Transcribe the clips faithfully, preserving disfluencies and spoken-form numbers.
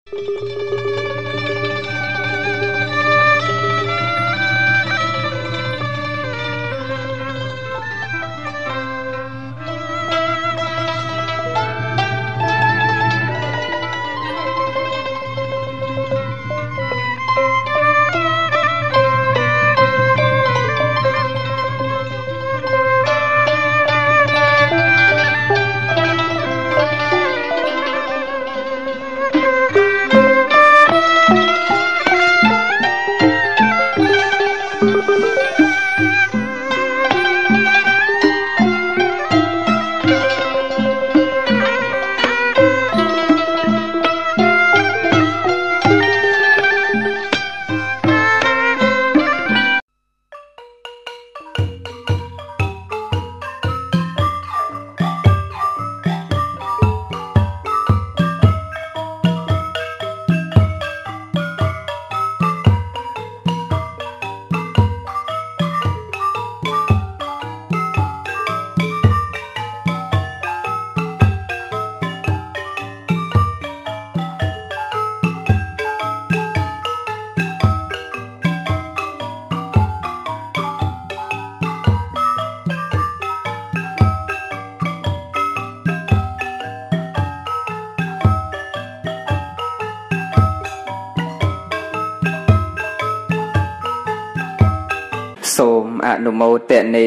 សូមអនុមោទនា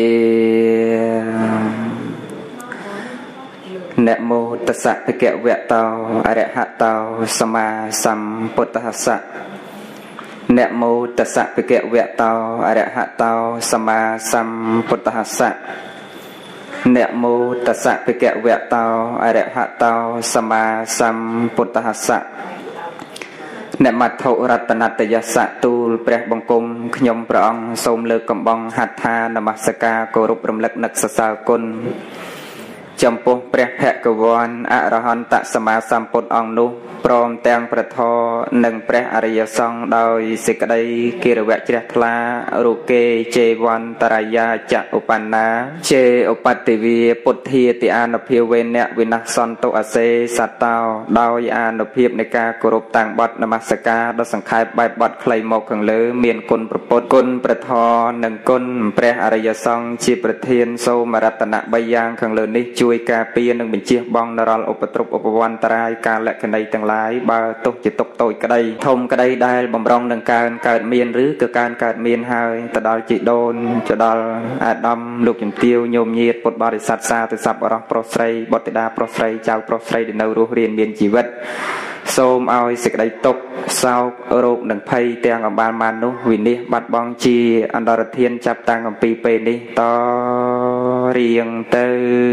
นะโมตัสสะภะคะวะโตอะระหะโตสัมมาสัมพุทธัสสะนะโมตัสสะภะคะวะโตอะระหะโตสัมมาสัมพุทธัสสะนะโมตัสสะภะคะวะโตอะระหะโตสัมมาสัมพุทธัสสะអ្នកមត្ថុរតនតយសៈទូលព្រះបង្គំខ្ញុំព្រះអង្គសូមលើកកំបងហដ្ឋានមស្ការគោរពរំលឹកនឹកសរសើរគុណចំពោះព្រះភគវន្តអរហន្តសម្មាសម្ពុទ្ធអង្គនោះព្រមទាំងព្រះធម៌និងព្រះអរិយសង្ឃដោយសេចក្តីគិរវៈជ្រះថ្លារូកេជេវន្តរាយាចឧបណាជេឧបតិវាពុទ្ធាតិអានុភាវេនៈវិនាសន្តុអសេសតោដោយអានុភាពនៃការគោរពតាំងបទនមស្ការដ៏សង្ខេបបែបបទខ្លីមកខាងលើមានគុណប្រពុតគុណព្រះធម៌និងគុណព្រះអរិយសង្ឃជាប្រធានសូមរតនៈបីយ៉ាងខាងលើនេះជួយការពារនិងបញ្ជៀសបងនរលឧបទ្រពឧបវន្តរាយការលក្ខណីទាំងឡាយបើទុកជាទុកតូចក្តីធំក្តីដែលបំរុងនឹងកើនកើតមានឬក៏កើនកើតមានហើយទៅដល់ជីដូនទៅដល់អាដាមលោកជំទាវញោមញាតពុទ្ធបរិស័ទសាទៅសប្បុរសប្រុសស្រីបុត្រធីតាប្រុសស្រីចៅប្រុសស្រីដែលនៅរស់រានមានជីវិតសូមឲ្យសេចក្តីទុក្ខសោករោគនិងភ័យទាំងអបាលមាននោះវិនិច្ឆ័យបាត់បង់ជាអន្តរធានចាប់តាំងអំពីពេលនេះតរៀងទៅ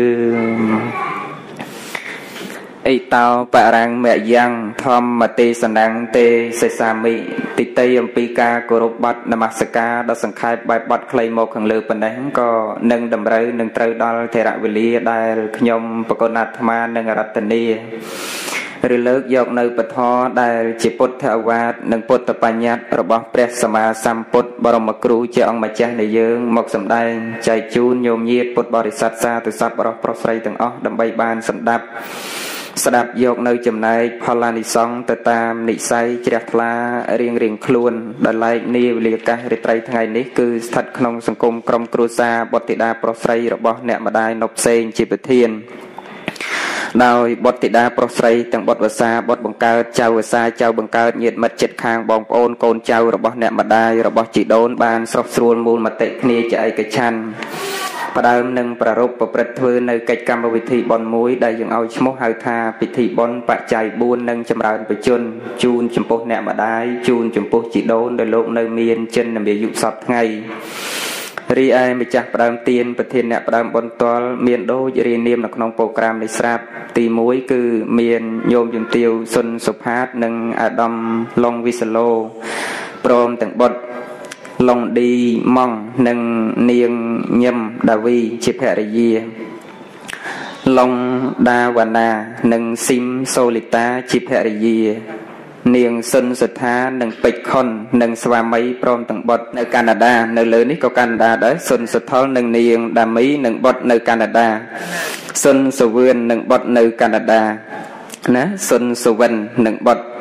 អេតោបរាំងមយ៉ាងធម្មទេសនាំងទេសេសាមិតិតីអំពីការគោរពបទនមស្ការដ៏សង្ខេបបែបបទខ្លីមកខាងលើប៉ុណ្ណេះក៏នឹងតម្រូវនឹងត្រូវដល់ថេរវេលាដែលខ្ញុំប្រគុណអាត្មានិងរតនីឬលើកយកនៅពធដែលជាពុទ្ធអវាទនិងពុទ្ធបញ្ញត្តិរបស់ព្រះសម្មាសម្ពុទ្ធបរមគ្រូជាអង្គម្ចាស់នៃយើងមកសម្ដែងចែកជូនញោមញាតពុទ្ធបរិស័ទសាទិស័ព្ទបរោះប្រុសស្រីទាំងអស់ដើម្បីបានសម្ដាប់ស្ដាប់យកនៅចំណែកផលានិសង្ឃទៅតាមនិស័យជ្រះថ្លារៀងរៀងខ្លួនដល់ឡែកនាវេលាកាសរាត្រីថ្ងៃនេះគឺស្ថិតក្នុងសង្គមក្រុមគ្រួសារបុត្រធីតាប្រុសស្រីរបស់អ្នកម្ដាយនៅផ្សេងជាប្រធានដោយបុត្រធីតាប្រុសស្រីទាំងបុត្រវសាបុត្របង្កើតចៅវសាចៅបង្កើតញាតិមិត្តជិតខាងបងប្អូនកូនចៅរបស់អ្នកម្ដាយរបស់ជីដូនបានស្រស់ស្រួលមូលមតិគ្នាជាឯកច្ឆន្ទផ្ដើមនឹងប្រារព្ធប្រព្រឹត្តធ្វើនៅកិច្ចកម្មវិធីបុណ្យមួយដែលយើងឲ្យឈ្មោះហៅថាពិធីបុណ្យបច្ច័យបួននិងចម្រើនបជនជូនចំពោះអ្នកម្ដាយជូនចំពោះជីដូនដែលលោកនៅមានចិននាយុសពថ្ងៃរីឯម្ចាស់ផ្ដើមទានប្រធានអ្នកផ្ដើមបុណ្យតលមានដូចរៀបនាមនៅក្នុងប្រូក្រាមនេះស្រាប់ទីមួយគឺមានញោមជំទាវសុនសុផាតនិងអាដាមឡុងវិសាឡូព្រមទាំងបុត្រឡុងឌីម៉ង់និងនាងញឹមដាវីជាភរិយាឡុងដាវណ្ណានិងស៊ីមសូលីតាជាភរិយានាងសុនសុថានិងពេជ្រខុននិងស្វាមីព្រមទាំងបុត្រនៅកាណាដានៅលើនេះក៏កាណាដាដែរសុនសុថុលនិងនាងដាមីនិងបុត្រនៅកាណាដាសុនសុវឿននិងបុត្រនៅកាណាដាណាសុនសុវិននិងបុត្រ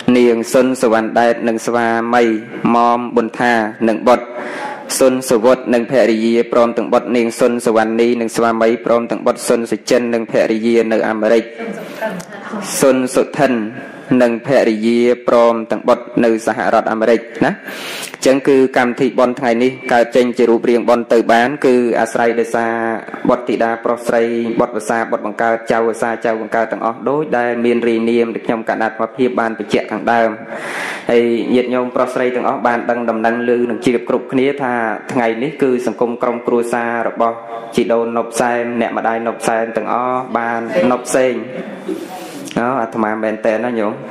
niềng xuân sầu văn đại nâng sva mây mom bồn tha nâng bọt xuân sầu vót nâng phệ rìa prom từng bọt niềng xuân sầu văn ni nâng sva mây prom từng bọt xuân sầu chân nâng phệ rìa nâng Americ xuân sầu thân nâng phệ rìa prom từng bọt nângសហរដ្ឋអាមេរិកណាចឹងគឺកម្មវិធីបនថ្ងៃនេះកើតចេញជារូបរាងបនទៅបានគឺអាស្រ័យដោយសារបទធីតាប្រុសស្រីបទភាសាបទបង្កើតចៅភាសាចៅបង្កើតទាំងអស់ដូចដែលមានរីនាមដែលខ្ញុំកណ្ដាលមកភាពបានបញ្ជាក់ខាងដើមហើយញាតិញោមប្រុសស្រីទាំងអស់បានដឹងដំណឹងឮនឹងជ្រាបគ្រប់គ្នាថាថ្ងៃនេះគឺសង្គមក្រុមគ្រួសាររបស់ជីដូននប់សែនអ្នកម្ដាយនប់សែនទាំងអស់បាននប់ផ្សេងអូអាត្មាមែនតើណាញោម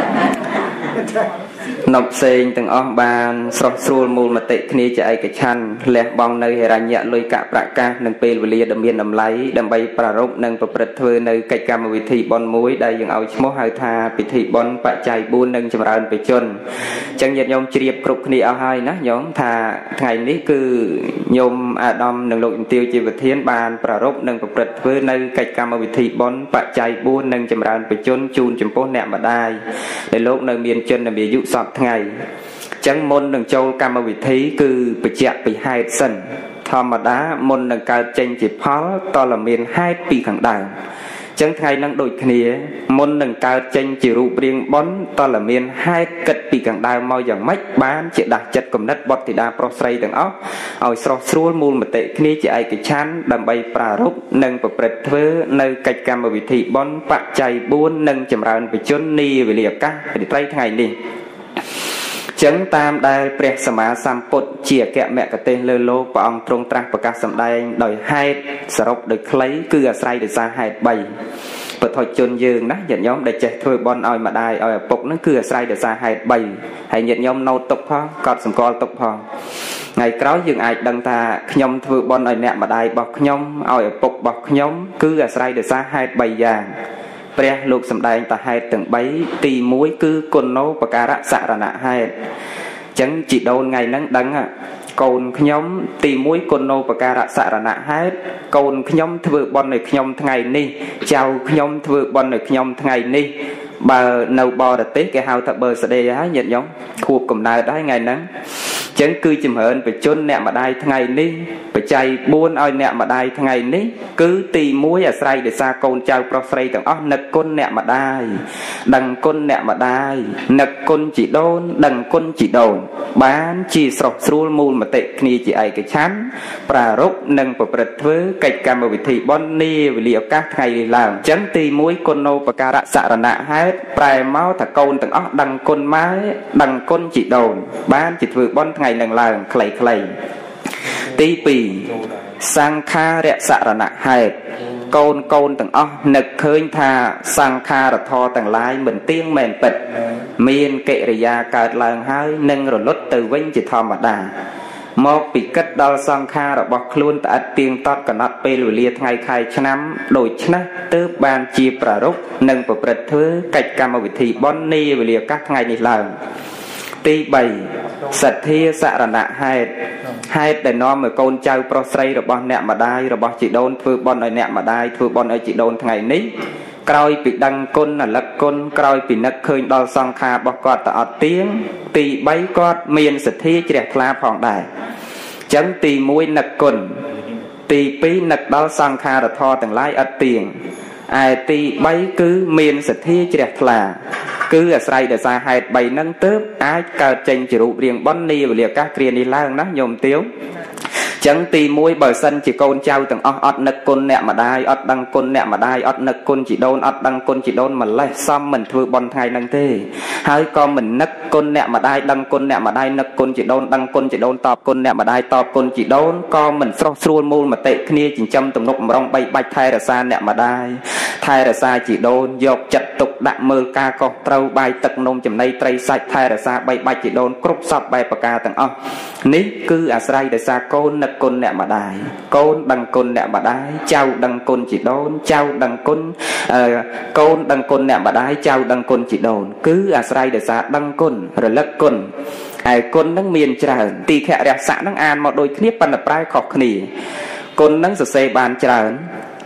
នប់ផ្សេងទាំងអស់បានស្រស់ស្រួលមូលមតិគ្នាជាឯកច្ឆន្ទលះបង់នៅហិរញ្ញៈលុយកាក់ប្រាក់កាសនិងពេលវេលាដ៏មានតម្លៃដើម្បីប្រារព្ធនិងប្រព្រឹត្តធ្វើនៅកិច្ចកម្មវិធីបុណ្យមួយដែលយើងឲ្យឈ្មោះហៅថាពិធីបុណ្យបច្ច័យបួននិងចម្រើនបជនអញ្ចឹងញាតិញោមជ្រាបគ្រប់គ្នាអស់ហើយណាញោមថាថ្ងៃនេះគឺញោមអាដាមនិងលោកជំទាវជាប្រធានបានប្រារព្ធនិងប្រព្រឹត្តធ្វើនៅកិច្ចកម្មវិធីបុណ្យបច្ច័យបួននិងចម្រើនបជនជូនចំពោះអ្នកម្ដាយដែលលោកនៅមានជនមានអាយុសពថ្ងៃចឹងមុននឹងចូលកម្មវិធីគឺបញ្ជាក់ពីហេតុសិនធម្មតាមុននឹងកើតចេញជាផលតលមានហេតុពីខាងដើមចឹងថ្ងៃនឹងដូចគ្នាមុននឹងកើតចេញជារូបរាងបនតលមានហេតុគិតពីខាងដើមមកយ៉ាងម៉េចបានជាដាស់ចិត្តគំនិតបុត្រធីតាប្រុសស្រីទាំងអស់ឲ្យស្រស់ស្រួលមូលមតិគ្នាជាឯកច្ឆន្ទដើម្បីប្រារព្ធនិងប្រព្រឹត្តធ្វើនៅកិច្ចកម្មវិធីបនបច្ច័យបួននិងចម្រើនបជននាវេលាឱកាសរាត្រីថ្ងៃនេះចឹងតាមដែលព្រះសម្មាសម្ពុទ្ធជាអគ្គមគ្គទេសលើលោកព្រះអង្គទ្រង់ត្រាស់ប្រកាសសម្ដែងដោយហេតុសរុបដោយខ្លីគឺអាស្រ័យដោយសារហេតុបីពុទ្ធជនយើងណាញាតិញោមដែលចេះធ្វើបន់ឲ្យម្ដាយឲ្យឪពុកហ្នឹងគឺអាស្រ័យដោយសារហេតុបីហើយញាតិញោមណូតទុកផងកត់សម្គាល់ទុកផងថ្ងៃក្រោយយើងអាចដឹងថាខ្ញុំធ្វើបន់ឲ្យអ្នកម្ដាយរបស់ខ្ញុំឲ្យឪពុករបស់ខ្ញុំគឺអាស្រ័យដោយសារហេតុបីយ៉ាងព្រះលោកសម្ដែងតាហេតុទាំងបីទីមួយគឺគុណោបការៈសារណហេតុចឹងជីដូនថ្ងៃហ្នឹងដឹងកូនខ្ញុំទីមួយគុណោបការៈសារណហេតុកូនខ្ញុំធ្វើបុណ្យឲ្យខ្ញុំថ្ងៃនេះចៅខ្ញុំធ្វើបុណ្យឲ្យខ្ញុំថ្ងៃនេះបើនៅបរទេសគេហៅថា birthday ហើយញាតិញោមខួបកំណើតហើយថ្ងៃហ្នឹងចឹងគឺចម្រើនបជនអ្នកម្ដាយថ្ងៃនេះបច្ច័យបួនឲ្យអ្នកម្ដាយថ្ងៃនេះគឺទីមួយអាស្រ័យដោយសារកូនចៅប្រុសស្រីទាំងអស់នឹកគុណអ្នកម្ដាយដឹងគុណអ្នកម្ដាយនឹកគុណជីដូនដឹងគុណជីដូនបានជាស្រស់ស្រួលមូលមតិគ្នាជាឯកច្ឆន្ទប្រារព្ធនិងប្រព្រឹត្តធ្វើកិច្ចកម្មវិធីបុណ្យនាវេលាឱកាសថ្ងៃនេះឡើងចឹងទីមួយគុណោបការៈសារណហេតុប្រែមកថាកូនទាំងអស់ដឹងគុណម៉ែដឹងគុណជីដូនបានជាធ្វើបុណ្យថ្ងៃនឹងឡើងខ្លីៗទីពីរសង្ខារៈសរណហេតុកូនកូនទាំងអស់នឹកឃើញថាសង្ខារធម៌ទាំងឡាយមិនទៀងមែនពិតមានកិរិយាកើតឡើងហើយនឹងរលត់ទៅវិញជាធម្មតាមកពីគិតដល់សង្ខាររបស់ខ្លួនត្អិតទៀងទាត់កណត់ពេលវេលាថ្ងៃខែឆ្នាំដូច្នេះទើបបានជាប្រារព្ធនិងប្រព្រឹត្តធ្វើកិច្ចកម្មវិធីបុណ្យនាវេលាឱកាសថ្ងៃនេះឡើងទីបីសទ្ធាសរណហេតុហេតុដែលនាំឲ្យកូនចៅប្រុសស្រីរបស់អ្នកម្ដាយរបស់ជីដូនធ្វើបុណ្យឲ្យអ្នកម្ដាយធ្វើបុណ្យឲ្យជីដូនថ្ងៃនេះក្រោយពីដឹងគុណរលឹកគុណក្រោយពីនឹកឃើញដល់សង្ខាររបស់គាត់ទៅអត់ទៀងទីបីគាត់មានសទ្ធាជ្រះថ្លាផងដែរអញ្ចឹងទីមួយនឹកគុណទីពីរនឹកដល់សង្ខារធម៌ទាំងឡាយអត់ទៀងឯទីបីគឺមានសទ្ធាជ្រះថ្លាគឺអាស្រ័យដោយសារហេតុបីហ្នឹងទើបអាចកើតចេញជារូបរាងបុណ្យនាវេលាឱកាសគ្រានេះឡើងណាញោមទាវចឹងទីមួយបើសិនជាកូនចៅទាំងអស់អត់នឹកគុណអ្នកម្ដាយអត់ដឹងគុណអ្នកម្ដាយអត់នឹកគុណជីដូនអត់ដឹងគុណជីដូនម្លេះសមមិនធ្វើបុណ្យថ្ងៃហ្នឹងទេហើយក៏មិននឹកគុណអ្នកម្ដាយដឹងគុណអ្នកម្ដាយនឹកគុណជីដូនដឹងគុណជីដូនតបគុណអ្នកម្ដាយតបគុណជីដូនក៏មិនស្រស់ស្រួលមូលមតិគ្នាចិញ្ចឹមទំនុកបំរុងបីបាច់ថែរក្សាអ្នកម្ដាយថែរក្សាជីដូនយកចិត្តទុកដាក់មើលការកោសត្រូវបាយទឹកនំចំណីត្រីសាច់ថែរក្សាបីបាច់ជីដូនគ្រប់សពបែបប្រការទាំងអស់នេះគឺអាស្រ័យដោយសារកូននឹកគុណអ្នកម្ដាយកូនដឹងគុណអ្នកម្ដាយចៅដឹងគុណជីដូនចៅដឹងគុណកូនដឹងគុណអ្នកម្ដាយចៅដឹងគុណជីដូនគឺអាស្រ័យដោយសារដឹងគុណរលឹកគុណហើយគុណនឹងមានច្រើនទីខរស័កនឹងអានមកដូចគ្នាប៉ុន្តែប្រែខុសគ្នាគុណនឹងសរសេរបានច្រើន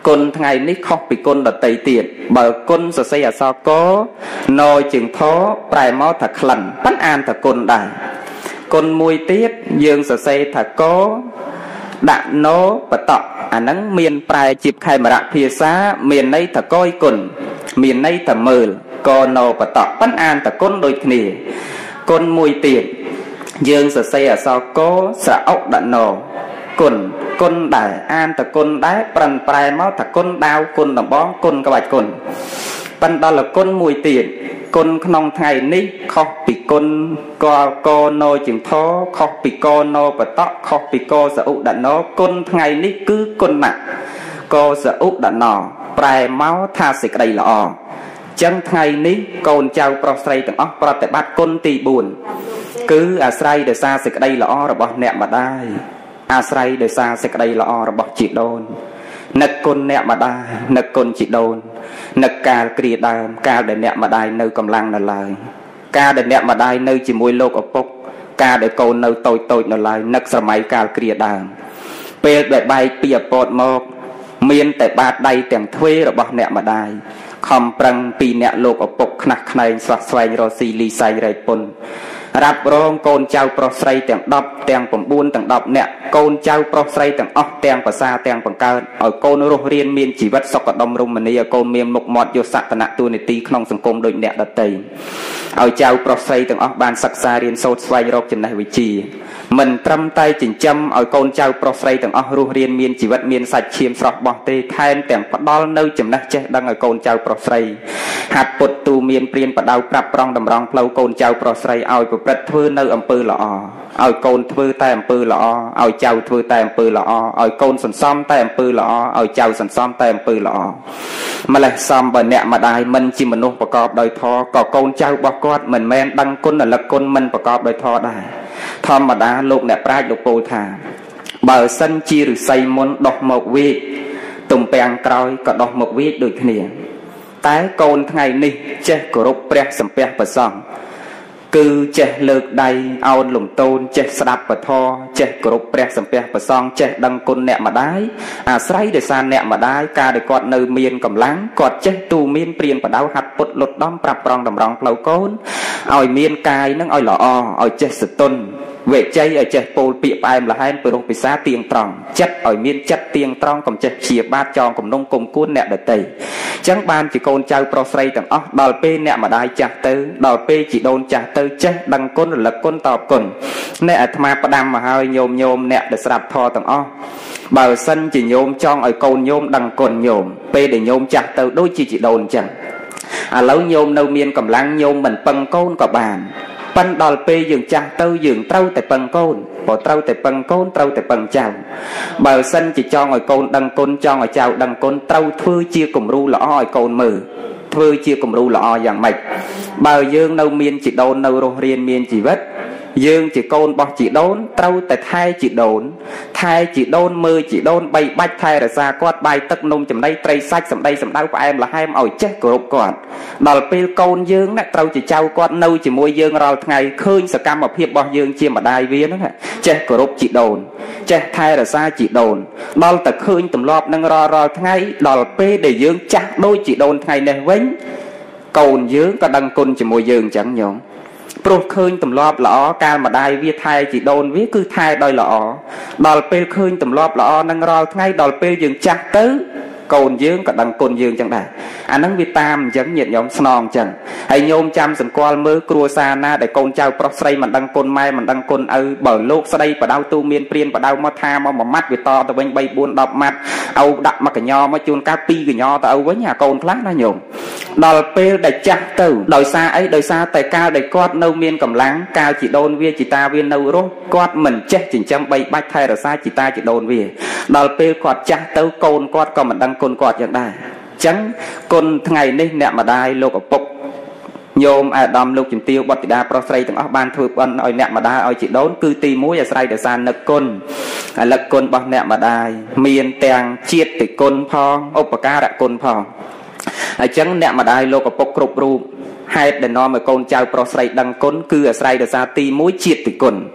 គុណថ្ងៃនេះខុសពីគុណដតីទៀតបើគុណសរសេរអក្សរកណជើងធប្រែមកថាក្លិនប៉ិនអានថាគុណដែរគុណមួយទៀតយើងសរសេរថាកដាក់ណបតៈអាហ្នឹងមានប្រែជាខេមរៈភាសាមានន័យថាកយគុណមានន័យថាមើលកណបតៈប៉ិនអានថាគុណដូចគ្នាគុណមួយទៀតយើងសរសេរអក្សរកស្រអុកដាក់ណគុណគុណដែរអានតគុណដែរប្រឹងប្រែមកថាគុណដាវគុណដំបងគុណក្បាច់គុណប៉ុន្តែដល់គុណមួយទៀតគុណក្នុងថ្ងៃនេះខុសពីគុណកកណជើងធខុសពីកណបតៈខុសពីកសឧដណគុណថ្ងៃនេះគឺគុណណាកសឧដណប្រែមកថាសេចក្តីល្អចឹងថ្ងៃនេះកូនចៅប្រុសស្រីទាំងអស់ប្រតិបត្តិគុណទីបួនគឺអាស្រ័យដោយសារសេចក្តីល្អរបស់អ្នកម្ដាយអាស្រ័យដោយសារសេចក្តីល្អរបស់ជីដូននឹកគុណអ្នកម្ដាយនឹកគុណជីដូននឹកកាលគ្រាដើមកាលដែលអ្នកម្ដាយនៅកម្លាំងនៅឡើយកាលដែលអ្នកម្ដាយនៅជាមួយលោកឪពុកកាលដែលកូននៅតូចតូចនៅឡើយនឹកសម័យកាលគ្រាដើមពេលដែលបែកពីអពតមកមានតែបាតដៃទាំងទ្វេរបស់អ្នកម្ដាយខំប្រឹងពីអ្នកលោកឪពុកខ្នះខ្នែងស្វះស្វែងរកស៊ីលីសៃរៃពុនរ៉ាប់រងកូនចៅប្រុសស្រីទាំងដប់ទាំង៩ទាំងដប់អ្នកកូនចៅប្រុសស្រីទាំងអស់ទាំងភាសាទាំងបង្កើតឲ្យកូនរស់រៀនមានជីវិតសុខដុមរមនាឲ្យកូនមានមុខមាត់យកសក្តានៈតួនាទីក្នុងសង្គមដូចអ្នកដទៃឲ្យចៅប្រុសស្រីទាំងអស់បានសិក្សារៀនសូត្រស្វែងរកចំណេះវិជ្ជាមិនត្រឹមតែចិញ្ចឹមឲ្យកូនចៅប្រុសស្រីទាំងអស់រស់រៀនមានជីវិតមានសាច់ឈាមស្រស់បោះទេថែមទាំងផ្ដល់នៅចំណេះចេះដឹងឲ្យកូនចៅប្រុសស្រីហាត់ពុតទូមានព្រានបដៅប្រាប់ប្រងតម្រង់ផ្លូវកូនចៅប្រុសស្រីឲ្យប្រព្រឹត្តធ្វើនៅអំពើល្អឲ្យកូនធ្វើតែអំពើល្អឲ្យចៅធ្វើតែអំពើល្អឲ្យកូនសន្សំតែអំពើល្អឲ្យចៅសន្សំតែអំពើល្អម្លេះសំបើអ្នកម្ដាយមិនជាមនុស្សប្រកបដោយធម៌ក៏កូនចៅរបស់គាត់មិនមែនដឹងគុណរលឹកគុណមិនប្រកបដោយធម៌ដែរធម្មតាលោកអ្នកប្រាជ្ញលោកពោលថាបើសិនជាឫស្សីមុនដោះមកវេកទំពាំងក្រោយក៏ដោះមកវេកដូចគ្នាតែកូនថ្ងៃនេះចេះគោរពព្រះសម្ពះព្រះសង្ឃគឺចេះលើកដៃអោនលំទោនចេះស្ដាប់ពធចេះគោរពព្រះសម្ពះព្រះសង្ឃចេះដឹងគុណអ្នកម្ដាយអាស្រ័យដោយសារអ្នកម្ដាយការដែលគាត់នៅមានកម្លាំងគាត់ចេះទូមានព្រានបដៅហាត់ពុតលុតដំប្រាប់ប្រងតម្រង់ផ្លូវកូនឲ្យមានកាយនឹងឲ្យល្អឲ្យចេះសតុនវិជ័យឲ្យចេះពោលពាក្យផ្អែមល្ហែមពិរោះពិសាទៀងត្រង់ចិត្តឲ្យមានចិត្តទៀងត្រង់កុំចេះព្យាបាទចងគំនុំគុំគួនអ្នកដទៃអញ្ចឹងបានជាកូនចៅប្រុសស្រីទាំងអស់ដល់ពេលអ្នកម្ដាយចាស់ទៅដល់ពេលជីដូនចាស់ទៅចេះដឹងគុណរលឹកគុណតបគុណអ្នកអាត្មាផ្ដាំមកហើយញោមញោមអ្នកដែលស្ដាប់ធម៌ទាំងអស់បើសិនជាញោមចង់ឲ្យកូនញោមដឹងគុណញោមពេលដែលញោមចាស់ទៅដូចជាជីដូនអញ្ចឹងឥឡូវញោមនៅមានកម្លាំងញោមមិនពឹងកូនក៏បានប៉ុន្តែដល់ពេលយើងចាស់ទៅយើងត្រូវតែពឹងកូនបើត្រូវតែពឹងកូនត្រូវតែពឹងចៅបើសិនជាចង់ឲ្យកូនដឹងគុណចង់ឲ្យចៅដឹងគុណត្រូវធ្វើជាគំរូល្អឲ្យកូនមើលធ្វើជាគំរូល្អយ៉ាងម៉េចបើយើងនៅមានជីដូននៅរស់រៀនមានជីវិតយើងជាកូនរបស់ជីដូនត្រូវតែថែជីដូនថែជីដូនមើលជីដូនបីបាច់ថែរក្សាគាត់បាយទឹកនំចំណីត្រីសាច់សម្ដីសម្ដៅផ្អែមល្ហែមឲ្យចេះគោរពគាត់ដល់ពេលកូនយើងណាត្រូវជាចៅគាត់នៅជាមួយយើងរាល់ថ្ងៃឃើញសកម្មភាពរបស់យើងជាម្ដាយវាហ្នឹងចេះគោរពជីដូនចេះថែរក្សាជីដូនដល់តែឃើញទម្លាប់នឹងរាល់រាល់ថ្ងៃដល់ពេលដែលយើងចាស់ដូចជីដូនថ្ងៃនេះវិញកូនយើងក៏ដឹងគុណជាមួយយើងអញ្ចឹងញោមព្រោះឃើញទម្លាប់ល្អកាលម្ដាយវាថែជីដូនវាគឺថែដោយល្អដល់ពេលឃើញទម្លាប់ល្អនឹងរាល់ថ្ងៃដល់ពេលយើងចាស់ទៅកូនយើងក៏ដឹងគុណយើងចឹងដែរអាហ្នឹងវាតាមអញ្ចឹងញាតិញោមស្នងអញ្ចឹងហើយញោមចាំសម្គាល់មើលគ្រួសារណាដែលកូនចៅប្រុសស្រីមិនដឹងគុណម៉ែមិនដឹងគុណឪបើលោកស្ដីបដៅទូមានព្រានបដៅមកថាមកមួយម៉ាត់វាតទៅវិញបីបួនដប់ម៉ាត់ឪដាក់មកកញ្ញមកជួនកាលពីរកញ្ញទៅឪវិញអាកូនខ្លះណាញោមដល់ពេលដែលចាស់ទៅដោយសារអីដោយសារតែកាលដែលគាត់នៅមានកម្លាំងកាលជីដូនវាជីតាវានៅរស់គាត់មិនចេះចិញ្ចឹមបីបាច់ថែរក្សាជីតាជីដូនវាដល់ពេលគាត់ចាស់ទៅកូនគាត់ក៏មិនដឹងគុណគាត់យ៉ាងដែរអញ្ចឹងគុណថ្ងៃនេះអ្នកម្ដាយលោកឪពុកញោមអាដាមលោកជំទាវបុត្រធីតាប្រុសស្រីទាំងអស់បានធ្វើបុណ្យឲ្យអ្នកម្ដាយឲ្យជីដូនគឺទីមួយអាស្រ័យដោយសារនឹកគុណអាលឹកគុណរបស់អ្នកម្ដាយមានទាំងជាតិគុណផងឧបការៈគុណផងអញ្ចឹងអ្នកម្ដាយលោកឪពុកគ្រប់រូបហេតុដែលនាំឲ្យកូនចៅប្រុសស្រីដឹងគុណគឺអាស្រ័យដោយសារទីមួយជាតិគុណ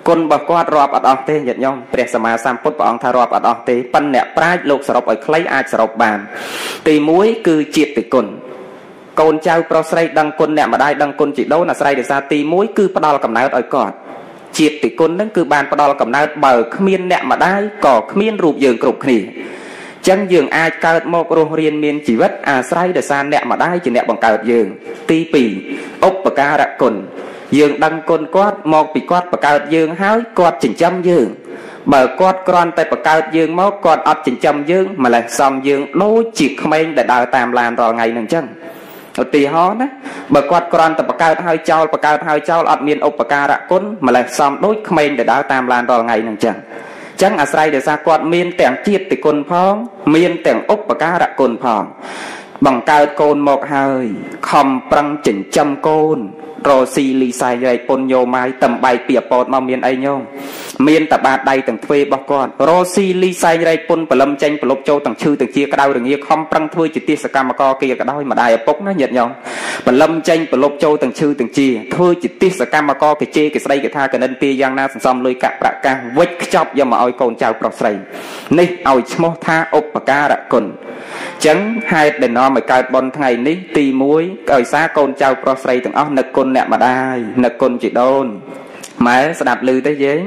គុណរបស់គាត់រាប់អត់អស់ទេញាតិញោមព្រះសម្មាសម្ពុទ្ធព្រះអង្គថារាប់អត់អស់ទេប៉ុន្តែអ្នកប្រាជ្ញលោកសរុបឲ្យខ្លីអាចសរុបបានទីមួយគឺជាតិគុណកូនចៅប្រុសស្រីដឹងគុណអ្នកម្ដាយដឹងគុណជីដូនអាស្រ័យដោយសារទីមួយគឺផ្ដល់កំណើតឲ្យគាត់ជាតិគុណហ្នឹងគឺបានផ្ដល់កំណើតបើគ្មានអ្នកម្ដាយក៏គ្មានរូបយើងគ្រប់គ្នាចឹងយើងអាចកើតមករស់រៀនមានជីវិតអាស្រ័យដោយសារអ្នកម្ដាយជាអ្នកបង្កើតយើងទីពីរឧបការៈគុណយើងដឹងគុណគាត់មកពីគាត់បង្កើតយើងហើយគាត់ចិញ្ចឹមយើងបើគាត់គ្រាន់តែបង្កើតយើងមកគាត់អត់ចិញ្ចឹមយើងម្លេះសំយើងដូចជាក្មេងដែលដើរតាមឡានរាល់ថ្ងៃហ្នឹងចឹងឧទាហរណ៍ណាបើគាត់គ្រាន់តែបង្កើតហើយចោលបង្កើតហើយចោលអត់មានឧបការៈគុណម្លេះសំដូចក្មេងដែលដើរតាមឡានរាល់ថ្ងៃហ្នឹងចឹងចឹងអាស្រ័យដោយសារគាត់មានទាំងជាតិគុណផងមានទាំងឧបការៈគុណផងបង្កើតកូនមកហើយខំប្រឹងចិញ្ចឹមកូនរស់ស៊ីលីស័យរែកពុនយោម៉ាយតំបែកពីអពតមកមានអីញោមមានតបាដៃទាំងទ្វេរបស់គាត់រស់ស៊ីលីស័យរែកពុនបលឹមចេញប្រលប់ចូលទាំងឈឺទាំងជាក្តៅរងាខំប្រឹងធ្វើជាទេសកម្មករគៀក៏ដោយម្ដាយឪពុកណាញាតិញោមបលឹមចេញប្រលប់ចូលទាំងឈឺទាំងជាធ្វើជាទេសកម្មករគេជេរគេស្ដីគេថាកនិនទីយ៉ាងណាសន្សំលុយកាក់ប្រាក់កាសវិចខ្ចប់យកមកឲ្យកូនចៅប្រុសស្រីនេះឲ្យឈ្មោះថាឧបការៈគុណចឹងហេតុដែលនាំឲ្យកើតបុណ្យថ្ងៃនេះទីមួយដោយសារកូនចៅប្រុសស្រីទាំងអស់នឹកគុណអ្នកម្ដាយនឹកគុណជីដូនម៉ែស្ដាប់ឮទេយើង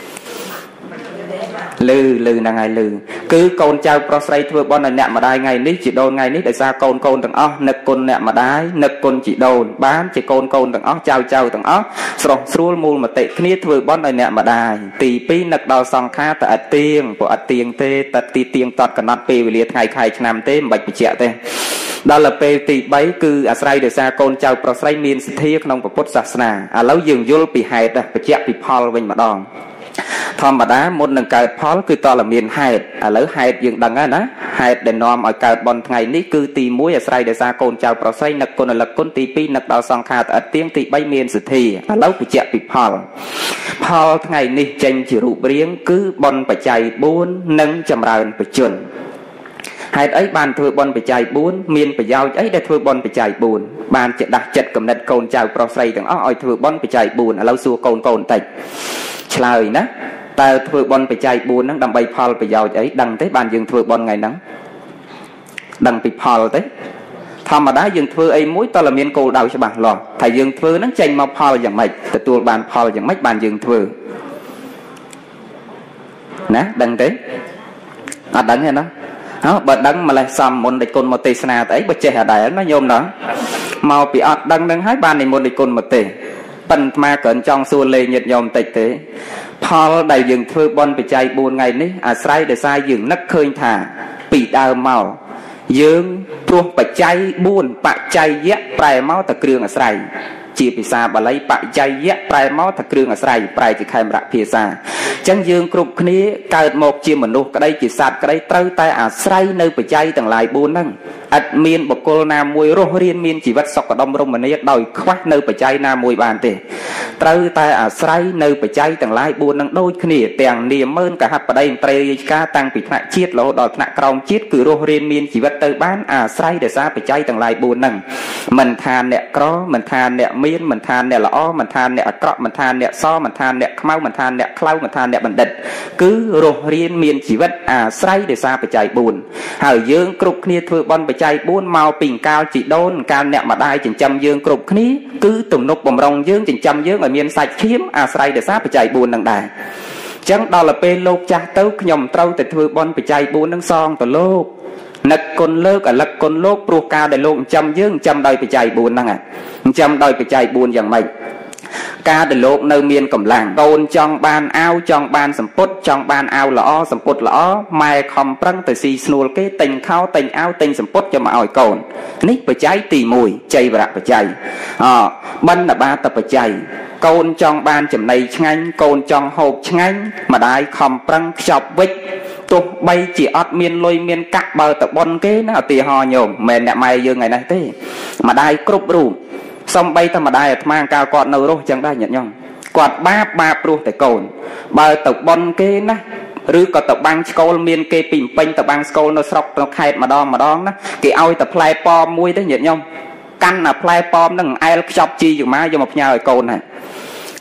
ឮឮហ្នឹងហើយឮគឺកូនចៅប្រុសស្រីធ្វើបុណ្យឲ្យអ្នកម្ដាយថ្ងៃនេះជីដូនថ្ងៃនេះដោយសារកូនកូនទាំងអស់នឹកគុណអ្នកម្ដាយនឹកគុណជីដូនបានជាកូនកូនទាំងអស់ចៅចៅទាំងអស់ស្រស់ស្រួលមូលមតិគ្នាធ្វើបុណ្យឲ្យអ្នកម្ដាយទីពីរនឹកដល់សង្ខារតែអត់ទៀងព្រោះអត់ទៀងទេតែទីទៀងតតកណត់ពេលវេលាថ្ងៃខែឆ្នាំទេមិនបាច់បញ្ជាក់ទេដល់ទៅពេលទីបីគឺអាស្រ័យដោយសារកូនចៅប្រុសស្រីមានសទ្ធាក្នុងពុទ្ធសាសនាឥឡូវយើងយល់ពីហេតុបញ្ជាក់ពីផលវិញម្ដងធម្មតាមុននឹងកើតផលគឺតលមានហេតុឥឡូវហេតុយើងដឹងហើយណាហេតុដែលនាំឲ្យកើតបុណ្យថ្ងៃនេះគឺទីមួយអាស្រ័យដោយសារកូនចៅប្រុសស្រីនឹកគុណលគុណទីពីរនឹកដល់សង្ខារតអត់ទៀងទីបីមានសទ្ធាឥឡូវបញ្ជាក់ពីផលផលថ្ងៃនេះចេញជារូបរាងគឺបុណ្យបច្ច័យបួននិងចម្រើនបច្ចុប្បន្នហេតុអីបានធ្វើបុណ្យបច្ច័យបួនមានប្រយោជន៍អីដែលធ្វើបុណ្យបច្ច័យបួនបានជាដាស់ចិត្តកំណត់កូនចៅប្រុសស្រីទាំងអស់ឲ្យធ្វើបុណ្យបច្ច័យបួនឥឡូវសួរកូនកូនបន្តិចឆ្លើយណាតើធ្វើបុណ្យបច្ច័យបួនហ្នឹងដើម្បីផលប្រយោជន៍អីដឹងទេបានយើងធ្វើបុណ្យថ្ងៃហ្នឹងដឹងពីផលទេធម្មតាយើងធ្វើអីមួយតើមានគោលដៅច្បាស់លាស់ថាយើងធ្វើហ្នឹងចេញមកផលយ៉ាងម៉េចទទួលបានផលយ៉ាងម៉េចបានយើងធ្វើណាដឹងទេអត់ដឹងទេណាហ៎បើដឹងម្លេះសំមុនដេចគុណមកទេសនាទៅអីបើចេះអត់ដែរណាញោមណាមកពីអត់ដឹងនឹងហើយបាននិមន្តដេចគុណមកទេប៉ិនអាគ្រាន់ចង់សួរលេងញាតិញោមបន្តិចទេផលដែលយើងធ្វើបុណ្យបច្ច័យបួនថ្ងៃនេះអាស្រ័យដោយសារយើងនឹកឃើញថាពីដើមមកយើងព្រោះបច្ច័យបួនបច្ច័យយៈប្រែមកតែគ្រឿងអាស្រ័យជាភាសាបាលីបច្ច័យយៈប្រែមកតែគ្រឿងអាស្រ័យប្រែជាខេមរៈភាសាអញ្ចឹងយើងគ្រប់គ្នាកើតមកជាមនុស្សក្តីជាសត្វក្តីត្រូវតែអាស្រ័យនៅបច្ច័យទាំងឡាយបួនហ្នឹងអត់មានបុគ្គលណាមួយរស់រៀនមានជីវិតសុខដុមរមនាដោយខ្វះនៅបច្ច័យណាមួយបានទេត្រូវតែអាស្រ័យនៅបច្ច័យទាំងឡាយបួនហ្នឹងដូចគ្នាទាំងនាមឺនកហបតីមន្ត្រីរាជការតាំងពីថ្នាក់ជាតិរហូតដល់ថ្នាក់ក្រោមជាតិគឺរស់រៀនមានជីវិតទៅបានអាស្រ័យដោយសារបច្ច័យទាំងឡាយបួនហ្នឹងមិនថាអ្នកក្រមិនថាអ្នកមានមិនថាអ្នកល្អមិនថាអ្នកអាក្រក់មិនថាអ្នកសមិនថាអ្នកខ្មៅមិនថាអ្នកខ្លៅមិនថាអ្នកបណ្ឌិតគឺរស់រៀនមានជីវិតអាស្រ័យដោយសារបច្ច័យបួនហើយយើងគ្រប់គ្នាធ្វើបុណ្យបច្ច័យបួនមកពីកាលជីដូនកាលអ្នកម្ដាយចិញ្ចឹមយើងគ្រប់គ្នាគឺទំនុកបំរុងយើងចិញ្ចឹមយើងឲ្យមានសាច់ឈាមអាស្រ័យដោយសារបច្ច័យបួននឹងដែរអញ្ចឹងដល់ទៅពេលលោកចាស់ទៅខ្ញុំត្រូវតែធ្វើបុណ្យបច្ច័យបួននឹងសងទៅលោកនឹកគុណលើកអលឹកគុណលោកព្រោះការដែលលោកចិញ្ចឹមយើងចិញ្ចឹមដោយបច្ច័យបួនហ្នឹងចិញ្ចឹមដោយបច្ច័យបួនយ៉ាងម៉េចការដែលលោកនៅមានកម្លាំងកូនចង់បានអាវចង់បានសម្ពុតចង់បានអាវល្អសម្ពុតល្អម៉ែខំប្រឹងទៅស៊ីស្នួលគេទិញខោទិញអាវទិញសម្ពុតយកមកឲ្យកូននេះបច្ច័យទីមួយចៃវរៈបច្ច័យអបណ្ឌបាតបច្ច័យកូនចង់បានចំណីឆ្ងាញ់កូនចង់ហូបឆ្ងាញ់ម្ដាយខំប្រឹងខ្ចប់វិចទោះបីជាអត់មានលុយមានកាក់បើតប៉ុនគេណាឧទាហរណ៍ញោមមិនមែនអ្នកម៉ែយើងថ្ងៃនេះទេម្ដាយគ្រប់រូបសំបីតែម្ដាយអាត្មាកាលគាត់នៅរស់ចឹងដែរញាតិញោមគាត់បាបបាបព្រោះតែកូនបើទៅប៉ុនគេណាឬក៏ទៅបាំងស្កូលមានគេពីពេញទៅបាំងស្កូលនៅស្រុកនៅខេត្តម្ដងម្ដងណាគេឲ្យតែផ្លែប៉មមួយទេញាតិញោមកាន់អាផ្លែប៉មនឹងអែលខ្ចប់ជីយ៉ាងម៉ាយកមកផ្ញើឲ្យកូនហ្នឹង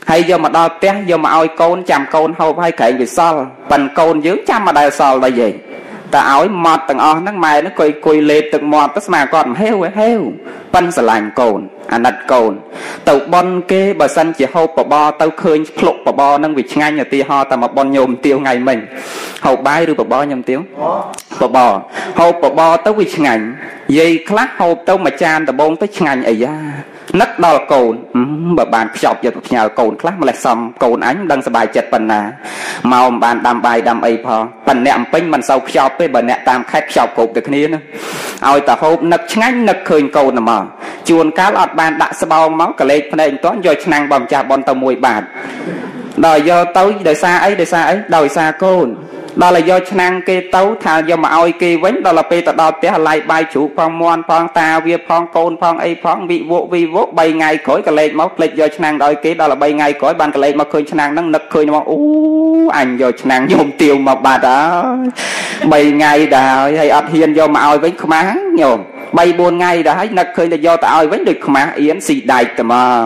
hay do mà đo té do mà oi côn chạm côn hộp hay kệ vì sao phần côn dưỡng chăm mà đại sao là gì ta áo mọt tầng o nước mày nó cười cười lê từng mọt tất mà còn heo heo phân sờ lạnh cồn anh đặt cồn tàu bon kê bờ sân chỉ hộp bò bò tàu khơi lục bò bò nâng vị ngay nhà tì ho ta mà bon nhôm tiêu ngày mình hộp bái đưa bò bò nhôm tiêu bò bò hộp bò bò tàu vị ngành dây class hộp tàu mà chan tàu bông tới ngành ấy ra nấc đo cồn bờ bàn chọc giờ nhờ cồn class mà lại xong cồn ánh đang sờ bài chật phần nà màu bàn đam bài đam ấy phò phần nẹm pin mình sau chọc với bờ nẹm tam khách chọc cột được kia nữa ao ta hộp nấc ngành nấc khơi cồn nè mà chuồn cá lọt bàn đã sờ bao máu cả lên này toán do năng bằng trà bon tàu mùi bạt đòi do tới đời xa ấy đời xa ấy đòi xa cồn đó là do năng kê tấu thà do mà oi kê vấn đó là pe ta đo té lại bài chủ phong mon phong ta vía phong côn phong ấy phong vị vô vi vô bay ngày cõi cả lên máu lên do năng đòi kê đó là bay ngày cõi ban cả lên mà khơi năng nâng nực khơi mà ú anh do năng nhôm tiêu mà bà đó bay ngày đã hay ọt hiền do mà oi với má nhôm bay buồn ngày đã nực khơi là do ta oi với được má yến xì đại mà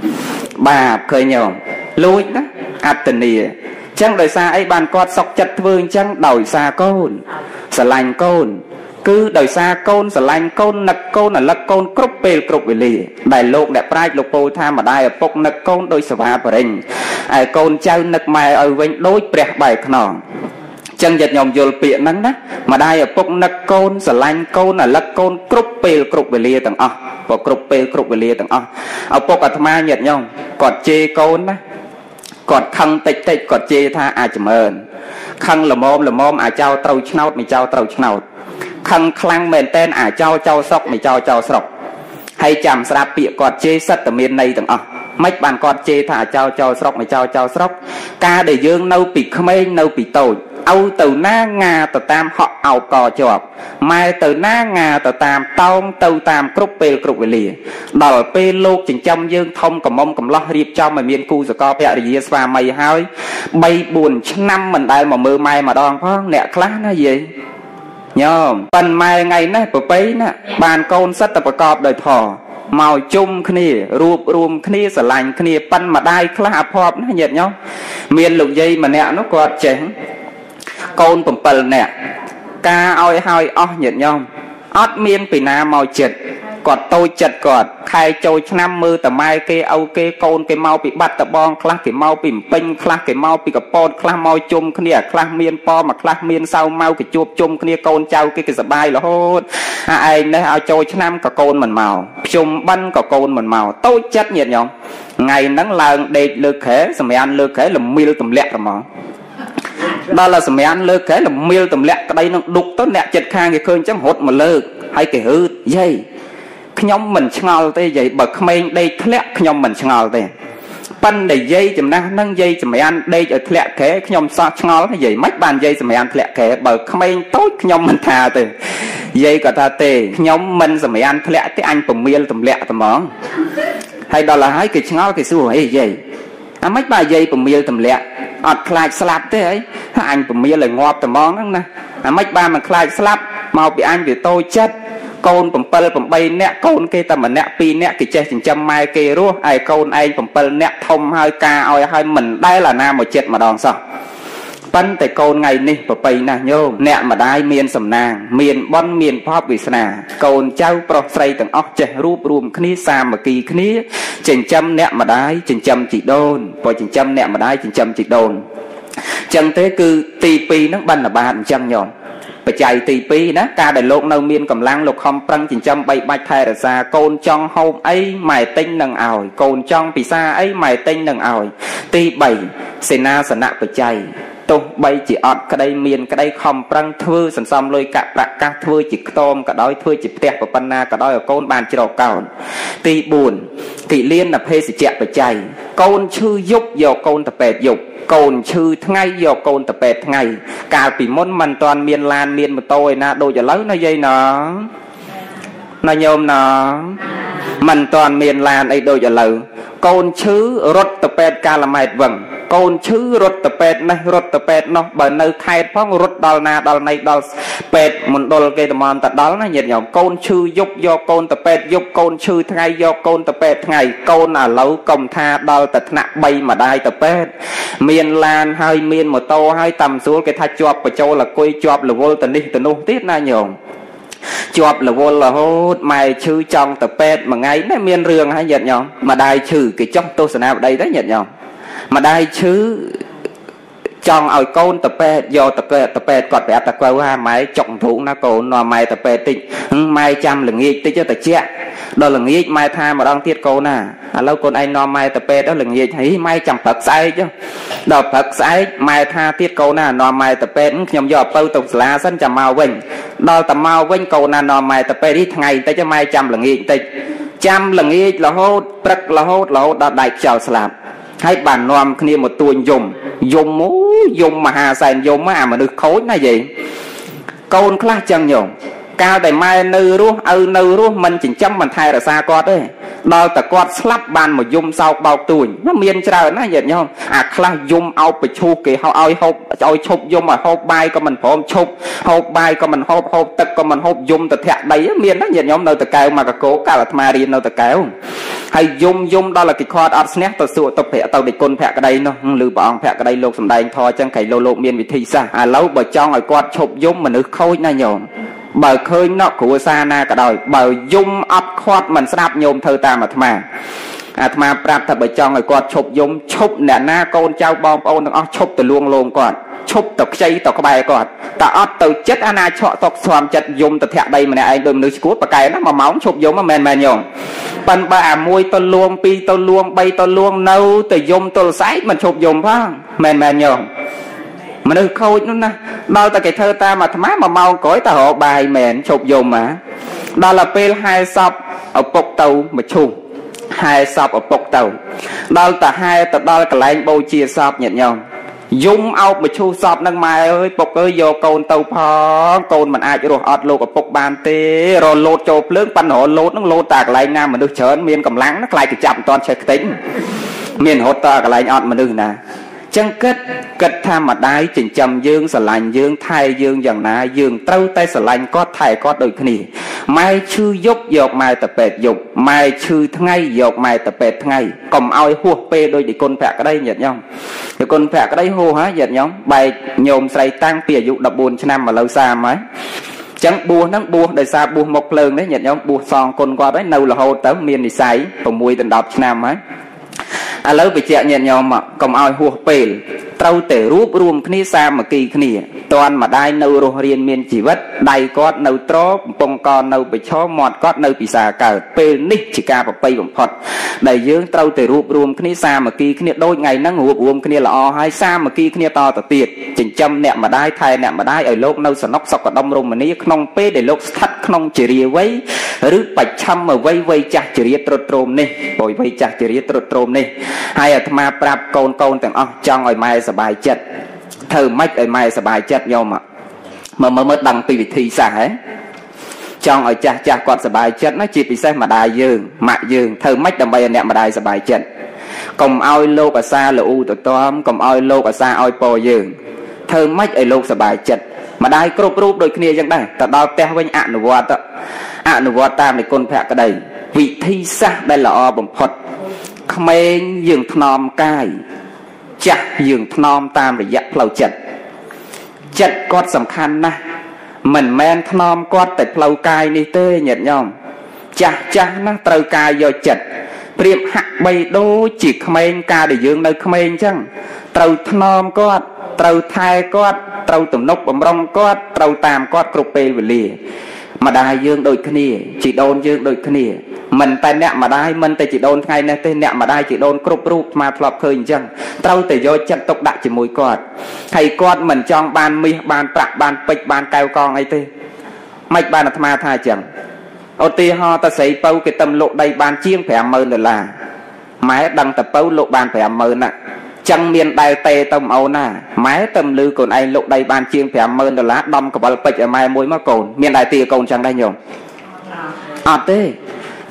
bà khơi nhôm lùi đó atenia chẳng đời xa ấy bàn quạt sọc chặt vương chẳng đổi xa côn sờ lành côn cứ đời xa côn sờ lành côn nặc côn là lắc côn cướp bê cướp về lì đại lục đẹp trai lục bồ tham mà đại ở bốc nặc côn đôi sờ va bờ đình ai côn trao nặc mày ở bên đôi bẹt bài khòn chân giật nhom dồn bịa nắng đó mà đại ở bốc nặc côn sờ lành côn là lắc côn cướp bê cướp về lì tầng o và cướp bê cướp về lì tầng o ở bốc ở tham gia nhật nhom còn chê côn đó còn khăn tịch tịch còn chê tha ai chấm ơn khăn là mồm là mồm ai trao trâu chnaut mày trao trâu chnaut khăn khăn mền tên ai trao trao sọc mày trao trao sọc hay chạm sạp bịa còn chê sắt từ miền này từng ở mấy bạn còn chê thả trao trao sọc mày trao trao sọc ca để dương nâu bị khmei nâu bị tồi âu từ na ngà từ tam họ ảo cò chọp mai từ na ngà từ tam tông từ tam cướp bê cướp về lìa đòi bê lô chỉnh trăm dương thông cầm mông cầm lo riệp cho mà miền cu rồi co bẹ gì và mày hai bay buồn năm mình đây mà mưa mai mà đòn phong nẹt class nó gì nhôm phần mai ngày nè bữa bấy nè bàn côn sắt tập cọp đời thò màu chung kia ruột ruột kia sờ lạnh kia pan mà đai class hop nó nhiệt nhau miền lục dây mà nẹt nó quạt chén côn bầm bờ nè ca oi hoi o nhiệt nhom ót miên pì na màu chật quạt tôi chật quạt khai trôi năm mươi tờ mai kê âu kê côn kê mau bị bắt tờ bong class kê mau bị pin class kê mau bị cặp pon class mau chung kia class miên po mà class miên sau mau kê chuột chung kia côn trao kê kê sờ bay là hốt ai đây ao trôi năm cả côn mình màu chung banh cả côn mình màu tôi chật nhiệt nhom ngày nắng làng để lừa khế sầm ăn lừa khế là miêu tầm lẹ rồi mà đó là sầm ăn lơ cái là miêu tầm lẹ cái đây nó đục tới nẹt chật khang cái khơi chẳng hốt mà lơ hay cái hư dây nhóm mình ngào tê vậy bậc mình đây lẹ nhóm mình ngào tê pan để dây chầm na nâng dây chầm ăn đây ở lẹ cái nhóm sao ngào cái vậy mấy bàn dây chầm ăn lẹ cái bậc mình tối nhóm mình thà tê dây cả ta tê nhóm mình chầm ăn lẹ cái anh bầm miêu tầm lẹ tầm món hay đó là hai cái ngào cái xu ấy vậy à mấy bà dây bầm miêu tầm lẹ ọt khai slap thế ấy anh bầm miêu lại ngọt tầm món đó nè à mấy ba mà khai slap mau bị anh bị tôi chết côn bầm pel bầm bay nè côn cây tầm mà nè pi nè cái che chừng trăm mai cây rúa ai côn anh bầm pel nè thông hai ca oi hai mình đây là nam một chết mà đòn sao bắn tại côn ngày ní bầm bay nè nhôm nè mà đai miền sầm nàng miền bon miền pop bị sna côn trao pro say từng óc che rúp rùm khní xa mà kỳ khní chừng trăm nè mà đai chừng trăm chỉ đôn rồi chừng trăm nè mà đai chừng trăm chỉ đôn chân thế cứ tì pi nó bắn là ba trăm nhọn phải chạy tì pi đó ca đại lục nâu miên cầm lang lục không prăng chừng trăm bay bạch thay là xa côn trong hôm ấy mày tinh nâng ảo côn trong pì xa ấy mày tinh nâng ảo tì bảy xê na sẵn nạ phải chạy tôi bay chỉ ọt cái đây miền cái đây không prăng thưa sẵn xong lôi cả bạc các thưa chỉ tôm cả đói thưa chỉ tẹt vào panna cả đói ở côn bàn chỉ đầu cao tì buồn kỳ liên là phê sẽ chạy phải chạy côn chư dục vô côn tập bẹt dục côn chư ngay vô côn tập bẹt ngay cả bị môn mình toàn miền lan miền mà tôi na đôi giờ lớn nó dây nó nó nhôm nó mình toàn miền lan ấy đôi giờ lớn côn chư rốt tập bẹt ca là mệt vâng côn chữ rốt tập pet này rốt tập pet nó bởi nơi khai phong rốt đal na đal này đal pet muốn đol cái tầm mòn tật đó nó nhiệt nhom côn chữ dục do côn tập pet dục côn chữ thay do côn tập pet ngày côn à lâu công tha đal tật nặng bay mà đai tập pet miền lan hơi miền một tô hơi tầm xuống cái thay chọp và châu là quay chọp là vô tận đi tận nô tiết na nhom chọp là vô là hốt mày chữ trong tập pet mà ngay nó miền rương hay nhiệt nhom mà đai chữ cái trong tô sơn ở đây đấy nhiệt nhom mà đai chữ trong ở côn tập pet do tập pet tập pet còn phải tập qua ha máy trọng thủ nó côn nó mày tập pet tịnh mai trăm là nghi tích cho tập che đó là nghi mai tha mà đang tiết côn à à lâu côn anh nó mai tập pet đó là nghi thấy mai trăm phật sai chứ đó phật sai mai tha tiết côn à nó mai tập pet nhom do bao tục lá sân chầm màu vinh đó tầm màu vinh côn à nó mai tập pet đi ngày tới cho mai trăm là nghi tích trăm là nghi là hốt rất là hốt là hốt đã đại chào sạp hay bàn nòm kia một tuần dùng dùng mú dùng mà hà sàn dùng mà mà được khối này gì côn khá chân nhung cao để mai nư rú ư nư rú mình chỉ chấm mình thay là xa con đấy đo ta con slap bàn một dùng sau bao tuổi nó miên trời nó vậy nhau à khá dùng ao bị chu kỳ họ ao hộp ao chụp dùng mà hộp bay có mình phom chụp hộp bay có mình hộp hộp tật có mình hộp dùng từ thẹn đấy miên nó vậy nhau nơi từ cao mà cả cố cả là mà đi nơi từ cao hay dùng dùng đó là cái kho art snack tao sửa tao phẹ tao để côn phẹ cái đây nó lư bọn phẹ cái đây lục sầm đầy thò chẳng cái lô lô miên vị thị xa à lâu bởi trong ở con chụp dùng mà nước khôi na nhổm bởi khơi nó của xa na cả đời bởi dùng ấp khoát mình sắp nhôm thơ ta mà thà à thà prap thật bởi trong ở con chụp dùng chụp nè na con trao bom ôn nó chụp từ luông luông con chụp tập xây tập cái bài con ta ấp từ chết ana chọ tộc xoàm chặt dùng từ thẹn đây mà này anh đừng nước cút và cái nó mà máu chụp dùng mà mền mền nhổm ban bà môi tôi luôn pi tôi luôn bay tôi luôn nâu từ dùng tôi sái mình chụp dùng phải mền mền nhổm mà được khôi nó nè bao ta cái thơ ta mà thắm mà mau cõi ta họ bài mền chụp dùng mà đó là pel hai sập ở bọc tàu mà chung hai sập ở bọc tàu đó ta hai tập đó là cái lạnh bầu chia sập nhận nhau dùng ao mà chu sập năng mai ơi bọc ơi vô côn tàu phó côn mình ai cho rồi ọt lột ở bọc bàn tê rồi lột chộp lưỡng pan họ lột nó lột tạc lại nam mà được chớn miền cầm lắng nó lại cái chậm toàn chơi tính miền hốt ta cái lại ọt mà được nè chân kết kết tham mà đái chỉnh trầm dương sờ lạnh dương thay dương dần ná dương trâu tay sờ lạnh có thay có đôi khi mai chư dốc dọc mai tập bệt dục mai chư ngay dọc mai tập bệt ngay còn ao hùa pe đôi để con phẹt cái đây nhật nhau thì con phẹt cái đây hô há nhật nhau bài nhôm say tăng pìa dụ đập buồn cho năm mà lâu xa mấy chẳng bùa nắng bùa đời xa bùa một lần đấy nhật nhau bùa son con qua đấy nâu là hô tới miền đi say còn mùi tình đọc cho năm mấy à lâu bị chẹn nhẹ nhõm mà còn ao hùa pe trâu tể rúp rùm khní xa mà kỳ khní toàn mà đai nâu rô riêng miền chỉ vất đầy cót nâu tró bông con nâu bị chó mọt cót nâu bị xà cờ pe nít chỉ ca và pay bằng phật đầy dương trâu tể rúp rùm khní xa mà kỳ khní đôi ngày nắng hùa rùm khní là o hai xa mà kỳ khní to tờ tiệt chỉnh châm nẹm mà đai thay nẹm mà đai ở lốc nâu sờ nóc sọc ở đông rùm mà ní không pe để lốc thắt không chỉ rìa vấy rứt bạch châm mà vây vây chặt chỉ rìa trộn trộm nè bồi vây chặt chỉ rìa trộn trộm nè hai ở tham prap côn côn từng o trong ở mai bài chất thơ mách ở mai sẽ bài chất nhau mà mà mới mới đăngពីវិធីសាស្ត្រហ៎ចង់ឲ្យចាស់ចាស់គាត់សប្បាយចិត្តណាជាពិសេសម្ដាយយើងម៉ាក់យើងធ្វើម៉េចដើម្បីឲ្យអ្នកម្ដាយសប្បាយចិត្តកុំឲ្យលោកអាសាលូទៅតំកុំឲ្យលោកអាសាឲ្យពរយើងធ្វើម៉េចឲ្យលោកសប្បាយចិត្តម្ដាយគ្រប់រូបដូចគ្នាចឹងដែរទៅដល់ផ្ទះវិញអនុវត្តអនុវត្តតាមនៃគុណភក្តីវិធីសាស្ត្រដែលល្អបំផុតក្មេងយើងថ្នមកាយចាស់យើងថ្នមតាមរយៈផ្លូវចិត្តចិត្តគាត់សំខាន់ណាស់មិនមែនថ្នមគាត់តែផ្លូវកាយនេះទេញាតិញោមចាស់ចាស់ណាស់ត្រូវការយកចិត្តប្រៀបហាក់បីដូចជាក្មេងកាលដែលយើងនៅក្មេងអញ្ចឹងត្រូវថ្នមគាត់ត្រូវថែគាត់ត្រូវទំនុកបំរុងគាត់ត្រូវតាមគាត់គ្រប់ពេលវេលាម្ដាយយើងដូចគ្នាជីដូនយើងដូចគ្នាមិនតែអ្នកម្ដាយមិនតែជីដូនថ្ងៃនេះទេអ្នកម្ដាយជីដូនគ្រប់រូបស្មាធ្លាប់ឃើញអញ្ចឹងត្រូវតែយកចិត្តទុកដាក់ជាមួយគាត់ហើយគាត់មិនចង់បានមាសបានប្រាក់បានពេជ្របានកែវកងអីទេមិនបានអាត្មាថាអញ្ចឹងឧទាហរណ៍តស្រីពៅគេតំលក់ដីបានជាង ប្រាំម៉ឺន ដុល្លារម៉ែដឹងតពៅលក់បាន ប្រាំម៉ឺន ណាចឹងមានដែលតេទៅអូនណាម៉ែតំលឺកូនឯងលក់ដីបានជាង ប្រាំម៉ឺន ដុល្លារដំកបិលពេជ្រឲ្យម៉ែមួយមកកូនមានដែលទីកូនចឹងដែរញោមអត់ទេ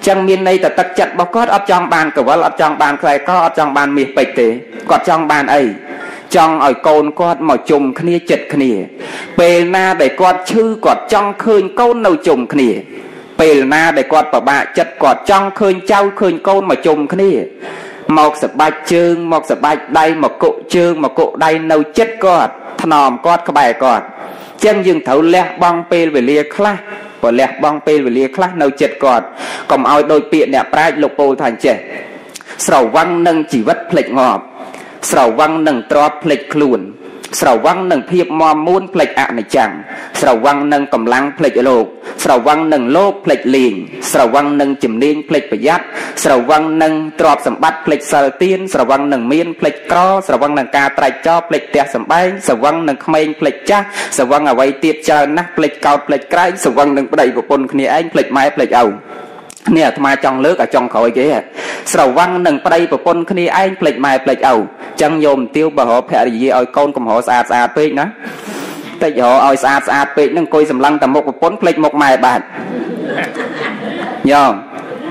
chẳng miền này ta tắc chặt bao cót ở trong bàn cờ vợ ở trong bàn khai có ở trong bàn miệt bạch tế có trong bàn ấy trong ở côn cót màu chùm khnia chật khnia bề na để cót chư cót trong khơi côn nâu chùm khnia bề na để cót bà bạ chật cót trong khơi trao khơi côn mà chùm khnia một sập bạch chương một sập bạch đây một cụ chương một cụ đây nâu chết cót thòm cót các bài cót chân dừng thấu lẹ bong pê về lia khla và lẹ bong pê về lia khla nâu chết cót còn ao đôi piện đẹp trai lục bồ thành trẻ sầu văng nâng chỉ vất plek ngọt sầu văng nâng trọt plek khuôn sầu văng nâng phiệp mò muôn plek ạ này chẳng sầu văng nâng cầm lăng plek lục sầu văng nâng lô plek liền sầu văng nâng chìm niên plek bạch dắt sầu văng nâng trọt sầm bát plek sờ tiên sầu văng nâng miên plek cro sầu văng nâng ca trai cho plek tè sầm bay sầu văng nâng khmênh plek cha sầu văng ở vay tiệt chờ nát plek cao plek cái sầu văng nâng đầy của con kia anh plek mai plek ầu nè tham trong lướt ở trong khối kia sầu văng nâng đây của con kia anh plek mai plek ầu chân nhôm tiêu bà họ phải gì ở con cùng họ xa xa pê nó tại họ ở xa xa pê nâng coi sầm lăng tầm một của bốn plek một mai bạn nhờ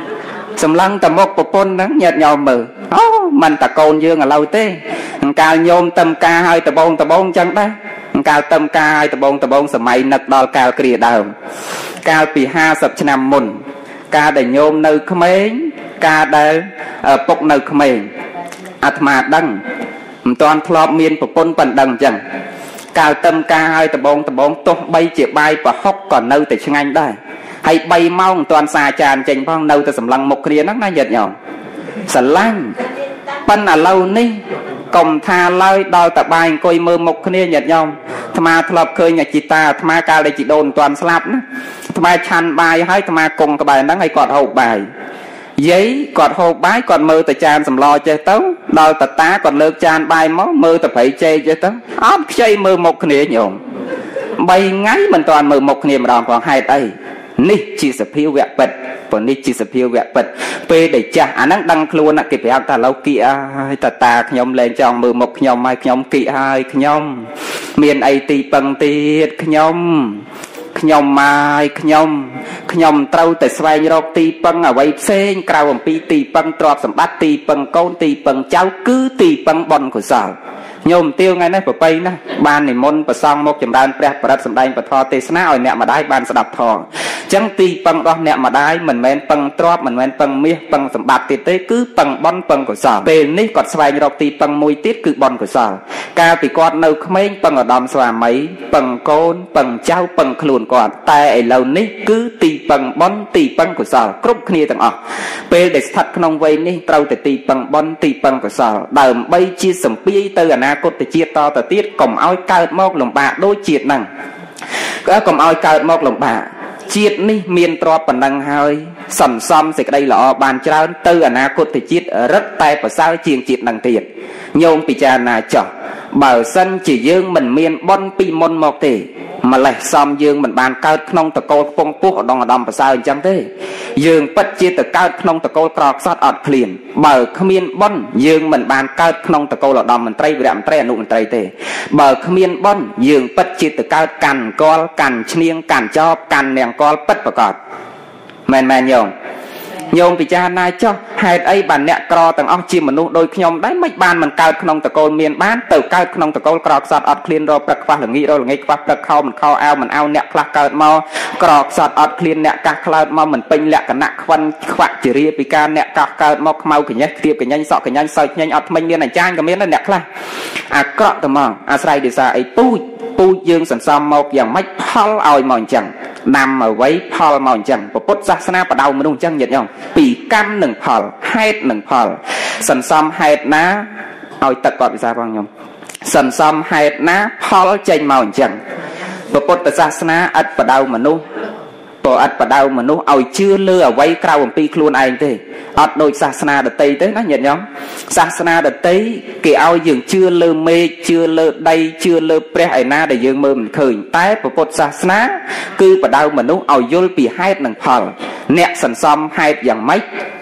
sầm lăng tầm một của bốn nó nhợt nhòm mờ mình ta con dương ở lâu tê cao nhôm tâm ca hai tờ bông tờ bông chân đó cao tâm ca hai tờ bông tờ bông sầm mày nực đo cao kia đầu caoពីห้าสิบឆ្នាំមុនការដែលញោមនៅក្មេងការដែលពុកនៅក្មេងអាត្មាដឹងមិនតាន់ធ្លាប់មានប្រពន្ធប៉ុណ្ណឹងអញ្ចឹងកាលតឹមការឲ្យដបងដបងទោះបីជាបាយប្រហុកក៏នៅតែឆ្ងាញ់ដែរហើយបីម៉ោងមិនតាន់សាចានចេញផងនៅតែសម្លឹងមុខគ្នាហ្នឹងណាញាតិញោមស្រឡាញ់ប៉ុន្តែឥឡូវនេះកុំថាឡើយដល់តែបាយអង្គុយមើលមុខគ្នាញាតិញោមអាត្មាធ្លាប់ឃើញអាជីតាអាត្មាកាលដែលជីដូនមិនតាន់ស្លាប់ណាអាត្មាឆាន់បាយហើយអាត្មាគង់ក្បែរហ្នឹងហើយគាត់ហូបបាយយាយគាត់ហូបបាយគាត់មើលតែចានសម្លចេះទៅដល់តាតាគាត់លើកចានបាយមកមើលតែប្រៃចេកចេះទៅអត់ខ្ចីមើលមុខគ្នាញោមបីថ្ងៃមិនតាន់មើលមុខគ្នាម្ដងផងហេតុអីនេះជាសភាវៈពិតព្រោះនេះជាសភាវៈពិតពេលដែលចាស់អាហ្នឹងដឹងខ្លួនគេប្រាប់ថាឡូវគីហើយតាតាខ្ញុំលែងចង់មើលមុខខ្ញុំហើយខ្ញុំគីហើយខ្ញុំមានអីទីពឹងទៀតខ្ញុំខ្ញុំមកខ្ញុំខ្ញុំត្រូវតែស្វែងរកទីពឹងអ្វីផ្សេងក្រៅអំពីទីពឹងទ្រព្យសម្បត្តិទីពឹងកូនទីពឹងចៅគឺទីពឹងបុណ្យកុសលញោមទៀវថ្ងៃនេះប្របីណាបាននិមន្តប្រសង់មកចម្រើនព្រះបរិត្តសម្ដែងពធទេសនាឲ្យអ្នកម្ដាយបានស្ដាប់ធម៌អញ្ចឹងទីពឹងរបស់អ្នកម្ដាយមិនមែនពឹងទ្រព្យមិនមែនពឹងមាសពឹងសម្បត្តិទៀតទេគឺពឹងបុណ្យពឹងកុសលពេលនេះគាត់ស្វែងរកទីពឹងមួយទៀតគឺបុណ្យកុសលកាលពីគាត់នៅក្មេងពឹងឧត្តមស្វាមីពឹងកូនពឹងចៅពឹងខ្លួនគាត់តែឥឡូវនេះគឺទីពឹងបុណ្យទីពឹងកុសលគ្រប់គ្នាទាំងអស់ពេលដែលស្ថិតក្នុងវ័យនេះត្រូវតែទីពឹងបុណ្យទីពឹងកុសលដើម្បីជាសម្ពាយទៅអនាគតជាតិតទៅទៀតកុំឲ្យកើតមកលំបាកដូចជាតិហ្នឹងក៏កុំឲ្យកើតមកលំបាកជាតិនេះមានទ្រព្យប៉ុណ្ណឹងហើយសន្សំសេចក្តីល្អបានច្រើនទៅអនាគតជាតិរឹតតែប្រសើរជាងជាតិហ្នឹងទៀតញោមពិចារណាចោះបើសិនជាយើងមិនមានបុណ្យពីមុនមកទេម្លេះសំយើងមិនបានកើតក្នុងតកូលខ្ពង់ពោះឧត្តមឧត្តមប្រសើរអញ្ចឹងទេយើងពិតជាទៅកើតក្នុងតកូលក្រខ្សត់អត់ឃ្លានបើគ្មានបុណ្យយើងមិនបានកើតក្នុងតកូលឧត្តមមន្ត្រីវីរៈមន្ត្រីអនុមន្ត្រីទេបើគ្មានបុណ្យយើងពិតជាទៅកើតកាន់កលកាន់ឈ្នៀងកាន់ចបកាន់នាងកលពិតប្រកបមែនមែនញោមញោមពិចារណាចុះហេតុអីបានអ្នកក្រទាំងអស់ជាមនុស្សដូចខ្ញុំដែរមិនបានមិនកើតក្នុងតកូលមានបានទៅកើតក្នុងតកូលក្រខ្សត់អត់ឃ្លានរកព្រឹកខ្វះល្ងាចរកល្ងាចខ្វះព្រឹកខោមិនខោអាវមិនអាវអ្នកខ្លះកើតមកក្រខ្សត់អត់ឃ្លានអ្នកកាសខ្លោតមកមិនពេញលក្ខណៈខ្វិនខ្វាក់ជារាពីការអ្នកកាសកើតមកខ្មៅកញ្ញេះគ្រៀបកញ្ញេញសក់កញ្ញេញសើចញញអត់ថ្មិញមានអាចារ្យក៏មានដែរអ្នកខ្លះអាក្រក់តែមកអាស្រ័យដោយសារអីពូជពូជយើងសន្សំមកយ៉ាងម៉េចផលឲ្យមកអញ្ចឹងដាំអ្វីផលមកអញ្ចឹងពុទ្ធសាសនាបដៅមនុស្សអញ្ចឹងញាតិញោមពីកម្មនិងផលហេតុនិងផលសន្សំហេតុណាឲ្យទឹកគាត់ពិសាផងញោមសន្សំហេតុណាផលចេញមកអញ្ចឹងពុទ្ធសាសនាឥតបដៅមនុស្សព្រោះឥតបដៅមនុស្សឲ្យជឿលើអ្វីក្រៅអំពីខ្លួនឯងទេអត់ដូចសាសនាដតីទេណាញាតិញោមសាសនាដតីគេឲ្យយើងជឿលើមេឃជឿលើដីជឿលើព្រះឯណាដែលយើងមើលមិនឃើញតែពុទ្ធសាសនាគឺបដៅមនុស្សឲ្យយល់ពីហេតុនិងផលអ្នកសន្សំហេតុយ៉ាងម៉េច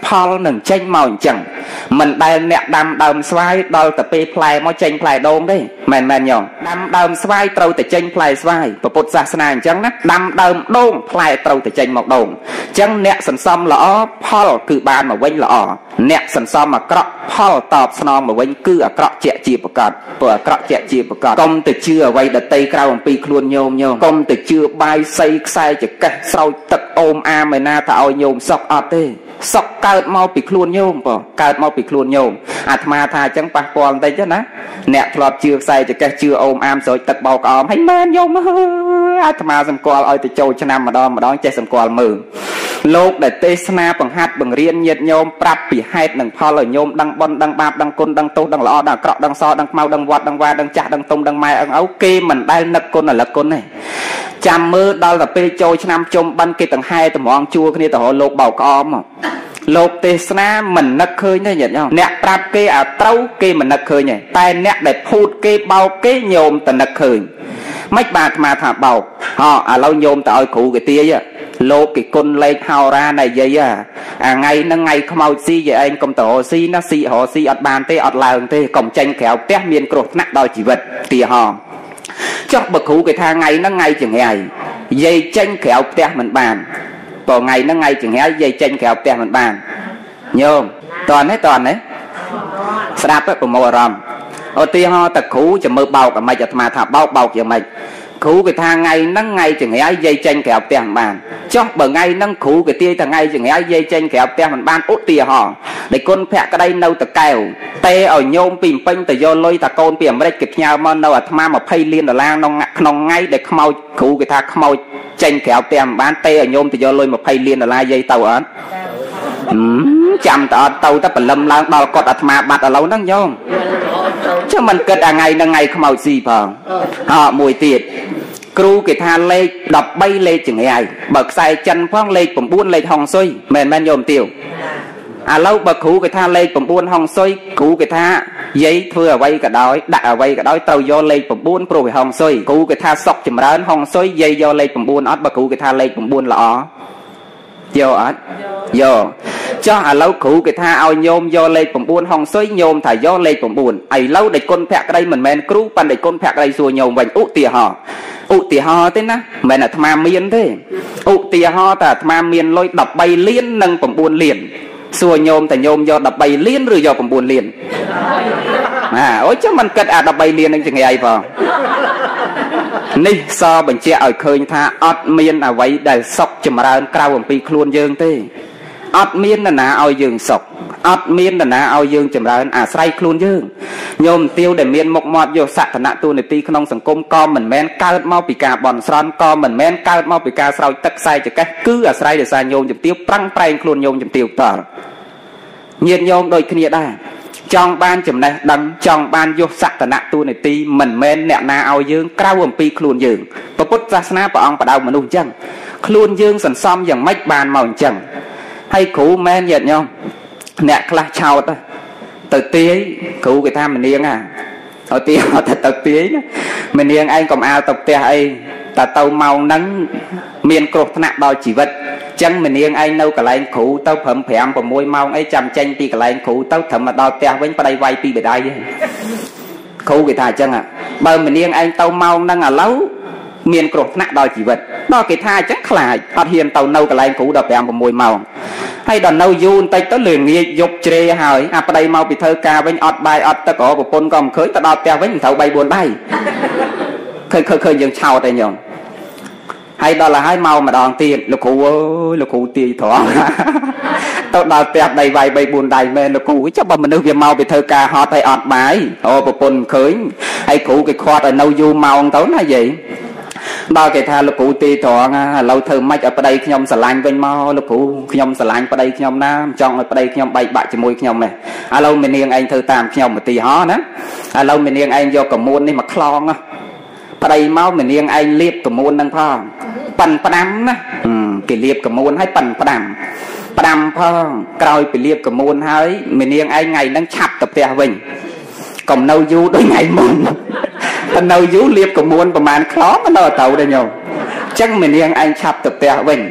ផលនឹងចេញមកអញ្ចឹងមិនដែលអ្នកដាំដើមស្វាយដល់តែពេលផ្លែមកចេញផ្លែដូងទេមែនមែនញោមដាំដើមស្វាយត្រូវតែចេញផ្លែស្វាយពុទ្ធសាសនាអញ្ចឹងណាដាំដើមដូងផ្លែត្រូវតែចេញមកដូងអញ្ចឹងអ្នកសន្សំល្អផលគឺបានមកវិញល្អអ្នកសន្សំអាក្រក់ផលតបស្នងមកវិញគឺអាក្រក់ជាជាប្រកាសព្រោះអាក្រក់ជាជាប្រកាសកុំទៅជឿអ្វីដតីក្រៅអំពីខ្លួនញោមញោមកុំទៅជឿបាយសីខ្សែចកេះស្រោចទឹកអូមអាមឯណាថាឲ្យញោមសុខអត់ទេសុខកើតមកពីខ្លួនញោមបងកើតមកពីខ្លួនញោមអាត្មាថាអញ្ចឹងប៉ះពាល់បន្តិចណាអ្នកធ្លាប់ជឿខ្សែចកេះជឿអូមអាមស្រោចទឹកបោកក្អមហើយមែនញោមអាត្មាសម្គាល់ឲ្យទៅចូលឆ្នាំម្ដងម្ដងចេះសម្គាល់មើលលោកដែលទេសនាបង្ហាត់បង្រៀនញាតិញោមប្រាប់ពីហេតុនិងផលឲ្យញោមដឹងបុណ្យដឹងបាបដឹងគុណដឹងទោសដឹងល្អដឹងអាក្រក់ដឹងសដឹងខ្មៅដឹងវត្តដឹងវាដឹងចាស់ដឹងទុំដឹងម៉ែអឹងឪគេមិនដែលនឹកគុណរលឹកគុណទេចាំមើលដល់តែពេលចូលឆ្នាំជុំបិណ្ឌគេទាំងហែតម្រងជួគ្នាទៅរកលោកបោកក្អមមកលោកទេសនាមិននឹកឃើញទេញាតិញោមអ្នកប្រាប់គេឲ្យត្រូវគេមិននឹកឃើញទេតែអ្នកដែលភូតគេបោកគេញោមតែនឹកឃើញមិនបាទអាត្មាថាបោកហ៎ឥឡូវញោមទៅឲ្យគ្រូគេទាយលោកគេគុណលេខហោរាណែយាយអាថ្ងៃហ្នឹងថ្ងៃខ្មោចស៊ីយាយឯងកុំទៅរកស៊ីណាស៊ីរកស៊ីអត់បានទេអត់ឡើងទេកុំចេញក្រៅផ្ទះមានគ្រោះថ្នាក់ដល់ជីវិតទីហោចុះបើគ្រូគេថាថ្ងៃហ្នឹងថ្ងៃចង្រៃយាយចេញក្រៅផ្ទះមិនបានបើថ្ងៃហ្នឹងថ្ងៃចង្រៃយាយចេញក្រៅផ្ទះមិនបានញោមតើនេះតើនេះស្ដាប់ទៅប្រមូលអារម្មណ៍ឧទាហរណ៍តើគ្រូចាំមើលបោកអាម៉េចអាត្មាថាបោកបោកយ៉ាងម៉េចគ្រូគេថាថ្ងៃហ្នឹងថ្ងៃចង្រៃយាយចេញក្រៅផ្ទះមិនបានចុះបើថ្ងៃហ្នឹងគ្រូគេទាយថាថ្ងៃចង្រៃយាយចេញក្រៅផ្ទះមិនបានឧទាហរណ៍ដែលគុណភក្តីនៅតកែវទេឲ្យញោមពីពេញទៅយកលុយតាកូនពីអាមេរិកគេផ្ញើមកនៅអាត្មាម្ភៃលានដុល្លារក្នុងក្នុងថ្ងៃដែលខ្មោចគ្រូគេថាខ្មោចចេញក្រៅផ្ទះមិនបានទេឲ្យញោមទៅយកលុយម្ភៃលានដុល្លារយាយទៅអត់ចាំតអត់ទៅតែបលឹមឡើងដល់គាត់អាត្មាបាត់ឥឡូវហ្នឹងញោមចុះមិនគិតអាថ្ងៃហ្នឹងថ្ងៃខ្មោចស៊ីផងអើមួយទៀតគ្រូគេថាលេខដប់បីលេខចង្រៃបើខ្សែចិនផងលេខ៩លេខហុងស៊ុយមែនមែនញោមទាវឥឡូវបើគ្រូគេថាលេខ៩ហុងស៊ុយគ្រូគេថាយាយធ្វើអ្វីក៏ដោយដាក់អ្វីក៏ដោយត្រូវយកលេខ៩ព្រោះវាហុងស៊ុយគ្រូគេថាសុកចម្រើនហុងស៊ុយយាយយកលេខ៩អត់បើគ្រូគេថាលេខ៩ល្អយកអត់យកចុះឥឡូវគ្រូគេថាឲ្យញោមយកលេខ៩ហុងស៊ុយញោមថាយកលេខ៩ឥឡូវដេចគុណភក្តីមិនមែនគ្រូប៉ុន្តែគុណភក្តីសួរញោមវិញឧទាហរណ៍ឧទាហរណ៍ទេណាមិនមែនអាត្មាមានទេឧទាហរណ៍តែអាត្មាមានលុយដប់បីលាននិង៩លានសួរញោមតែញោមយកដប់បីលានឬយក៩លានណាអូយចាំមិនគិតអាដប់បីលាននឹងចង្រៃផងនេះសបញ្ជាក់ឲ្យឃើញថាអត់មានអ្វីដែលសុខចម្រើនក្រៅអំពីខ្លួនយើងទេអត់មាននរណាឲ្យយើងសុខអត់មាននរណាឲ្យយើងចម្រើនអាស្រ័យខ្លួនយើងញោមទាវដែលមានមុខមាត់យកសក្តិទូនាទីក្នុងសង្គមក៏មិនមែនកើតមកពីការបន់ស្រន់ក៏មិនមែនកើតមកពីការស្រោចទឹកខ្សែចកេះគឺអាស្រ័យដោយសារញោមជំទាវប្រឹងប្រែងខ្លួនញោមជំទាវតល់ញាតិញោមដូចគ្នាដែរចង់បានចំណេះដឹងចង់បានយកសក្តិទូនាទីមិនមែនអ្នកណាឲ្យយើងក្រៅអំពីខ្លួនយើងពុទ្ធសាសនាព្រះអង្គបដៅមនុស្សអញ្ចឹងខ្លួនយើងសន្សំយ៉ាងម៉េចបានមកអញ្ចឹងហើយគ្រូមែនញាតិញោមអ្នកខ្លះឆោតទៅទាយគ្រូគេថាមនាងអាឲ្យទាយទៅទៅទាយមនាងឯងកុំអាលទៅផ្ទះអីតែទៅម៉ោងហ្នឹងមានគ្រោះថ្នាក់ដល់ជីវិតអញ្ចឹងមនាងឯងនៅកន្លែងគ្រូទៅព្រឹមប្រាំ៦ម៉ោងអីចាំចេញពីកន្លែងគ្រូទៅត្រឹមមកដល់ផ្ទះវិញប្តីវាយពីបដៃគ្រូគេថាអញ្ចឹងបើមនាងឯងទៅម៉ោងហ្នឹងឥឡូវមានគ្រោះថ្នាក់ដល់ជីវិតដល់គេថាអញ្ចឹងខ្លាចអត់ហ៊ានទៅនៅកន្លែងគ្រូដល់ប្រាំ៦ម៉ោងហើយដល់នៅយូរបន្តិចទៅលឿនងាយយប់ជ្រេហើយអាប្តីមកពីធ្វើការវិញអត់បាយអត់ទឹកក៏ប្រពន្ធក៏មិនឃើញទៅដល់ផ្ទះវិញមិនត្រូវបីបួនដៃឃើញឃើញឃើញយើងឆោតឯងញោមហើយដល់ហើយមកម្ដងទៀតលោកគ្រូអើយលោកគ្រូទាយត្រង់ទៅដល់ផ្ទះដៃវាយបីបួនដៃមែនលោកគ្រូចុះបើមនុស្សវាមកពីធ្វើការហត់ហើយអត់បាយអូប្រពន្ធឃើញហើយគ្រូគេខាត់ឲ្យនៅយូរម៉ោងទៅណាយាយដល់គេថាលោកគ្រូទីត្រង់ឥឡូវធ្វើម៉េចឲ្យប្តីខ្ញុំស្រឡាញ់វិញមកលោកគ្រូខ្ញុំស្រឡាញ់ប្តីខ្ញុំណាមិនចង់ឲ្យប្តីខ្ញុំបែកបាក់ជាមួយខ្ញុំទេឥឡូវមេនាងឯងធ្វើតាមខ្ញុំឧទាហរណ៍ណាឥឡូវមេនាងឯងយកកមួននេះមកខ្លងប្តីមកមេនាងឯងលាបកមួននឹងផងប៉ិនផ្ដាំណាគេលាបកមួនឲ្យប៉ិនផ្ដាំផ្ដាំផងក្រោយពីលាបកមួនហើយមេនាងឯងថ្ងៃហ្នឹងឆាប់ទៅផ្ទះវិញកុំនៅយូរដូចថ្ងៃមុនតែនៅយូរលាបកមួនប្រហែលខ្លងមិនដល់ទៅទេញោមអញ្ចឹងមេនាងឯងឆាប់ទៅផ្ទះវិញ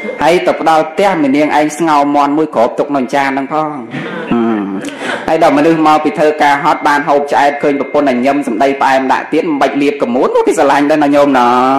hay tập đào té mình niềng anh ngào mòn mũi cọp tục nón cha năng phong hay đào mà đưa mau bị thơ ca hot ban hộp chạy khơi một con ảnh nhâm sầm đây em đại tiến bạch liệt cầm muốn cái xà lanh đây là nhôm nó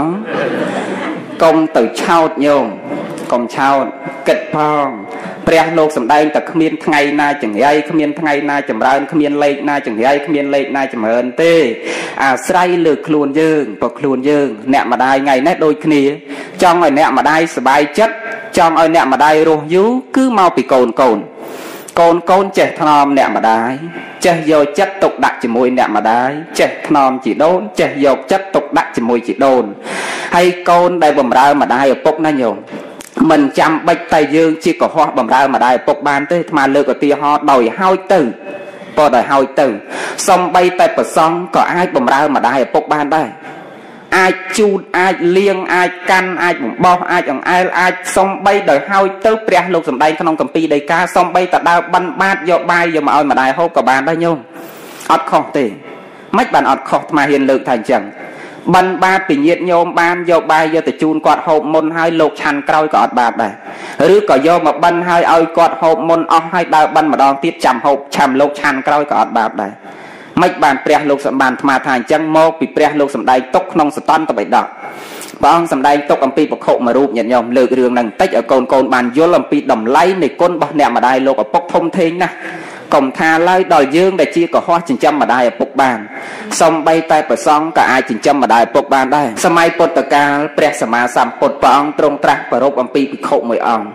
công từ trao nhôm công trao kịch phong Prea lục sầm đây ta khmiên ngày na chẳng ai khmiên ngày na chầm ran khmiên lệ na chẳng ai khmiên lệ na chầm ơn tê à say lược luồn dương bọc luồn dương nẹt mà đai ngày nét đôi kia trong ngày nẹt mà đai sbài chất trong ngày nẹt mà đai rô dú cứ mau bị cồn cồn cồn cồn trẻ thom nẹt mà đai trẻ vô chất tục đặt chỉ môi nẹt mà đai trẻ thom chỉ đôn trẻ vô chất tục đặt chỉ môi chỉ đôn hay cồn đây bầm ra mà đai ở bốc na nhung mình chăm bạch tay dương chỉ có hoa bầm ra mà đai bốc ban tới mà lừa có tia ho đòi hoi từ bỏ đòi hoi từ xong bay tay bờ sông có ai bầm ra mà đai bốc ban đây ai chu ai liêng ai căn ai bụng bo ai chẳng ai ai xong bay đòi hoi tới pre lục sầm đây trong cầm pi đầy ca xong bay ta đau băn bát do bay giờ mà ơi mà đai hô có bàn đây nhung ọt khó tỉ mấy bàn ọt khó mà hiền lực thành chẳng băn ba bị nhiệt nhôm ban do bay do từ chun quạt hộp môn hai lục chăn còi cọt bạc này rứa có do mà băn hai ơi quạt hộp môn ong hai đào băn mà đòn tiết chầm hộp chầm lục chăn còi cọt bạc này mấy bàn pre lục sầm bàn mà thành chân mô bị pre lục sầm đầy tốc nông stan tập bảy đọc bong sầm đầy tốc âm pi bọc hộ mà rụp nhận nhom lừa đường năng tách ở cồn cồn bàn vô làm pi đầm lấy này côn bọc nẹm mà đai lục ở bọc thông thiên nè cổng tha lai đòi dương để chia có hoa chỉnh trăm mà đai ở bọc bàn xong bay tay bờ song cả ai chỉnh trăm mà đai bọc bàn đây sớm mai bột tờ ca pre sầm ma sầm bột bong trong trạc và rụp âm pi bị khổ mười ong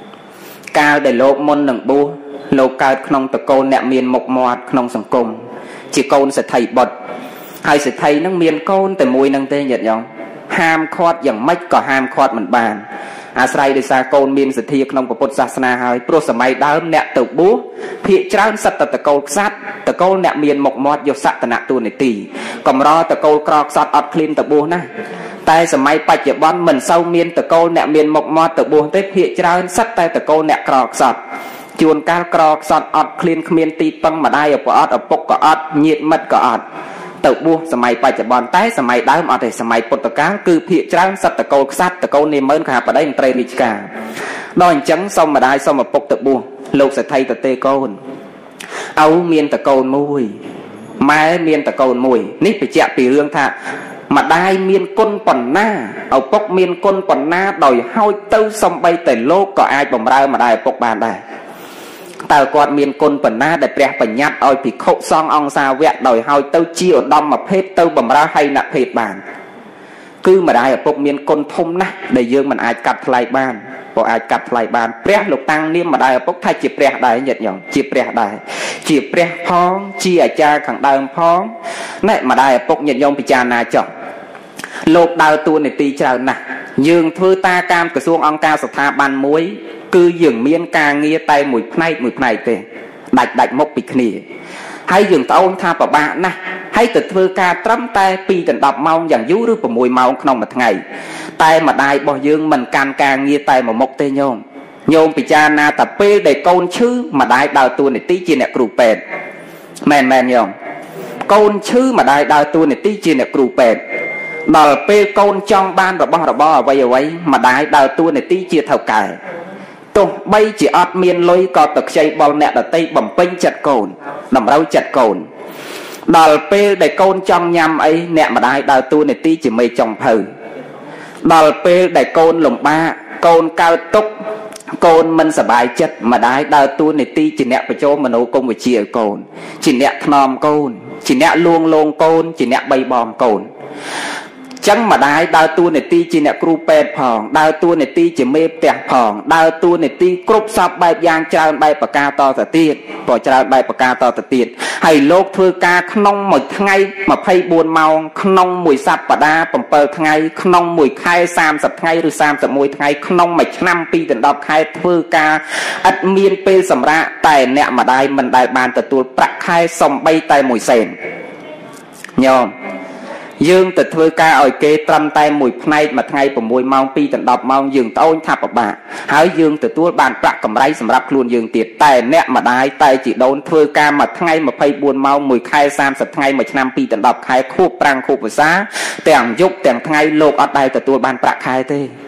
cao để lục môn nằng bua lục cao nông tờ côn nẹm miền mộc mọt nông sòng cung chỉ côn sẽ thầy bật hay sẽ thầy nâng miền côn từ mùi nâng tê nhật nhông ham khoátอย่างmấy có ham khoát mình bàn à say để xa côn miền sẽ thi nông của Phật giáo na hơi pro sớm mai đám nẹt từ búa phía trán sắt từ côn sát từ côn nẹt miền mộc mọt vô sắt từ nẹt tu này tì còn lo từ côn crop sắt ọt clean từ búa na tay sớm mai bạch giờ bón mình sâu miền từ côn nẹt miền mộc mọt từ búa tới phía trán sắt tay từ côn nẹt crop sắt chuồn cá cò sọt ọt clean khmiên tì băng mà đai ở ọt ở bốc có ọt nhiệt mật có ọt tự buaสมัยปัจจุบันแต่สมัยได้มาแต่สมัยปุตตะการคือเพียจ้างสัตตะโกสัตตะโกเนมเมินขาไปได้ในเตรนิจการดอยจังส่งมาได้ส่งมาปกตะบัวโลกสัตไทยตะเตโกนเอาเมียนตะโกนมวยไม้เมียนตะโกนมวยนี่ไปแจกปีเรื่องท่ามาได้เมียนก้นป่นหน้าเอาปกเมียนก้นป่นหน้าดอยห้อยตื้อส่งไปแต่โลกก็อายบ่มรามาได้ปกบานได้แต่กอดเมียนกลปัญนาได้แปรปัญญาเอาผิดโคซององซาแวะโดยเฮาเต้าจีอดดำมาเพศเต้าบ่มราให้นักเพศบานคือมาได้พวกเมียนกลทมนะได้เยอะมันอาจกัดไหลบ้านพออาจกัดไหลบ้านแปรลูกตังเนี่ยมาได้พวกไทยจีแปรได้หยัดหย่อนจีแปรได้จีแปรพ้องจีอาจารย์ขังดาวพ้องนั่นมาได้พวกหยัดหย่อนพิจารณาจบโลกดาวตัวในตีเจ้าน่ะยืงทือตาการกระทรวงองค์การสถาบันมวยคือยืงเมียนกางเงียไตหมุยไพรหมุยไพรเตะดัดดัดมกปิดนี่ให้ยืงตาองทาปะบะนะให้ติดทือการตรำแต่ปีตันดับเมาอย่างยุหรือปมวยเมาขนมมาทั้งไงแต่มาได้บ่ยืงมันการกางเงียไตหมกเตโยมโยมปิจานาแต่เป้ได้โกนชื่อมาได้ดาวตัวในตีจีเนกรูเป็ดแมนแมนโยมโกนชื่อมาได้ดาวตัวในตีจีเนกรูเป็ดดอลเป้โกนจองบ้านระบ้าระบ้าไว้ไว้มาได้ดาวตัวในตีจีเท่าไก่ตัวใบจีอดเมียนลอยก็ตกใจบอลแนตตีบ่มเป้งจัดโกนนำเราจัดโกนดอลเป้ได้โกนจองยำไอ้แนมาได้ดาวตัวในตีจีไม่จองเผาดอลเป้ได้โกนหลงบ้าโกนกาวตุกโกนมันสบายจัดมาได้ดาวตัวในตีจีเนปไปโจมโนกงวิเชียโกนจีเนขนอมโกนจีเนลวงลงโกนจีเนใบบอมโกนจังมาได้ดาวตัวในตีจีเนครูเป็ดผ่องดาวตัวในตีจีเมฟแตกผ่องดาวตัวในตีกรุบซับใบยางจานใบปากกาต่อตะเตียดปล่อยจานใบปากกาต่อตะเตียดให้โลกเทือกาขนมหมดไงมาไพ่บวนเมาขนมมวยสับปะดาปมเปิลไงขนมมวยไข่สามสับไงหรือสามสับมวยไงขนมไม่น้ำปีแต่ดอกไข่เทือกาอัดเมียนเปย์สำระแต่เนี่ยมาได้มันได้บานแต่ตัวประไข่สมใบไตมวยเซนยอมยืงแต่เธอกาอ่อยเกตรำไตมวยไงมาไงผมมวยเมาปีแต่ดอกเมายืงโต้นทับปะบะหายยืงแต่ตัวบานประกำไรสำหรับครูนยืงเตียดแต่เนี่ยมาได้แต่จีโดนเธอกามาไงมาไพ่บวนเมามวยไข่สามสับไงมาชนำปีแต่ดอกไข่คู่ปรังคู่ภาษาแต่งยุบแต่งไงโลกอัดได้แต่ตัวบานประไข่เต้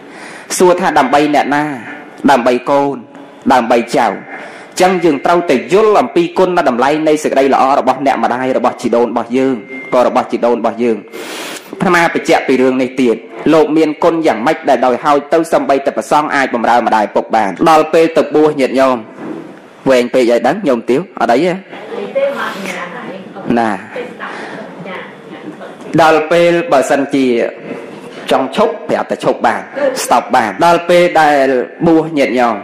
xua tha đầm bay nẹt na đầm bay côn đầm bay chào chẳng dừng trâu từ dốt làm pi côn nó đầm lay nay sự đây là ở bọc nẹt mà đây là bọc chỉ đồn bọc dương còn là bọc chỉ đồn bọc dương tham gia bị chẹt bị đường này tiền lộ miền côn dạng mách để đòi hao tâu xâm bay tập và xong ai bầm ra mà đài bộc bàn đòi pe tập bua nhiệt nhôm về anh pe dạy đắng nhôm tiếu ở đấy á nè đòi pe bờ sân chi trong chốc phải tại chốc bàn stop bàn đòi pe đại bua nhiệt nhôm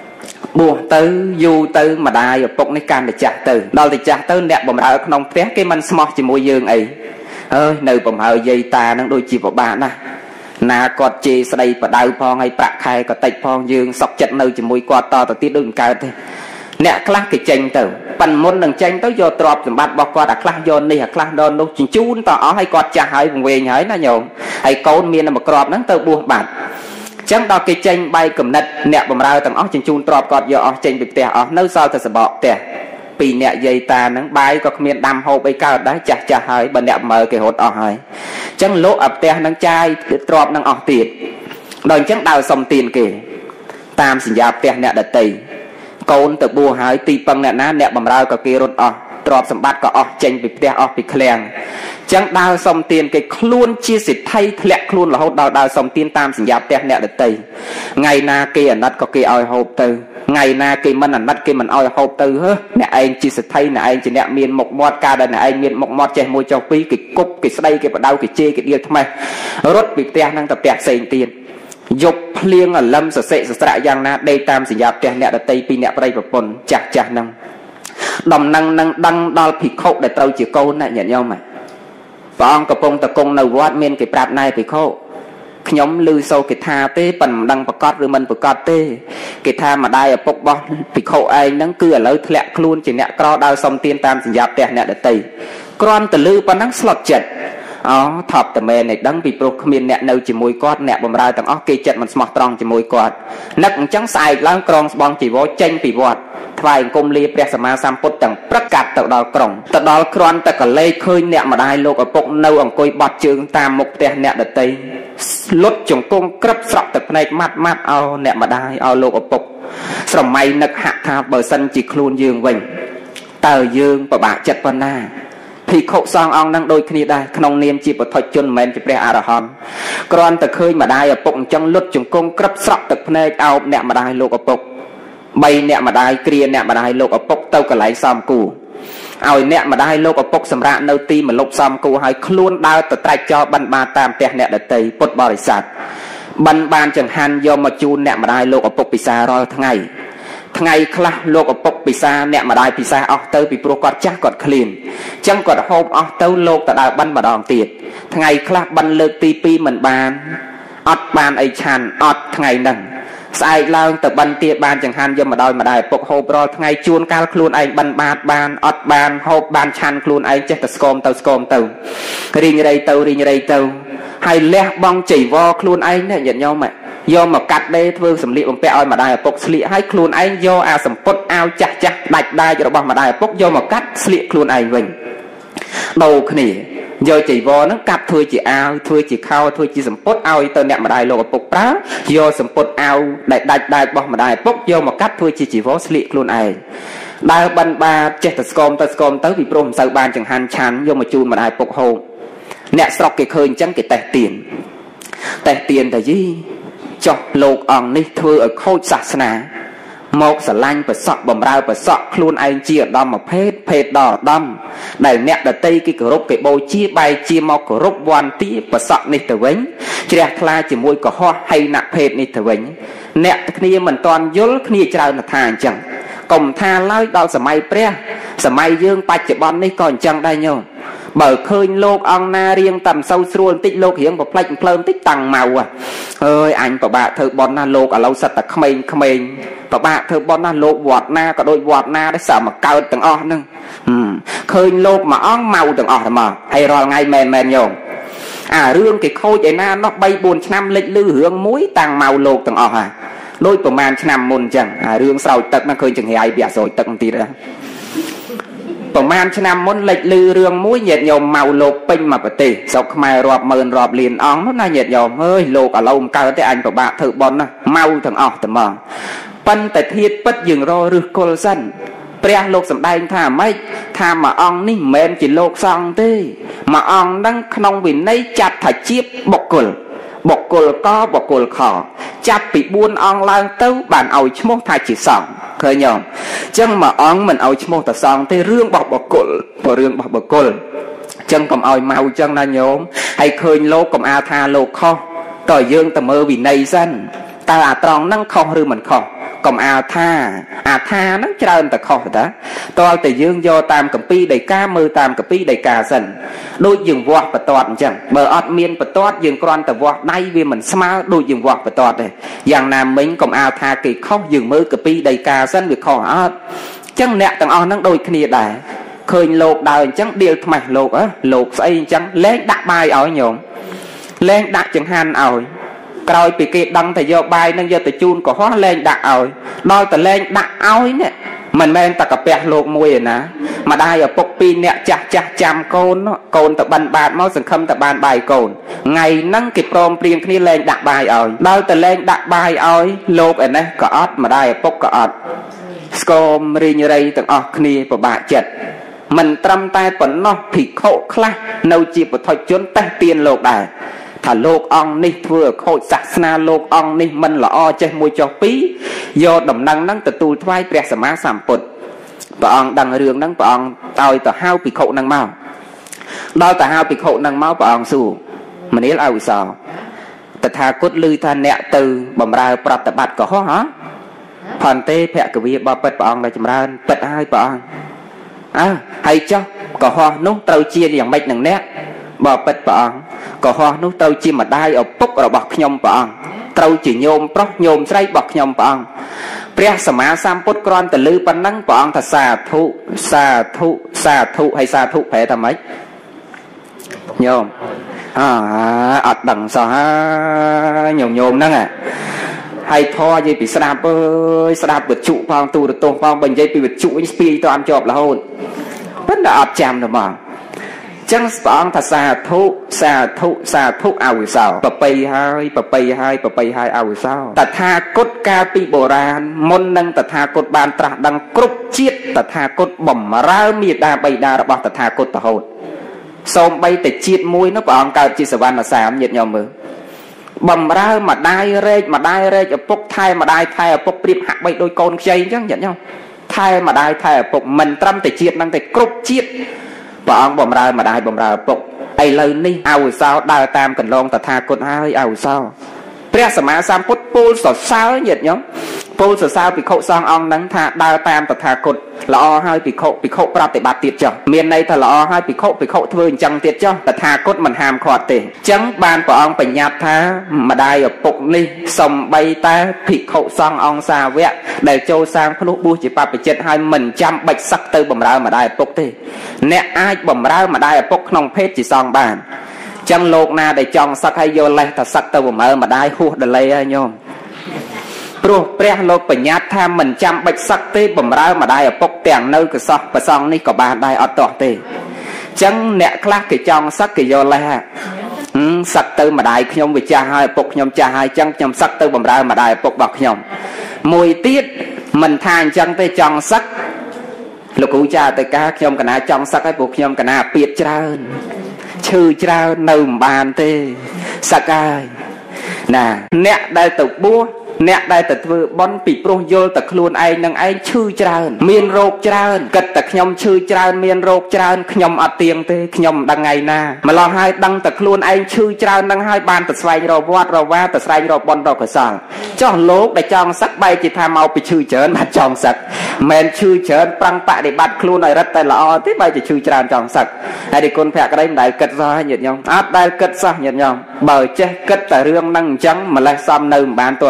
bùa tới du tới mà đài bộc này can để chặt từ đòi để chặt tới nẹt bầm ra ởក្នុងផ្ទះគេមិនស្មោះជាមួយយើងអីអើយនៅបំហើយាយតានឹងដូចជាប្របានណាណាគាត់ជេរស្ដីបដៅផងឲ្យប្រាក់ខែក៏តិចផងយើងសក់ចិត្តនៅជាមួយគាត់តទៅទៀតដូចមិនកើតទេអ្នកខ្លះគេចេញទៅប៉ិនមុននឹងចេញទៅយកទ្រព្យសម្បត្តិរបស់គាត់អាខ្លះយកនេះអាខ្លះដល់នោះជញ្ជូនតអស់ឲ្យគាត់ចាស់ហើយវង្វេងហើយណាញោមហើយកូនមានមកក្របហ្នឹងទៅបួសបាត់ចឹងដល់គេចេញបាយកំណត់អ្នកបំរើទាំងអស់ជញ្ជូនទ្រព្យគាត់យកអស់ចេញពីផ្ទះអស់នៅសល់តែសបកផ្ទះពីអ្នកយាយតាហ្នឹងបាយក៏គ្មានដាំហូបអីកើតដែរចាស់ចាស់ហើយបើអ្នកមើលគេរត់អស់ហើយអញ្ចឹងលោកអាផ្ទះហ្នឹងចាយទ្របហ្នឹងអស់ទៀតដល់អញ្ចឹងដើរសុំទានគេតាមសញ្ញាផ្ទះអ្នកដតីកូនទៅបួសហើយទីពឹងអ្នកណាអ្នកបំរើក៏គេរត់អស់ទ្រព្យសម្បត្តិក៏អស់ចេញពីផ្ទះអស់ពីឃ្លាំងអញ្ចឹងដើរសុំទានគេខ្លួនជាសិទ្ធិធ្លាក់ខ្លួនរហូតដល់ដើរសុំទានតាមសញ្ញាផ្ទះអ្នកដតីថ្ងៃណាគេអាណិតក៏គេឲ្យហូបទៅថ្ងៃណាគេមិនអាណិតគេមិនឲ្យហូបទៅហឺអ្នកឯងជាសិទ្ធិអ្នកឯងជាអ្នកមានមុខមាត់ការដែលអ្នកឯងមានមុខមាត់ចេះមួយចុះពីរគេគប់គេស្ដីគេបដៅគេជេរគេដៀលថ្មេះរត់ពីផ្ទះហ្នឹងទៅផ្ទះផ្សេងទៀតយប់ភ្លៀងអលឹមសសិសស្រៈយ៉ាងណាដេកតាមសញ្ញាផ្ទះអ្នកដតីពីអ្នកប្រិយប្រពន្ធចាស់ចាស់ហ្នឹងដំណឹងនឹងដឹងដល់ភិក្ខុដែលត្រូវជាកូនណាញាតិញោមព្រះអង្គកំពុងតគង់នៅវត្តមានគេប្រាប់ណែភិក្ខុខ្ញុំឮសូរគេថាទេប៉ុន្តែមិនដឹងប្រកាសឬមិនប្រកាសទេគេថាម្ដាយឪពុករបស់ភិក្ខុឯងហ្នឹងគឺឥឡូវធ្លាក់ខ្លួនជាអ្នកក្រដើរសុំទានតាមសញ្ញាផ្ទះអ្នកដតីគ្រាន់តែឮប៉ុណ្ណឹងស្លុតចិត្តអូថប់តែមែនឯដឹងពីព្រោះគ្មានអ្នកនៅជាមួយគាត់អ្នកបម្រើទាំងអស់គេចិត្តមិនស្មោះត្រង់ជាមួយគាត់នឹកអញ្ចឹងស្អែកឡើងក្រងស្បង់ជីវរចេញពីវត្តថ្វាយអង្គមលាព្រះសម្មាសម្ពុទ្ធទាំងព្រឹកកាត់ទៅដល់ក្រុងទៅដល់គ្រាន់តែកលេចឃើញអ្នកម្ដាយលោកឪពុកនៅអង្គុយបត់ជើងតាមមុខផ្ទះអ្នកដតីលុតជង្គង់ក្រឹបស្រក់ទឹកភ្នែកម៉ាត់ម៉ាត់ឲ្យអ្នកម្ដាយឲ្យលោកឪពុកស្រមៃនឹកហាក់ថាបើសិនជាខ្លួនយើងវិញតើយើងពិបាកចិត្តប៉ុណ្ណាភិក្ខុសង្ឃអង្គនឹងដូចគ្នាដែរក្នុងនាមជាពុទ្ធជនមិនមែនជាព្រះអរហន្តគ្រាន់តែឃើញម្ដាយឪពុកអញ្ចឹងលុតជង្គង់ក្រឹបស្រក់ទឹកភ្នែកអោបអ្នកម្ដាយលោកឪពុកបីអ្នកម្ដាយគ្រាអ្នកម្ដាយលោកឪពុកទៅកន្លែងសំគូឲ្យអ្នកម្ដាយលោកឪពុកសម្រាប់នៅទីមលុបសំគូឲ្យខ្លួនដើរទៅត្រាច់ចោលបិណ្ឌបាតតាមផ្ទះអ្នកដតីពុទ្ធបរិស័ទបិណ្ឌបានចង្ហាន់យកមកជូនអ្នកម្ដាយលោកឪពុកពិសារាល់ថ្ងៃថ្ងៃខ្លះលោកឪពុកពិសាអ្នកម្ដាយពិសាអស់ទៅពីព្រោះគាត់ចាស់គាត់ឃ្លានអញ្ចឹងគាត់ហូបអស់ទៅលោកទៅដើរបិណ្ឌម្ដងទៀតថ្ងៃខ្លះបិណ្ឌលើកទីពីរមិនបានអត់បានអីឆាន់អត់ថ្ងៃហ្នឹងស្អែកឡើងទៅបិណ្ឌទៀតបានចង្ហាន់យកមកដោយម្ដាយឪពុកហូបរាល់ថ្ងៃជួនកាលខ្លួនឯងបិណ្ឌបាតបានអត់បានហូបបានឆាន់ខ្លួនឯងចេះតែស្គមទៅស្គមទៅរីងរៃទៅរីងរៃទៅហើយលះបង់ចៃវរខ្លួនឯងណាញាតិញោមយកមកកាត់ដេរធ្វើសម្លៀកបំពាក់ឲ្យម្ដាយឪពុកស្លៀកហើយខ្លួនឯងយកអាសម្ពុតអាវចាស់ចាស់ដាច់ដាច់របស់ម្ដាយឪពុកយកមកកាត់ស្លៀកខ្លួនឯងវិញដូរគ្នាយកចៃវរហ្នឹងកាត់ធ្វើជាអាវធ្វើជាខោធ្វើជាសម្ពុតឲ្យទៅអ្នកម្ដាយលោកឪពុកប្រើយកសម្ពុតអាវដែលដាច់ដាច់របស់ម្ដាយឪពុកយកមកកាត់ធ្វើជាចៃវរស្លៀកខ្លួនឯងដើរបិណ្ឌបាតចេះតែស្គមទៅស្គមទៅពីព្រោះមិនសូវបានចង្ហាន់ឆាន់យកមកជូនម្ដាយឪពុកហូបអ្នកស្រុកគេឃើញអញ្ចឹងគេតេះទៀនតេះទៀនតាយីចុះលោកអង្គនេះធ្វើឲ្យខូចសាសនាមកស្រឡាញ់ប្រសក់បំរើប្រសក់ខ្លួនឯងជាឧត្តមភេទភេទដ៏ឧត្តមដែលអ្នកដតីគេគោរពគេបូជាបែរជាមកគោរពវន្ទាប្រសក់នេះទៅវិញជ្រះថ្លាជាមួយកុហកហីនភេទនេះទៅវិញអ្នកគ្នាមិនតាន់យល់គ្នាច្រើនថាអញ្ចឹងកុំថាឡើយដល់សម័យព្រះសម័យយើងបច្ចុប្បន្ននេះក៏អញ្ចឹងដែរញោមបើឃើញលោកអង្គណារៀងតែមិនសូវស្រួលបន្តិចលោករៀងប្រផ្លេចផ្លើមបន្តិចតាំងម៉ៅអើយអញពិបាកធ្វើបន់ណាលោកឥឡូវសិតតែក្មេងក្មេងពិបាកធ្វើបន់ណាលោកវត្តណាក៏ដូចវត្តណាដែរសើមកកើតទាំងអស់ហ្នឹងឃើញលោកមួយអង្គម៉ៅទាំងអស់ហ្មងហើយរាល់ថ្ងៃមែនមែនញោមអារឿងគេខូចឯណានោះបីបួនឆ្នាំលេចលឺរឿងមួយតាំងម៉ៅលោកទាំងអស់ហ่ะដូចប្រហែលឆ្នាំមុនអញ្ចឹងអារឿងស្រោចទឹកហ្នឹងឃើញចង្រៃពីអាស្រោចទឹកហ្នឹងទៀតประมาณชนะมุนเล็กลือเรื่องมุ้ยเหยียดโยมเมาโลกเป็นมาปฏิสกมารอบเมินรอบเลียนอ่องนั่นน่าเหยียดโยมเฮ้ยโลกอะไรมันเกิดแต่อันประบะถือบอลนะเมาถึงออกแต่มองปันแต่เทียดปัดยิงรอหรือโกลสันเปรียโลกสำได้ท่าไม่ท่ามาอ่องนี่เมนจิโลกซองตีมาอ่องนั่งขนมวินในจัดถ่ายจีบบกกลบกกลก็บกกลขอจับปีบุญอ่องลางเต้าบานเอาชโมกถ่ายจีสองเคยยอมจังมาอ่องมันเอาชโมกแต่ซองตีเรื่องบอกบกกลพอเรื่องบอกบกกลจังกำเอาเมาจังนายโยมให้เคยโลกกำอาธาโลกข้อต่อเยื่อแต่เมื่อวินในสั้นตาตรองนั่งคอหรือมันคอกำอาธาอาธานั่งเจริญแต่คอแต่ต่อแต่ยื่อโยตามกับปีได้กามือตามกับปีได้กาสั้นโดยยื่อวอกประตอดจังเบอร์อดเมียนประตอดยื่อกรอนแต่วอกได้เวียเหมือนสมาโดยยื่อวอกประตอดเลยอย่างนามมิงกำอาธาเกี่ยข้อยื่อมือกับปีได้กาสั้นวิคออดจังเนะต่างอ่อนนั่งโดยขณีได้เคยโลกดาวจังเดียวทำไมโลกอะโลกใส่จังเล่นดักใบเอาโยมเล่นดักจังหันเอากลายปีกีดังแต่โยบายนั่งโยแต่จูนก็ฮ้อเล่นดักเอาน้อยแต่เล่นดักเอาเนี่ยมันแม่งตะกะแปะโลกมวยนะมาได้อะปกปีเนี่ยจักจักจำโกนเนาะโกนแต่บันบาดเมาสังคมแต่บานใบโกนไงนั่งกิบปลอมเปลี่ยนนี่เล่นดักใบเอาน้อยแต่เล่นดักใบเอาโลกไอ้เนี่ยก็อัดมาได้ปกก็อัดสกอมรีนไรต่างออกนี่ประบาดเจ็ดมันตรำตายปนนอกผิดโคคลาเนาจีบถอยจนแต่เตียนโลกได้ถ้าโลกอ่องนี่เพื่อโคศาสนาโลกอ่องนี่มันละอ้อใจมวยจอปีโยดดำนังนั่งตะตูทวายเปรียสมาสามปดปองดังเรื่องนั่งปองต่อยต่อห้าวปีโคนั่งเมาดอยต่อห้าวปีโคนั่งเมาปองสู่มันนี้เอาวิสาแต่ถ้ากดลือท่านเนี่ยตือบำราปรับตบัดก็ฮะผ่านเต้แพะกวีบอเป็ดปองในจำรานเป็ดให้ปองอ่ะให้เจ้าก็ฮอนุ่งเตาเชียนอย่างไม่หนึ่งเนี้ยบอเป็ดปองก็ฮอนุ่งเตาเชียนมาได้เอาปุ๊กเราบอกขยมปองเตาจีโยมเพราะโยมใส่บอกขยมปองเปรียสมาสามพุทธกรอนแต่ลือปันนั่งปองถ้าสาธุสาธุสาธุให้สาธุแผ่ทำไมโยมอ่าอัดดังสาโยมโยมนั่งอ่ะให้ทอยี่ปีสนาเปยสนาเปิดจุพองตูดตรงพองบรรยายปีเปิดจุอินสปีตอนจบแล้วหุ่นเพิ่นได้อัดจำหรือเปล่าจังสองถ้าสาธุสาธุสาธุเอาวิสาวปะไปให้ปะไปให้ปะไปให้เอาวิสาวแต่ทากฎกาปีโบราณมนนังแต่ทากฎบานตราดังกรุบเจียดแต่ทากฎบ่มร้าวมีดาใบดาระบอบแต่ทากฎตะโหดสมใบแต่เจียดมวยนับองการจิตสวรรค์สามเหยียดยอมมือบ่มร้าวมาได้เร่มาได้เร่จะปกไทยมาได้ไทยปกเปรียบหักใบโดยโกนใจจังเหยียดยอมไทยมาได้ไทยปกมันตรำแต่เจียดนั่งแต่กรุบเจียดปองบ่มรามาได้บ่มราปกไอ้เลยนี่เอาเศร้าดาวตามกันลองแต่ทากดให้เอาเศร้าเปรียสมาสามพุทธปูสดเศร้าเหยียดย้อมปูสดเศร้าปีโคซององนั้นทาดาวตามแต่ทากดละอให้ปีโคปีโคปราบแต่บาดติดจ้ะเมียนในถ้าละอให้ปีโคปีโคทเวงจังติดจ้ะแต่ทากดมันหามขอดเตะจังบานปองปัญญาท้ามาได้ปกนี่สมใบตาปีโคซององซาเวะได้โจสร้างพนุบูจิปาไปเจ็ดให้มันจำบัดสักเตอบ่มรามาได้ปกเตะเนี่ยไอ้บ่มรามาได้ปกนองเพชรจีซองบานจังโลกนาได้จองสักให้โยนเลยแต่สักเตอบ่มรามาได้หัวเดลัยโยมปลุกเปรี้ยโลกปัญญาทำมันจำบัดสักเตะบ่มรามาได้ปกแต่งเนื้อกระซอกประซองนี่ก็บานได้อัดต่อเตะจังเนี่ยคลากิจองสักกิโยนเลยฮะสักเตอมาได้ขยมวิจาให้ปกขยมจ่าให้จังขยมสักเตอบ่มรามาได้ปกบอกขยมมวยตีดมันทานจังเตะจองสักลูกกูจ่าแต่กาขยมกันนะจองสักให้ปกขยมกันนะเปียดเจริญชื่อเจริญหนึ่งบานเตะสักไอ้น่ะเนี่ยได้ตกบัวเนี่ยได้แต่เธอบอนปีโปรโยแต่ครูนไอ้นังไอ้ชื่อเจริญเมียนโรคเจริญกัดแต่ขยมชื่อเจริญเมียนโรคเจริญขยมอัดเตียงเตะขยมดังไงนะมาลองให้ดังแต่ครูนไอ้ชื่อเจริญดังให้บานแต่สไลเราวาดเราว่าแต่สไลเราบอลเรากระสังจ้องโลกได้จองสักใบจิตทำเอาไปชื่อเจิญมาจองสักแมนชื่อเจิญปรังปะได้บัดครูนไอ้รัตแต่ละอที่ใบจะชื่อเจริญจองสักไอ้เด็กคนแพกได้ได้กัดซะเหยียดยองอัดได้กัดซะเหยียดยองเบอร์เจ๊กัดแต่เรื่องนั่งจังมาเลยซ้ำเนิมบานตัวเราผม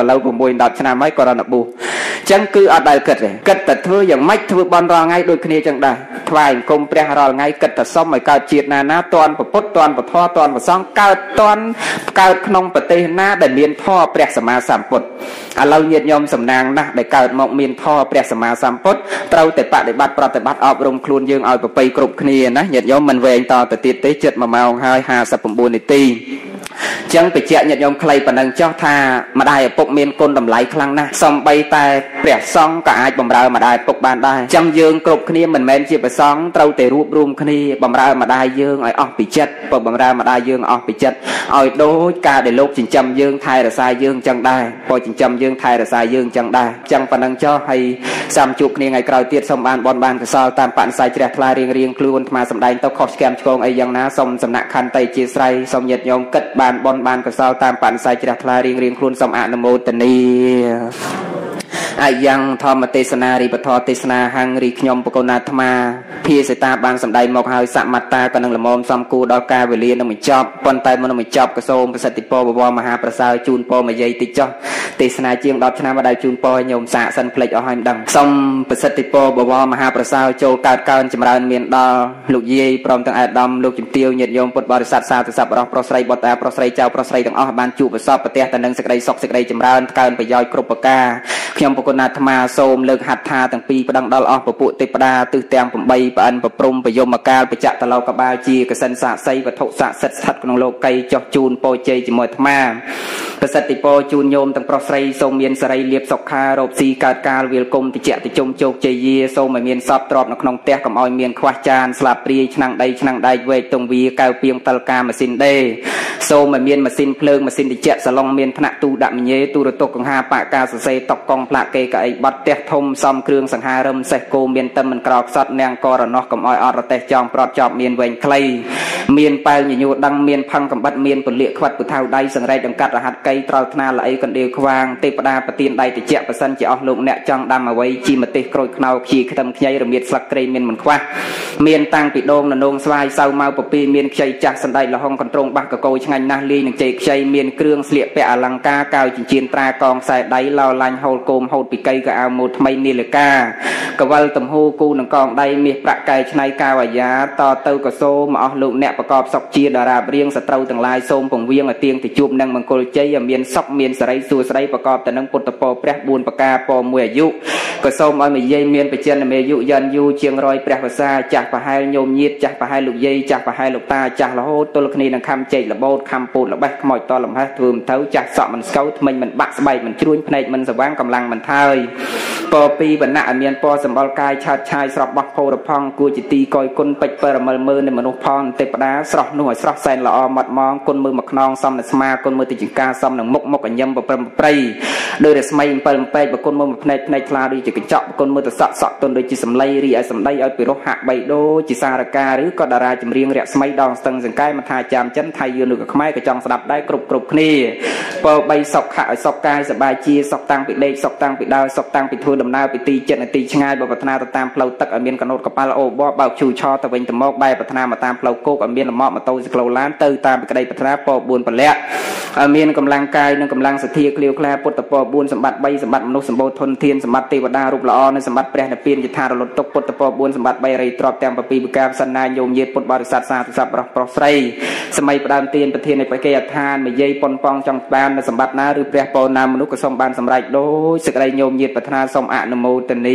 mùi đọt chna mấy còn là bù chẳng cứ ở đây cất này cất tật thưaอย่างmách thưa bon rò ngay đôi kia chẳng đây vài công pre rò ngay cất tật xong mày cao triệt na ná toàn và pốt toàn và tho toàn và xong cao toàn cao nông bờ tây na để miền tho pre sầm ma sามpốt à lâu nhiệt nhom sầm nang na để cao mộng miền tho pre sầm ma sามpốt trâuแต่ปะđể bắtปะแต่bắtออกรมครูนยื่งเอาไปกรุบគ្នាนะnhiệt nhom mình vềต่อแต่ติดtới chật mà màu hai hà sập bùn bùn tì chẳng bị chẹn nhiệt nhom clay bản năng cho tha mà đài bộc miền côn đầm lái khăng na xong bay tai pre xong cả ai bầm rau mà đài bộc bàn đài chẳng dươngกรุบគ្នាmình men chiaไปxong trâuแต่รูปรวมគ្នាบำរើมาได้យើងឲ្យអស់ពីចិត្តបើបម្រើมาได้យើងអស់ពីចិត្តឲ្យដូចការដែលលោកចិញ្ចឹមយើងថែរក្សាយើងចឹងដែរបើចិញ្ចឹមយើងថែរក្សាយើងចឹងដែរចឹងប៉ុណ្ណឹងចុះហើយសាមជួបគ្នាថ្ងៃក្រោយទៀតសូមបានបនបានកសលតាមបនិស័យជ្រះថ្លារៀងរៀងខ្លួនអាត្មាសម្ដែងទៅខុសឆ្គាំឆ្គងអីយ៉ាងណាសូមសំណាក់ខន្តីជាស្រ័យសូមញាតិញោមគិតបានបនបានកសលតាមបនិស័យជ្រះថ្លារៀងរៀងខ្លួនសូមអនុមោទនាអាយ៉ាងធម្មទេសនារីបធរទេសនាហង្រីខ្ញុំបកុណាអាត្មាភាសិតាបានសម្ដែងមកហើយសមត្តាក៏នឹងលមមសំគូដល់ការវេលានឹងបញ្ចប់ប៉ុន្តែមុននឹងបញ្ចប់ក៏សូមប្រសិទ្ធិពរបវរមហាប្រសើរជូនពរមួយយាយតិចចុះទេសនាជាងដប់ឆ្នាំមកដល់ជូនពរញោមសាកសិនភ្លេចអស់ហើយមិនដឹងសូមប្រសិទ្ធិពរបវរមហាប្រសើរចូលកើតកើនចម្រើនមានដល់លោកយាយព្រមទាំងអាដាមលោកជំទាវញាតិញោមពុទ្ធបរិស័ទសាធុសប្បុរសប្រុសស្រីបុត្រប្រុសស្រីចៅប្រុសស្រីទាំងអស់បានជួបប្រសពប្រទេសទៅនឹងសេចក្តីសុខសេចក្តីចម្រើនកើនប្រយោជន៍គ្រប់ប្រការខ្ញុំបកុណាអាត្មាសូមលើកហត្ថថាទាំងពីរប្តឹងដល់អស់ពពួកទេពតាទិសទាំងeightប្រអិនប្រព្រំប្រយមកាលបច្ចៈតលោកបាលជាកសិនសាស័យវត្ថុស័ក្តិសិទ្ធិស្ថិតក្នុងលោកីចោះជូនពរជ័យជាមួយអាត្មាប្រសិទ្ធិពរជូនញោមទាំងប្រុសស្រីសូមមានសេរីលៀបសុខារោគស៊ីកើតកាលវាលគុំតិចតិជុំជោគជ័យយាសូមឲ្យមានសពទ្របនៅក្នុងផ្ទះកុំឲ្យមានខ្វះចានស្លាបព្រាយឆ្នាំងដីឆ្នាំងដែកវែកទងវាកៅពីងតលកាម៉ាស៊ីនដេសូមឲ្យមានម៉ាស៊ីនភ្លើងម៉ាស៊ីនតិចសាឡុងមានថ្នាក់ទូដាក់មញេទូរទស្សន៍កង្ហាបកាសរសេរតុកកងផ្លាកគេកៅអីបាត់ផ្ទះធំសំគ្រឿងសង្ហារឹមសេះគោមានតែមិនក្រោកសតនាងករណោះកុំឲ្យអត់រទេសចងប្រត់ចប់មានវែងខ្លីមានប៉ែលញញួរដឹងមានផឹងកំបិតមានពលាកខ្វាត់ពុថៅដៃសង្រែកដង្កាត់រហាត់កៃត្រល់ថ្នាល្អីកណ្ដៀវខ្វាងទេពតាប្រទានដៃតិចប្រសិនជាអស់លោកអ្នកចង់ដាំអ្វីជីម្ទេសក្រូចខ្នោខ្ជិខ្ទឹមខ្ញីរមៀតស្លឹកគ្រៃមានមិនខ្វះមានតាំងពីដងននងស្វាយសៅម៉ៅពពីមានខ្ចីចាស់សណ្ដែកលហុងកន្ត្រងបាសកកោឆ្ងាញ់ណាស់លីនឹងជ័យខ្ចីមានគ្រឿងស្លៀកពាក់អលង្ការកៅចិញ្ចៀនត្រាកងខ្សែដៃឡោឡាញ់ហូលគោមហូតពីកៃកៅអាវម៉ូតថ្មីនីលកាកវលទំហូគូនឹងកងដៃមាសប្រាក់កែឆ្នៃកាវអាយ៉ាតទៅក៏សូមអស់លោកអ្នកប្រកបសុខជាតារាបរៀងសត្រូវទាំងឡាយសូមពងវៀងឲ្យទៀងទៅជួបនឹងមង្គលជ័យឲ្យមានសុខមានសេរីសួស្តីប្រកបទៅនឹងពុទ្ធពរព្រះbốnប្រការពរមួយអាយុក៏សូមឲ្យមេយាយមានបច្ចនមេយុយ័នយូជាងរយព្រះវសាចាស់ប្រហែលញោមញាតចាស់ប្រហែលលោកយាយចាស់ប្រហែលលោកតាចាស់រហូតទល់គ្នានឹងខំចេកលបោតខំពូតលបេះខ្មោចតលំហេះធ្វើមិនទៅចាស់សក់មិនស្កូវថ្មិញមិនបាក់ស្បែកមិនជ្រួញភ្នែកមិនស្វាងកម្លាំងមិនថើយពរពីវណ្ណៈឲ្យមានពរសម្បល់កាយឆាតឆាយស្រស់បោះផោរផង់គួរជាទីកយគុណពេជ្រពរមិលមើនៃមនុស្សផងទេពតាស្រស់នោះឲ្យស្រស់សែនល្អម៉ត់ម៉ងគុណមើលមកខ្នងសំនៅស្មាគុណមើលទីចង្ការសំនឹងមុខមុខអញ្ញឹមប្រព្រឹមប្រៃដោយរស្មីអំពិលអំពេកបគុណមើលមកភ្នែកភ្នែកថ្លាដូចជាកញ្ចក់បគុណមើលទៅសក់សក់ទុនដូចជាសម្លៃរីឲ្យសម្ដីឲ្យពិរោះហាក់បីដូចជាសារកាឬក៏តារាចម្រៀងរស្មីដងស្ទឹងសង្កែមិនថាចាមចិនថៃយឺនឬក៏ខ្មែរក៏ចង់ស្ដាប់ដែរគ្រប់គ្រប់គ្នាពរបីសុខខៈឲ្យសុខកាយសบายជាសុខតាំងពីដេកសុខតាំងពីដើរសុខតាំងពីធ្វើដំណើរពីទីចិត្តនៅទីឆ្ងាយបើប្រាថ្នាទៅតាមផ្លូវទឹកឲ្យមានកណូតកប៉ាល់អូបបបើកឈូឆទៅវិញទៅមកបែរប្រាថ្នាមកតាមផ្លូវគោកឲ្យមានលំអម៉ូតូសក្លូឡានទៅតាមពីក្តីប្រាថ្នាពរbốnពលៈឲ្យមានកម្លាំងកាយនិងកម្លាំងសទ្ធាក្លៀវក្លាពុទ្ធពរbốnសម្បត្តិបីសម្បត្តិមនុស្សសម្បូរធនធានសម្បត្តិទេវតារូបល្អនិងសម្បត្តិព្រះនិព្វានយថារលត់ទុកពុទ្ធពរbốnសម្បត្តិបីរីទ្របទាំងពីប្រការសន្នាញោមញាតពុទ្ធបរិស័ទសាធុសប្បុរសប្រុសស្រីសម័យផ្ដើមទានប្រធាននៃបេក្ខអដ្ឋាននិយាយប៉ុនប៉ងចង់បាននៅសម្បត្តិណាឬព្រះពរណាមនុស្សក៏សូមបានសម្រេចដោយសេចក្តីញោមញាតប្រាថ្នាសូមអនុមោទនា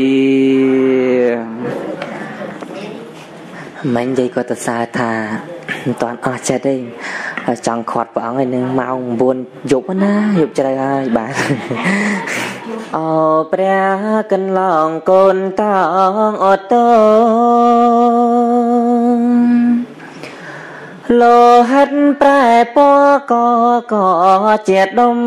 មិននិយាយក៏ទៅសារថាមិនតាន់អស់ចិត្តទេចង់ខាត់ព្រះអង្គឯនឹងម៉ោងnineយប់ណាយប់ជ្រៅហើយបាទអូព្រះកន្លងកូនតងអត់តលោហិតប្រែពណ៌កកជាដុំ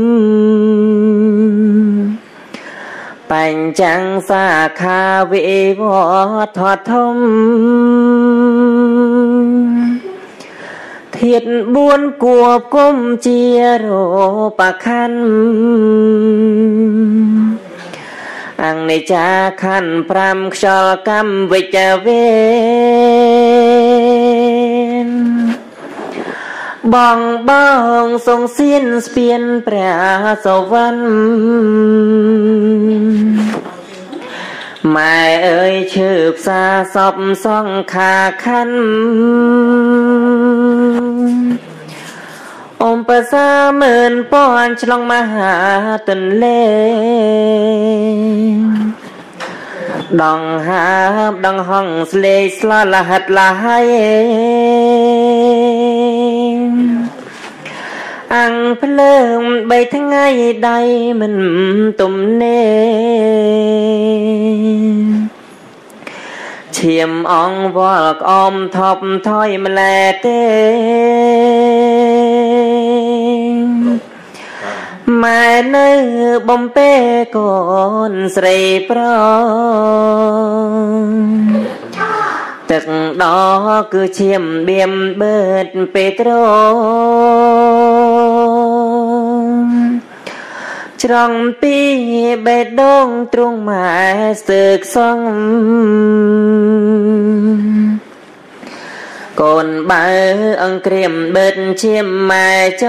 បញ្ចាំងសាខាវិវត្តធធំធាតុbốnគួបគុំជារូបខណ្ឌអនិច្ចាខណ្ឌfiveខ្យល់កម្មវិជ្ជវេបងបងសងសៀនស្ពានព្រះសវណ្ណម៉ែអើយឈើផ្សារសពសង្ខាខណ្ឌអមប្រសាមើលពន់ឆ្លងមហាទន្លេដងហាបដងហងស្លេកស្លលហិតលហើយអាំងភ្លើងបីថ្ងៃដៃមិនទំនេឈាមអងវល់ក្អមថប់ថយម្លែទេម៉ែនៅបំពេកូនស្រីប្រទឹកដគឺឈាមបៀមបឺតពេត្រោច្រងពីបេះដូងទ្រង់ម៉ែស្ទើកសងកូនបើអង្គ្រាមបិទឈាមម៉ែច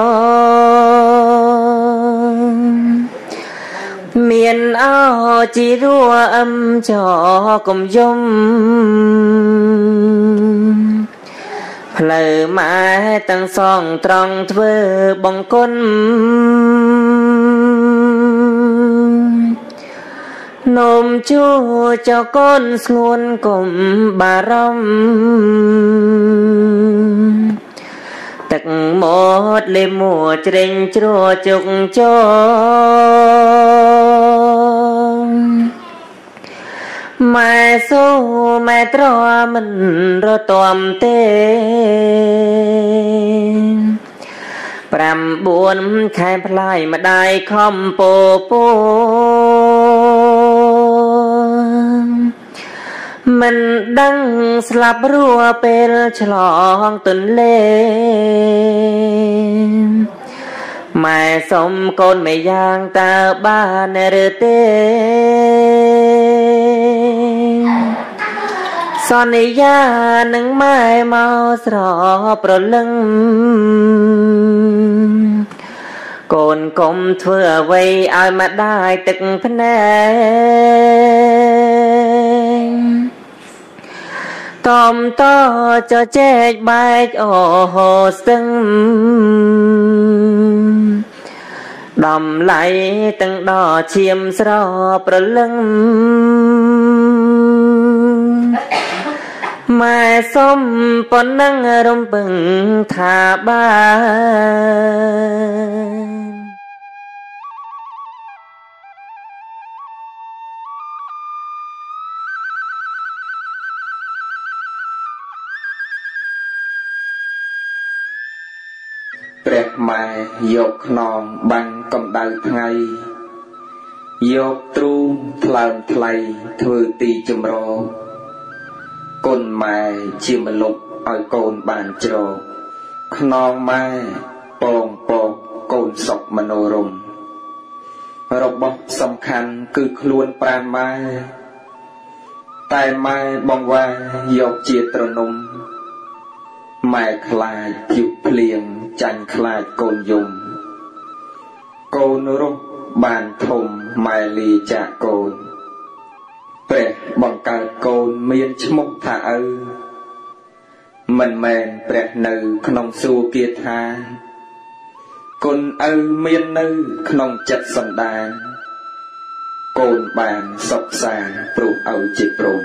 មានអោជីរួអឹមចកុំយំផ្លូវម៉ែទាំងសងត្រង់ធ្វើបង្គន់នោមជួចកូនស្ងួនកុំបារម្ភទឹកមាត់លេមួជ្រេញជ្រោជុកចោម៉ែសូម៉ែត្រមិនរទាំទេប្រាំបួនខែផ្លាយម្ដាយខំពោពោមិនដឹងស្លាប់រួពេលឆ្លងទន្លេម៉ែសុំកូនមេយ៉ាងតើបានឬទេសន្យានឹងម៉ែមកស្រប្រលឹងកូនកុំធ្វើអ្វីឲ្យម្ដាយទឹកភ្នែកតំតចចែកបែកអូហូស្ទឹងដំឡៃទាំងដឈាមស្រប្រលឹងម៉ែសុំប៉ុណ្ណឹងរំពឹងថាបានព្រះម៉ែយកខ្នងបាំងកម្ដៅថ្ងៃយកទ្រូងថ្លើមថ្លៃធ្វើទីចម្រោគុណម៉ែជាមលុបឲ្យកូនបានជ្រោខ្នងម៉ែពងពកកូនសុខមនោរម្យរបស់សំខាន់គឺខ្លួនប្រាណម៉ែតែម៉ែបងវ៉ាយកជាត្រនំម៉ែខ្លាចយុភ្លៀងចាញ់ខ្លាចកូនយំកូនរស់បានធំម៉ែលីចាកូនព្រះបង្កើតកូនមានឈ្មោះថាឪមិនមែនព្រះនៅក្នុងសួគ៌គាថាគុណឪមាននៅក្នុងចិត្តសន្តានកូនបានសុខសាន្តព្រោះឪជាព្រម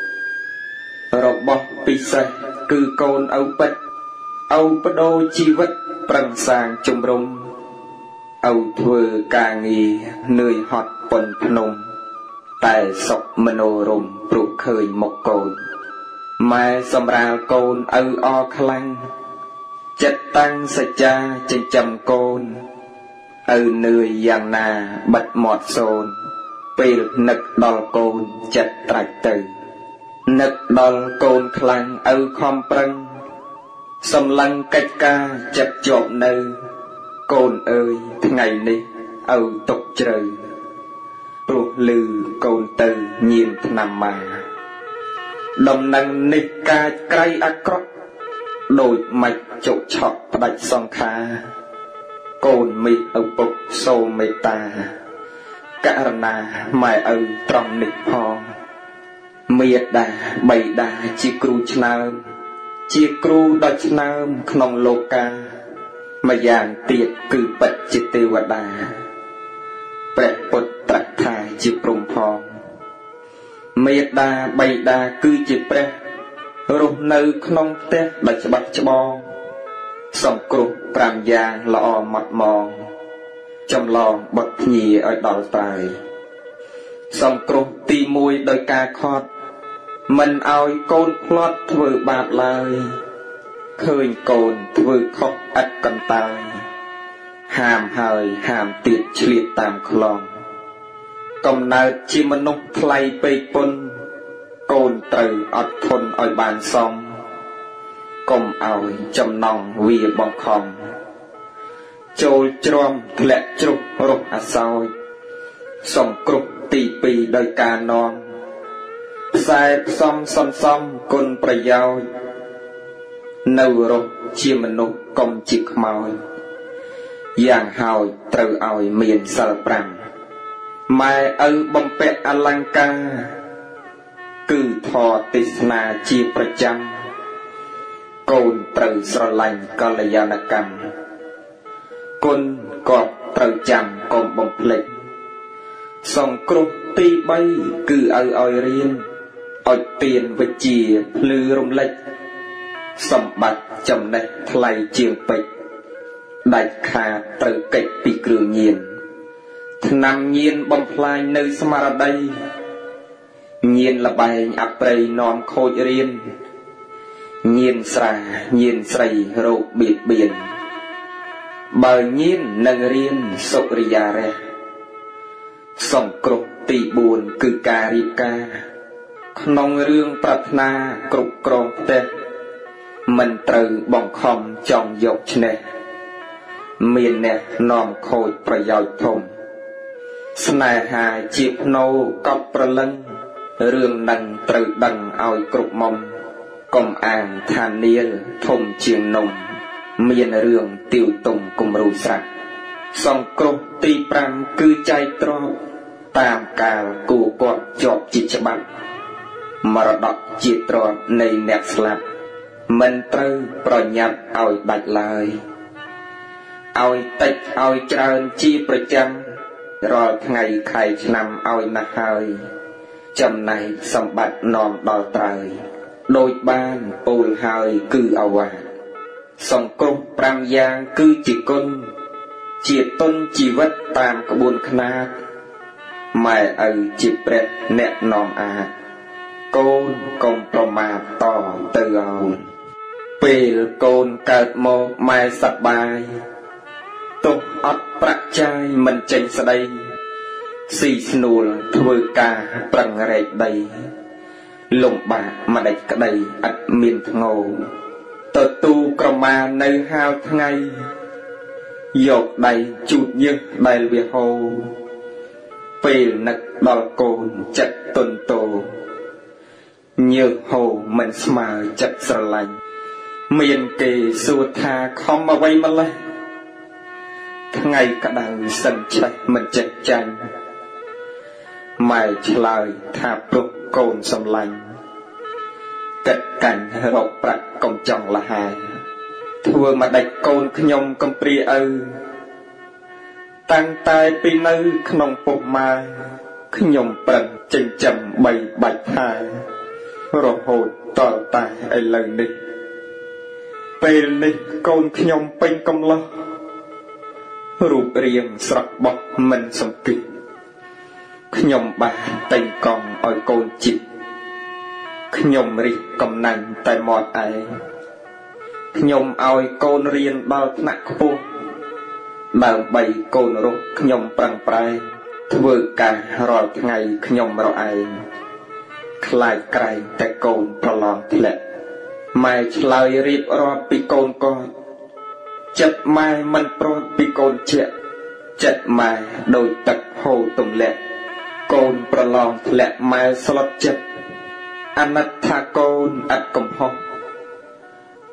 របស់ពិសេសគឺកូនឪពិតឪបដូរជីវិតប្រឹងសាងជំរំឪធ្វើការងារនឿយហត់ប៉ុនភ្នំតែសុខមនោរម្យព្រោះឃើញមុខកូនម៉ែសម្រាលកូនឪអខ្លាំងចិត្តតាំងសច្ចាចិញ្ចឹមកូនឪនឿយយ៉ាងណាបិទមាត់សូនពេលនឹកដល់កូនចិត្តត្រាច់ទៅនឹកដល់កូនខ្លាំងឪខំប្រឹងសំឡឹងកិច្ចការចិត្តជាប់នៅកូនអើយថ្ងៃនេះឪຕົកជ្រៅព្រោះលឺកូនទៅញៀនថ្នាំម៉ាដំណឹងនេះកាចក្រៃអាក្រក់ đôi mạch chậu chọc đạch song kha côn mị ở bục sô mê ta cả na mai ở trong nịch hòn miệt đà bày đà chi cru chnam chi cru đo chnam khong lô ca mà dạng tiệt cử bật chi tê vật đà bẹt bột trạch thai chi prung phong miệt đà bày đà cư chi bẹt rụt nơi khong tét đạch bạch bong song cru pram giang lọ mặt mòn trong lò bật nhì ở đào tài song cru ti mùi đôi ca khót mình ao côn plot vừa bạc lời khơi cồn vừa khóc ắt cần tài hàm hơi hàm tiệt liệt tam khloong công nào chi mình nút play bê pun cồn từ ọt thôn ở bàn sông công ao chầm nòng vì bong khom trôi trôm lẹ trục rục à sao song cục tì pì đôi ca non sai xong xong xong cônประโยชน์នៅរស់ជាមនុស្សកុំជាខ្មោចយ៉ាងហើយត្រូវឲ្យមានសិលប្រាំម៉ែឪបំពាក់អលង្ការគឺធម៌ទេសនាជាប្រចាំកូនត្រូវស្រឡាញ់កល្យាណកម្មគុណក៏ត្រូវចាំកុំបំភ្លេចសង្គ្រោះទីបីគឺឲ្យឲ្យរៀនឲ្យទៀនវិជ្ជាភ្លឺរំលេចសម្បត្តិចំណេះថ្លៃជាងពេជ្រដាច់ខាតត្រូវកិច្ចពីគ្រឿងញៀនថ្នាំញៀនបំផ្លាញនៅស្មារតីញៀនលបែងអប្រៃនាំខូចរៀនញៀនស្រាញៀនស្រីរោគបៀតបៀនបើញៀននឹងរៀនសុរិយារៈសង្គ្រោះទីបួនគឺការរៀបការក្នុងរឿងប្រាថ្នាគ្រប់គ្រងផ្ទះមិនត្រូវបង្ខំចង់យកឈ្នះមានអ្នកនាំខូចប្រយោជន៍ធំស្នេហាជាភ្នោកប់ប្រលឹងរឿងនឹងត្រូវដឹងឲ្យគ្រប់មុំកុំអាងថានាលធំជាងនំមានរឿងទាវទុំគំរូស្រាប់សង្គ្រោះទីប្រាំគឺចែកទ្រព្យតាមកាលគូគាត់ជាប់ជាច្បាប់មរតកជាទ្រព្យនៃអ្នកស្លាប់មិនត្រូវប្រញាប់ឲ្យដាច់ឡើយឲ្យតិចឲ្យច្រើនជាប្រចាំរាល់ថ្ងៃខែឆ្នាំឲ្យណាស់ហើយចំណែកសម្បត្តិនាំដល់ត្រើយដូចបានពោលហើយគឺអវាទសង្គ្រោះប្រាំយ៉ាងគឺជាគុណជាទុនជីវិតតាមក្បួនខ្នាតម៉ែឪជាព្រះអ្នកនាំអាចកូនកុំប្រមាទតទៅឲ្យពេលកូនកើតមកម៉ែសប្បាយទុកអត់ប្រាក់ចាយមិនចេញស្ដីស៊ីស្នួលធ្វើការប្រឹងរែកដីលំបាកម្ដេចក្ដីឥតមានធ្ងោទៅទូក្រមានៅហាលថ្ងៃយកដៃជូតញើសដែលវាហូរពេលនឹកដល់កូនចិត្តទុនតោញើសហូរមិនស្មើចិត្តស្រឡាញ់មានគេសួរថាខំអ្វីម្លេះថ្ងៃក្តៅសិនឆ្លេះមិនចេះចាញ់ម៉ែឆ្លើយថាព្រោះកូនសំឡាញ់កិត្តកាញ់រកប្រាក់កុំចង់លហាធ្វើមកដាច់កូនខ្ញុំកំព្រាឪតាំងតែពីនៅក្នុងពុកម៉ែខ្ញុំប្រឹងចិញ្ចឹមបីបាច់ថែរហូតតតែឥឡូវនេះពេលនេះកូនខ្ញុំពេញកំឡោះរូបរាងស្រស់បោះមិនសំគិតខ្ញុំបានតែងកង់ឲ្យកូនជីកខ្ញុំរិះកំណាញ់តែមាត់ឯងខ្ញុំឲ្យកូនរៀនដល់ថ្នាក់ខ្ពស់ដើម្បីកូនរស់ខ្ញុំប្រឹងប្រែងធ្វើការរាល់ថ្ងៃខ្ញុំរឯងខ្លាចក្រែងតែកូនប្រឡងធ្លាក់ម៉ែឆ្លើយរៀបរាប់ពីកូនគាត់ចិត្តម៉ែមិនប្រត់ពីកូនជាចិត្តម៉ែដូចទឹកហូរទម្លាក់កូនប្រឡងធ្លាក់ម៉ែស្លុតចិត្តអាណិតថាកូនឥតកំហុស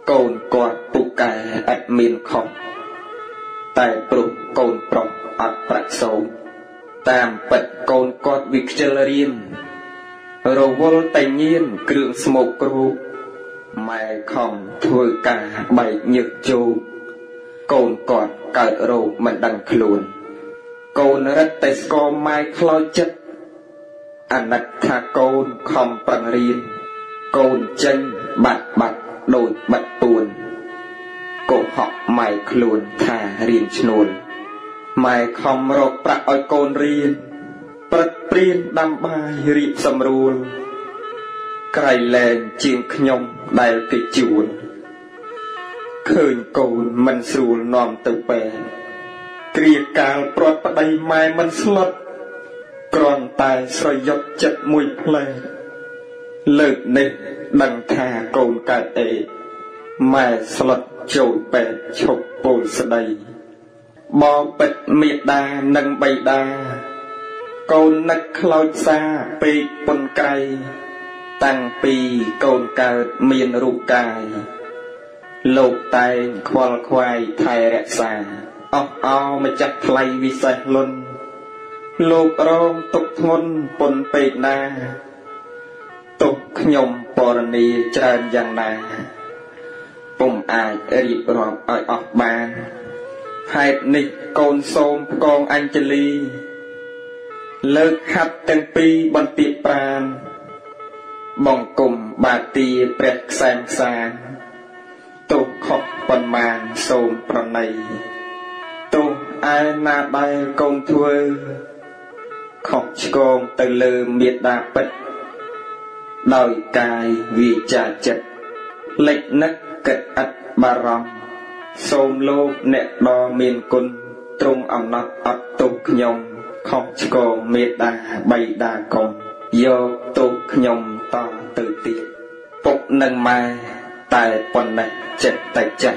cồn quạt bục cài ắt miên khóc tại bục cồn prọc ắt bạc sâu tam bật cồn quạt việc chơi riêng rồi vô tay nhiên cường smok ru mẹ không thôi cả bảy nhược châu cồn quạt cởi rô mình đằng khluồn cồn rất tay sco mai khôi chất anh đặt tha cồn không bằng riêng cồn chân bạt bạt đôi bật tuôn cổ họ mày khluồn thà riêng chnuồn mày không rộp bạc oi cồn riêng bật priên đam bài riêng xâm ruồn cày lên chiên nhông đại cái chuồn khơi cồn mình sùn nòm từ bè kia cao prot bắt đây mai mình slot còn tài soi dọc chật mùi ple lợi nệ đằng thà cồn cài tệ mai slot trôi bè chụp bồn sờ đầy bò bệt miệt đà nâng bay đà cồn nắc khơi xa bị bồn cày tăng pi cồn cài miền ru cài lục tay khoal khoai thay rẽ xa óc ao mà chắc play vi sai luôn lục rong tục ngôn pôn pe na tục nhom porani tràn giang na bùm ai rịp rọp ở óc bàn hai nịch cồn xôm con anh chân ly lợt hạt tăng pi bần tiệp pran bong cùng bà tia prẹt sang sang tục khóc bần màn xôm pran này tục ai na bay công thua khóc con từ lơ miệt đà bật đòi cài vì trà chật lệch nấc cật ắt bà rong xôm lô nẹ đo miền cun trung ẩm nọt ắt tục nhông khóc con miệt đà bay đà công do tục nhông to từ tiết phục nâng mai tại quần này chật tay chật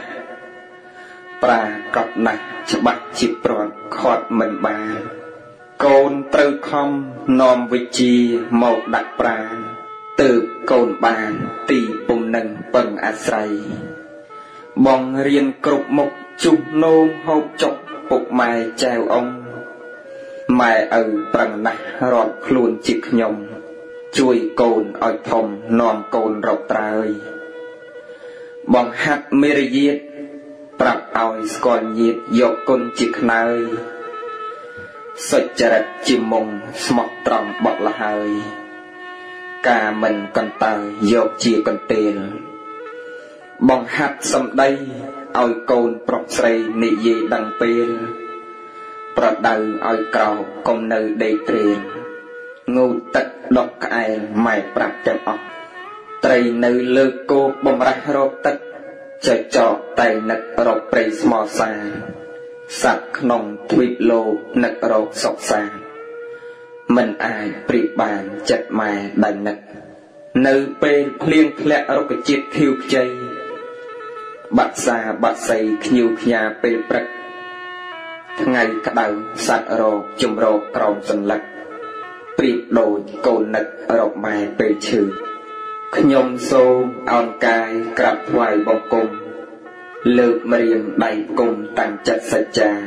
pra cọp này cho bắt chịp rọn khọt mình bà cồn từ không nòm vị chi một đặc pra từ cồn bàn tì bùm nâng bằng át say bong riêng cục mục chụp nôm hộp chọc bục mai treo ông mai ở bằng nạch rọt luôn chịp nhông chui cồn ở thòng nòm cồn rọc trời bong hạt mê riết bạc oi còn nhiệt dọc côn chích nơi sợi chặt chim mông smọt tròn bọt là hơi cả mình còn tờ dọc chia còn tiền bong hạt sầm đây oi côn prop srei nị gì đằng pin prop đầu oi cầu công nơi đầy tiền ngu tật đọc ai mày bạc chậm ọc tây nơi lơ cô bom rách rộp tật chạy trọ tay nực rộp prey small xa sạc nông thuyết lô nực rộp sọc xa mình ai pri bàn chật mài đầy nực nơi bên liên lẹ rộp cái chiếc thiêu chay bạc xa bạc xây khniu khnhà bên prek ngày cả đầu sạc rộp chùm rộp tròn sân lật pri đồ cồn nực rộp mài bên chữ nhom xô on cài cặp hoài bọc cùng lược mềm đầy cùng tăng chặt sạch trà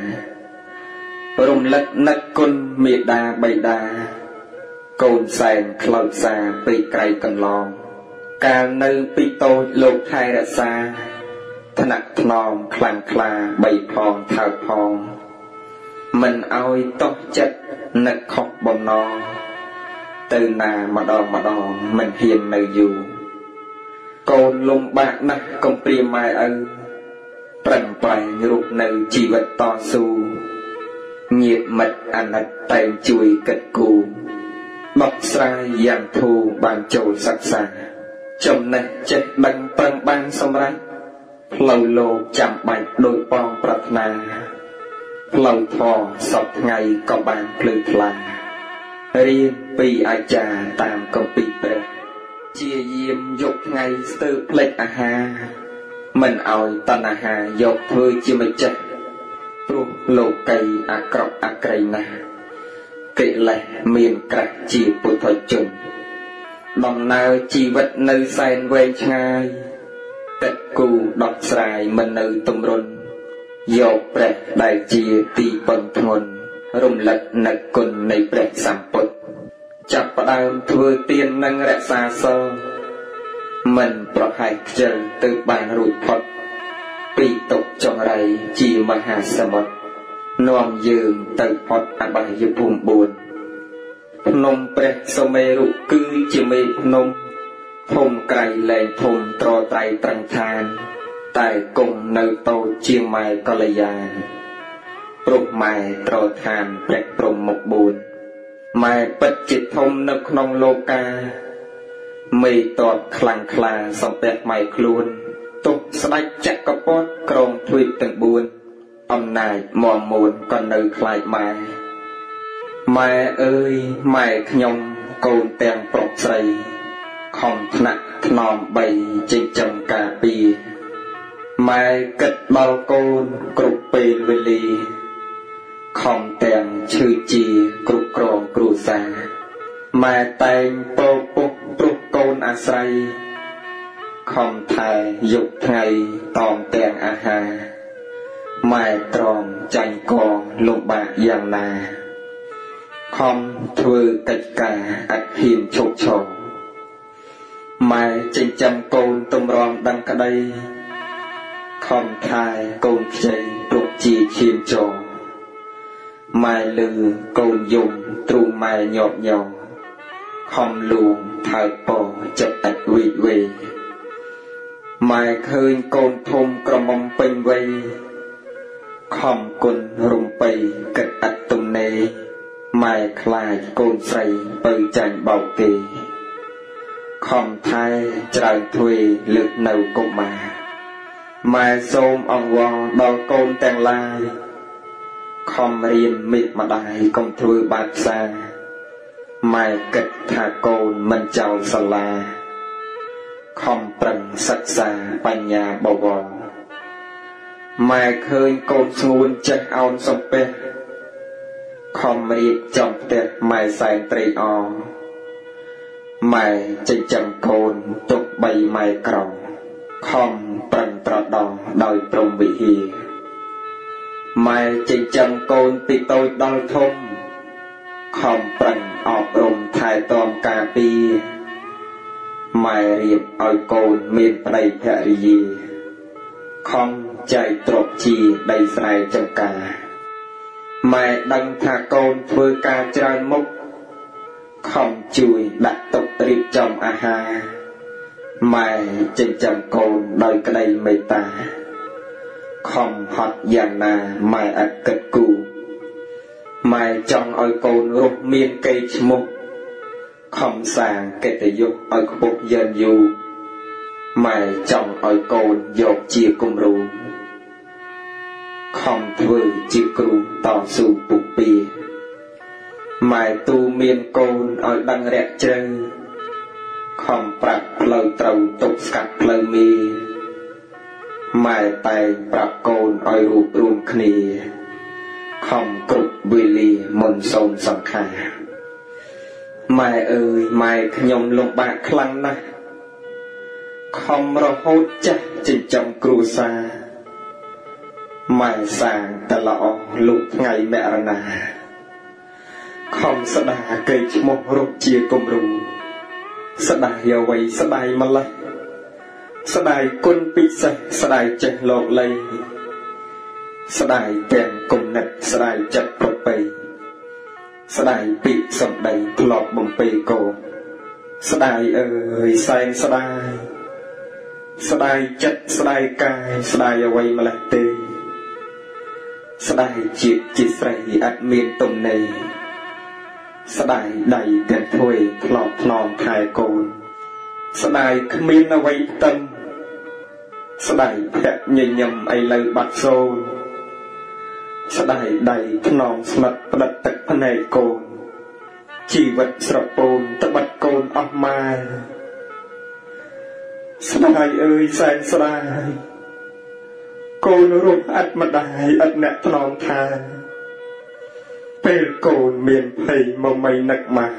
rung lật nấc côn miệt đà bay đà cồn sàn khlau xa bị cày cần lòng cả nơi bị tôi lục hai đã xa thân nặng nòng khlang khla bay phong thao phong mình oi tóc chất nấc khóc bông non từ nà mà đòn mà đòn mình hiền nơi dù cồn lùng bạc nắc công pri mai ân prần bài rụt nơi chi vật to su nhiệt mật ăn nật tay chui cật cù bọc sai giang thu bàn trầu sắc xa chồng này chết đăng prần ban xong rách lâu lô chạm bạch đôi bong prật nà lâu thò sọc ngày có bàn plư phlang riêng pi ai trà tam công pi bè chia diêm dục ngày từ lệch à ha mình ỏi tân à ha dục thôi chia mấy chặt ru lô cây à cọp à cây na kệ lệ miền cạch chia bụi thổi chừng đồng nào chi vật nơi sen quen ngay tật cù ដកស្រាយមិននៅទំរុនយកព្រះដែលជាទីពឹងធ្ងន់រំលឹកនឹកគុណនៃព្រះសម្ពុទ្ធចាប់ផ្ដើមធ្វើទាននិងរក្សាសិលមិនប្រហែសខ្ជិលទៅបានរួចផុតពីទុកចង្រៃជាមហាសមុទ្រនាំយើងទៅផុតអបាយភូមិបួនភ្នំព្រះសុមេរុគឺជាមេភ្នំធំក្រៃលែងធំត្រត្រៃត្រឹងឋានតែគង់នៅតូចជាងម៉ែកល្យានព្រោះម៉ែត្រឋានព្រះព្រំមុខបួនម៉ែពិតជាធំនៅក្នុងលោកាមេតបខ្លាំងខ្លាសំពះម៉ែខ្លួនទុកស្ដេចចក្រពត្តិក្រុងទ្វីបទាំងបួនអំណាចមមមួនក៏នៅខ្លាចម៉ែម៉ែអើយម៉ែខ្ញុំកូនទាំងប្រុសស្រីខំថ្នាក់ថ្នមបីចិញ្ចឹមការពារម៉ែគិតដល់កូនគ្រប់ពេលវេលាខំទាំងឈឺជាគ្រប់គ្រងគ្រួសារម៉ែតែងពរពុកព្រោះកូនអាស្រ័យខំថែយកថ្ងៃតមទាំងអាហារម៉ែទ្រាំចាញ់កងលំបាកយ៉ាងណាខំធ្វើកិច្ចការអត់ហ៊ានឈប់ឈរម៉ែចិញ្ចឹមកូនតម្រាំដឹងក្តីខំថែកូនខ្ចីព្រោះជាឈាមចរម៉ែលឺកូនយំទ្រូងម៉ែញាប់ញ័រខំលួងថើបពរចិត្តឥតវិវេម៉ែឃើញកូនធំក្រមុំពេញវ័យខំគុណរំពៃគិតឥតទំនេរម៉ែខ្លាចកូនស្រីទៅចាញ់បោកគេខំថែច្រើនទ្វេលើកនៅកុមារម៉ែសូមអង្វរដល់កូនទាំងឡាយខំរៀនមេម្ដាយកុំធ្វើបាបផ្សាម៉ែគិតថាកូនមិនចោលសាលាខំប្រឹងសិក្សាបញ្ញាបវរម៉ែឃើញកូនស្ងួនចេះអោនសំពះខំរៀបចំផ្ទះម៉ែសែនត្រេកអរម៉ែចិញ្ចឹមកូនទុកបីម៉ែក្រំខំប្រឹងត្រដោះដោយព្រមវិហារម៉ែចិញ្ចឹមកូនពីតូចដល់ធំខំប្រឹងអប់រំថែទាំការពារម៉ែរៀបឲ្យកូនមានប្តីភរិយាខំចែកទ្រព្យជាដីស្រែចម្ការម៉ែដឹងថាកូនធ្វើការច្រើនមុខខំជួយដាក់តុរៀបចំអាហារម៉ែចិញ្ចឹមកូនដោយក្តីមេត្តាខំហត់យ៉ាងណាម៉ែអត់គិតគូរម៉ែចង់ឲ្យកូនរស់មានកេរ្តិ៍ឈ្មោះខំសាងកិត្តិយសឲ្យខ្ពស់យឺនយូរម៉ែចង់ឲ្យកូនយកជាគំរូខំធ្វើជាគ្រូតស៊ូពុះពៀម៉ែទូមានកូនឲ្យដឹងរាក់ជ្រៅខំប្រាប់ផ្លូវត្រូវទុកស្កាត់ផ្លូវមេម៉ែតែងប្រាប់កូនឲ្យរួបរួមគ្នាខំគ្រប់វេលាមុនសូនសង្ខារម៉ែអើយម៉ែខ្ញុំលំបាកខ្លាំងណាស់ខំរហូតចាស់ចិញ្ចឹមគ្រួសារម៉ែសាងតល្អលុកថ្ងៃមរណាខំស្ដារកេរ្តិ៍ឈ្មោះរកជាគំរូស្ដាយអ្វីស្ដាយម្លេះស្ដាយគុណពិសេសស្ដាយចេះលោកលៃស្ដាយទាំងគំនិតស្ដាយចិត្តប្រពៃស្ដាយពីសម្ដីធ្លាប់បំពេកូនស្ដាយអើយសែនស្ដាយស្ដាយចិត្តស្ដាយកាយស្ដាយអ្វីម្លេះទេស្ដាយជាតិជាស្រីអត់មានទំនេរស្ដាយដៃទាំងធ្វេធ្លាប់ថ្នមថែកូនស្ដាយគ្មានអ្វីផ្ទឹមស្ដាយភ័ក្រញញឹមឥឡូវបាត់សូន្យស្ដាយដៃថ្នមស្និទ្ធផ្ដិតទឹកភ្នែកកូនជីវិតស្រពោនត្បិតកូនអស់ម៉ែស្ដាយអើយសែនស្ដាយកូនរស់ឥតម្ដាយឥតអ្នកថ្នមថែពេលកូនមានភ័យមកមិននឹកម៉ែ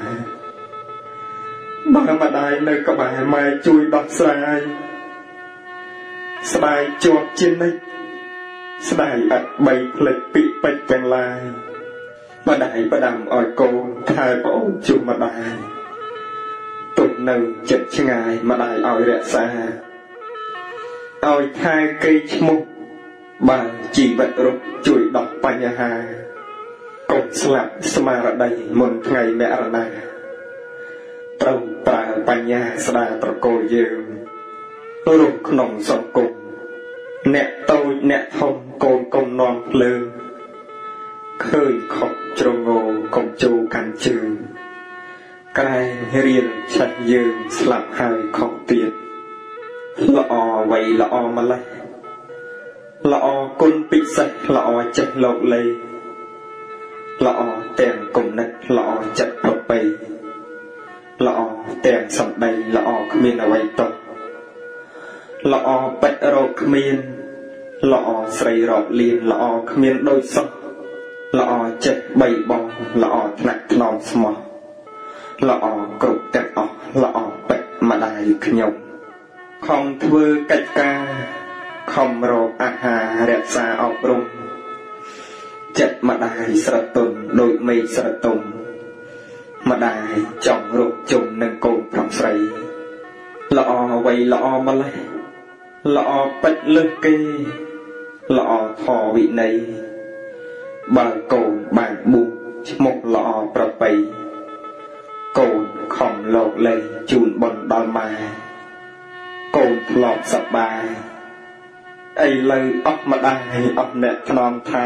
បើម្ដាយនៅក្បែរម៉ែជួយដោះស្រាយស្ដាយជាប់ជានិច្ចស្ដាយអត់បីផ្លេចពីពេចទាំងឡាយម្ដាយផ្ដាំឲ្យកូនថែប្អូនជុំម្ដាយទុកនៅចិត្តឆ្ងាយម្ដាយឲ្យរក្សាឲ្យថែកេរឈ្មោះបានជីវិតរស់ជួយដោះបញ្ហាកុំស្លាប់ស្មារតីមុនថ្ងៃមរណាត្រូវប្រើបញ្ញាស្ដារប្រកល់យើងរស់ក្នុងសង្គមអ្នកតូចអ្នកធំកូនកុំនាំភ្លើងឃើញខុសជ្រងោកុំជូរកាន់ជើងក្រែងរៀនឆាត់យើងស្លាប់ហើយខុសទៀតល្អໄວល្អម្លេះល្អគុណពិសេសល្អចេះលោកលេល្អទាំងគំនិតល្អចិត្តប្រពៃល្អទាំងសម្ដីល្អគ្មានអ្វីតោះល្អពិតរកគ្មានល្អស្រីរកលៀនល្អគ្មានដូចសោះល្អចេះបីបងល្អថ្នាក់ថ្នមស្មោះល្អគ្រប់ទាំងអស់ល្អពិតម្ដាយខ្ញុំខំធ្វើកិច្ចការខំរកអាហាររក្សាអប់រំចិត្តម្ដាយស្រទន់ដូចមេឃស្រទុំម្ដាយចង់រកជុំនឹងកូនប្រុសស្រីល្អអ្វីល្អម្លេះល្អពិតលើសគេល្អធម៌វិន័យបើកូនបានបួសឈ្មោះល្អប្រពៃកូនខំលោកលេងជូនបុណ្យដល់ម៉ែកូនធ្លាប់សប្បាយឥឡូវអស់ម្ដាយអស់អ្នកថ្នមថែ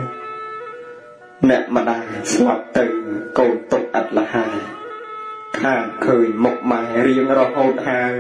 អ្នកម្ដាយស្លាប់ទៅកូនទុកអត់លហើយ ខានឃើញមុខម៉ែរៀងរហូតហើយ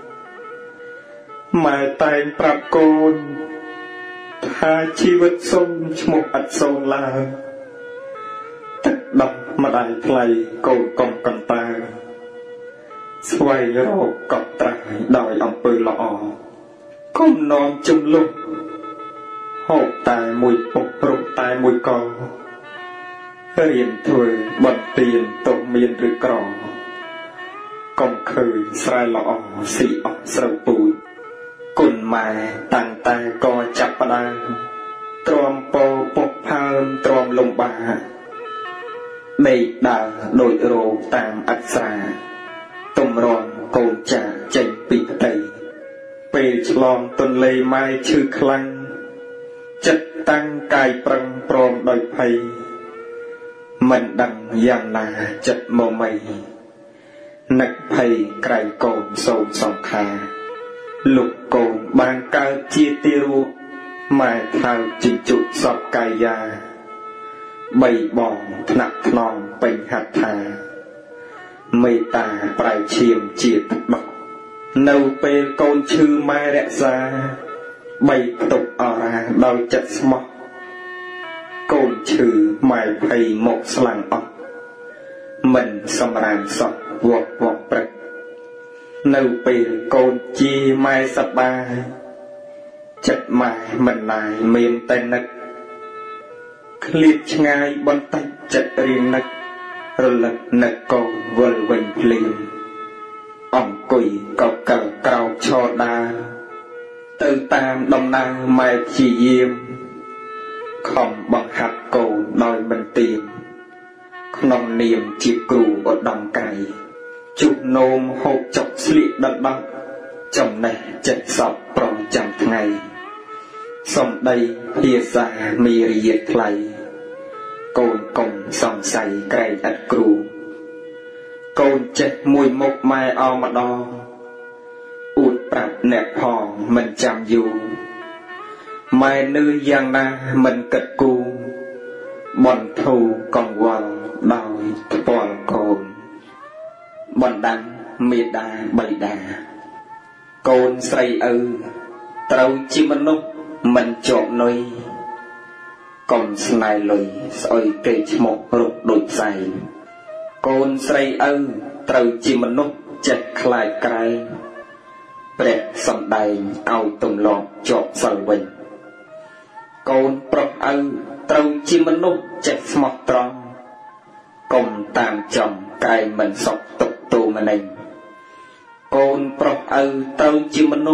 ម៉ែតែងប្រាប់កូនថាជីវិតសុំឈ្មោះអត់សូនឡើយទឹកដោះម្ដាយថ្លៃកូនកុំកន្តើស្វែងរកកត់ត្រាដោយអំពើល្អកុំនាំជំលុះហូបតែមួយពុករុកតែមួយករៀនធ្វើបន្ទានទុកមានឬក្រកុំឃើញស្រែល្អស៊ីអស់ស្រូវពូជគុណម៉ែតាំងតែក៏ចាប់ផ្ដើមទ្រាំពោពុកផើមទ្រាំលំបាដេកដើរដូចរោងតាមអក្សរាទំរំកូនចាចេញពីផ្ទៃពេលឆ្លងទន្លេម៉ែឈឺខ្លាំងចិត្តតាំងកាយប្រឹងព្រមដោយភ័យមិនដឹងយ៉ាងណាចិត្តមកមៃនឹកភ័យក្រែងកូនសូមសង្ខារលោកកូនបានកើតជាទារកម៉ែថើបជញ្ជក់សពកាយាបីបងថ្នាក់ថ្នមពេញហត្ថាមេត្តាប្រៃឈាមជាទឹកដោះនៅពេលកូនឈឺម៉ែរក្សាបីទុកអរាដោយចិត្តស្មោះកូនឈឺម៉ែភ័យមកស្លាំងអស់មិនសម្រានសក់វក់វក់ព្រឹកនៅពេលកូនជាម៉ែសប្បាយចិត្តម៉ែមិនណាយមានតែនឹកឃ្លាតឆ្ងាយបន្តិចចិត្តរៀងនឹករលឹកនឹកកូនវិលវិញភ្លាមអង្គុយកកលក្រោកឈរដើរទៅតាមដំណើរម៉ែព្យាយាមខំបង្ហាត់កូនដោយមិនទៀមក្នុងនាមជាគ្រូឧត្តមកាយជុះនោមហូបចុកស្លៀកដណ្ដប់ចំណេះចិត្តសពប្រំចាំថ្ងៃសំដីភាសាមីរិយថ្លៃកូនកុំសង្ស័យក្រែងឥតគ្រូកូនចេះមួយមុខម៉ែអោម្ដងអួតប្រាប់អ្នកផងមិនចាំយូរម៉ែនឿយយ៉ាងណាមិនគិតគូបនធូកង្វល់ដោយផ្ពាល់កូនបណ្ដាំមេដាបៃតាកូនស្រីឪត្រូវជាមនុស្សមិនជាប់នុយកុំស្នេហ៍លុយស្អុយគេឈ្មោះរុកដូចផ្សែងកូនស្រីឪត្រូវជាមនុស្សចេះខ្លាចក្រែងព្រះសំដែងឲ្យទំលាប់ជាប់សិលវិញកូនប្រុសឪត្រូវជាមនុស្សចេះស្មោះត្រង់កុំតាមចំក្រែងមិនសុខទុកទូម្នេញកូនប្រុសឪត្រូវជាមនុស្ស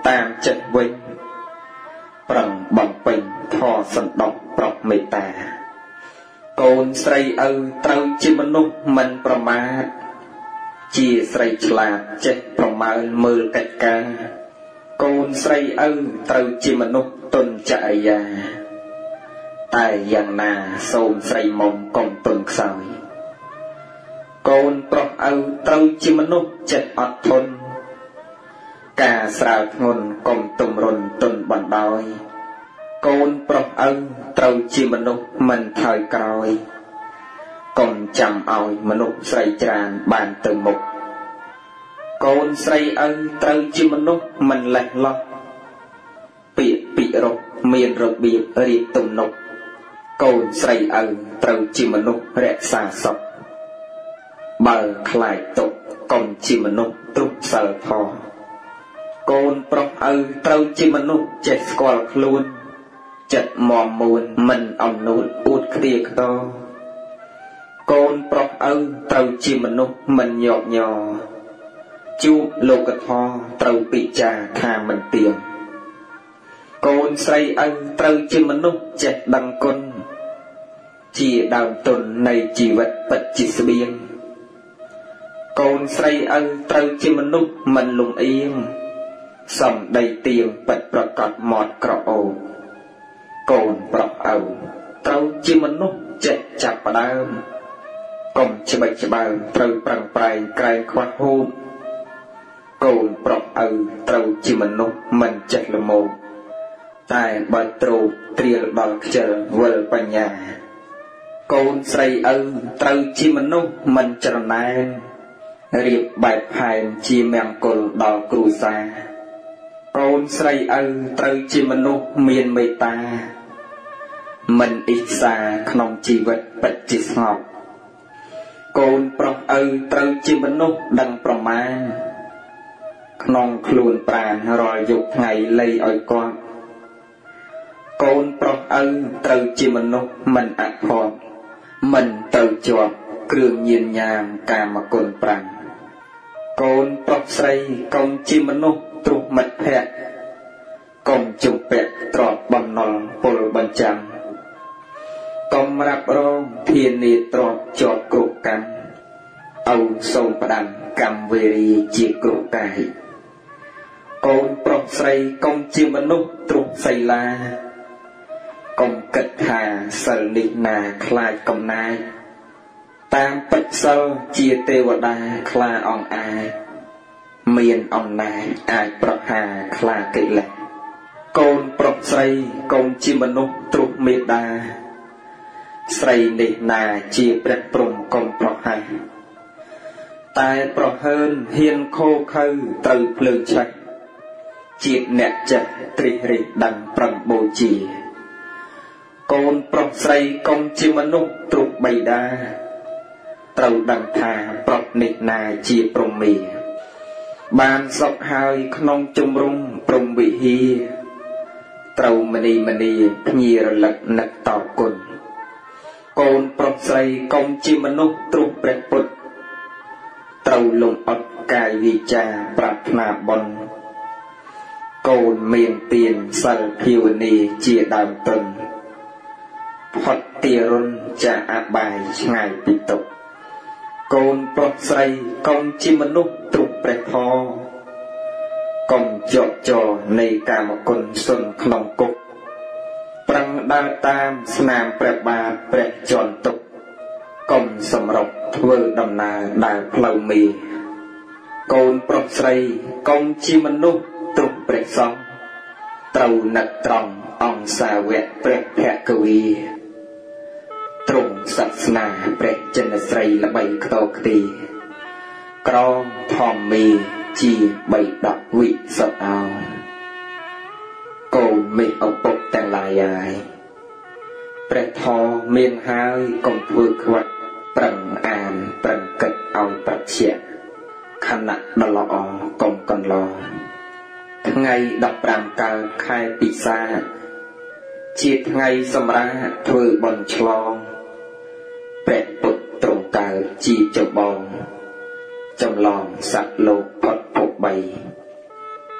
tamចិត្តវិញប្រឹងបំពេញធម៌សន្តោសប្រោសមេត្តាកូនស្រីឪត្រូវជាមនុស្សមិនប្រមាទជាស្រីឆ្លាតចេះប្រមើលមើលកិច្ចការកូនស្រីឪត្រូវជាមនុស្សទុនចរិយាតែយ៉ាងណាសូមស្រីមុំកុំទុនខ្សោយកូនប្រុសឪត្រូវជាមនុស្សចិត្តអត់ធន់ការស្រាលធ្ងន់កុំទំរុនទុនបណ្ដោយកូនប្រុសឪត្រូវជាមនុស្សមិនថយក្រោយកុំចាំឲ្យមនុស្សស្រីច្រើនបានទៅមុខកូនស្រីឪត្រូវជាមនុស្សមិនលេះលោះពាក្យពិរោះមានរបៀបរៀបទំនុកកូនស្រីឪត្រូវជាមនុស្សរក្សាសពបើខ្លាចទុកកុំជាមនុស្សទ្រុបសិលធម៌កូនប្រុសឪត្រូវជាមនុស្សចេះស្គាល់ខ្លួនចិត្តមមមួនមិនអំនួតអួតខ្ទាខ្ទរកូនប្រុសឪត្រូវជាមនុស្សមិនញាប់ញ័រជួបលោកធម៌ត្រូវពិចារថាមិនទៀងកូនស្រីឪត្រូវជាមនុស្សចេះដឹងគុណជាដើមទុននៃជីវិតពិតជាស្បៀងកូនស្រីឪត្រូវជាមនុស្សមិនលំអៀងសំដីទៀងពិតប្រកបមាត់ក្រអូបកូនប្រុសឪត្រូវជាមនុស្សចេះចាប់ផ្ដើមកុំច្បិចច្បើមត្រូវប្រឹងប្រែងក្រែងខ្វះហូបកូនប្រុសឪត្រូវជាមនុស្សមិនចេះល្មមតែបើទ្រោត្រៀលដល់ខ្ជិលវិលបញ្ញាកូនស្រីឪត្រូវជាមនុស្សមិនច្រណែនរៀបបែបផែនជាមង្គលដល់គ្រួសារកូនស្រីឪត្រូវជាមនុស្សមានមេត្តាមិនអ៊ីសាក្នុងជីវិតពិតជាស្ងប់កូនប្រុសឪត្រូវជាមនុស្សដឹងប្រមាណក្នុងខ្លួនប្រាណរាល់យប់ថ្ងៃលៃឲ្យគាត់កូនប្រុសឪត្រូវជាមនុស្សមិនអភ័ព្វមិនទៅជាប់គ្រឿងញៀនញាមកាមគុណប្រាំកូនប្រុសស្រីកុំជាមនុស្សទ្រុះមិត្តភក្តិកុំជំពាក់ទ្រព្យបំណុលពលបញ្ចាំកុំរ៉ាប់រងធានាទ្រព្យជាប់គ្រោះកម្មឪសូមផ្ដាំកម្មវេរីជាគ្រោះកាយកូនប្រុសស្រីកុំជាមនុស្សទ្រុះសីលាកុំគិតថាសិលនេះណាខ្លាចកំណាចតាមពិតសិលជាទេវតាខ្លាអង្អាយមានអំណាចអាចប្រហារខ្លាកិលេសកូនប្រុសស្រីកុំជាមនុស្សទ្រុះមេត្តាស្រីនេះណាជាព្រះព្រំកុំប្រហារតែប្រហើនហ៊ានខូខើត្រូវភ្លើងឆេះជាតិអ្នកចិត្តត្រិះរិះដឹងប្រឹងបូជាកូនប្រុសស្រីកុំជាមនុស្សទ្រុះបិតាត្រូវដឹងថាប្រុសនេះណាជាព្រំមេបានសុខហើយក្នុងជំរំព្រំវិហារត្រូវមនីមនីភ្ញារលឹកនឹកតបគុណកូនប្រុសស្រីកុំជាមនុស្សទ្រុះព្រះពុទ្ធត្រូវលំអត់កាយវាចាប្រាថ្នាបុណ្យកូនមានទានសិលភាវនាជាដើមទុនផុតទារុណចាអបាយឆ្ងាយពីទុក្ខកូនប្រុសស្រីកុំជាមនុស្សទ្រុះព្រះធម៌កុំជាប់ចោនៃកាមគុណសុនក្នុងគុកប្រឹងដើរតាមស្នាមព្រះបាទព្រះជន្មទុកកុំសម្រុកធ្វើដំណើរដើរផ្លូវមេកូនប្រុសស្រីកុំជាមនុស្សទ្រុះព្រះសង្ឃត្រូវនឹកត្រង់អង្គសាវកព្រះភគវីទ្រង់សាសនាព្រះចិនស្រីល្បីខ្ទរខ្ទីក្រមធម្មាជាបីដកវិសុទ្ធអោកូនមេឪពុកទាំងឡាយហើយព្រះធម៌មានហើយកុំធ្វើខ្វាក់ប្រឹងអានប្រឹងគិតឲ្យប្រជ្ជាខណៈដ៏ល្អកុំកន្លងថ្ងៃដប់ប្រាំកើតខែពិសាជាថ្ងៃសម្រាប់ធ្វើបុណ្យឆ្លងព្រះពុទ្ធទ្រង់កើតជាចម្បងចម្លងសត្វលោកផុតភពបី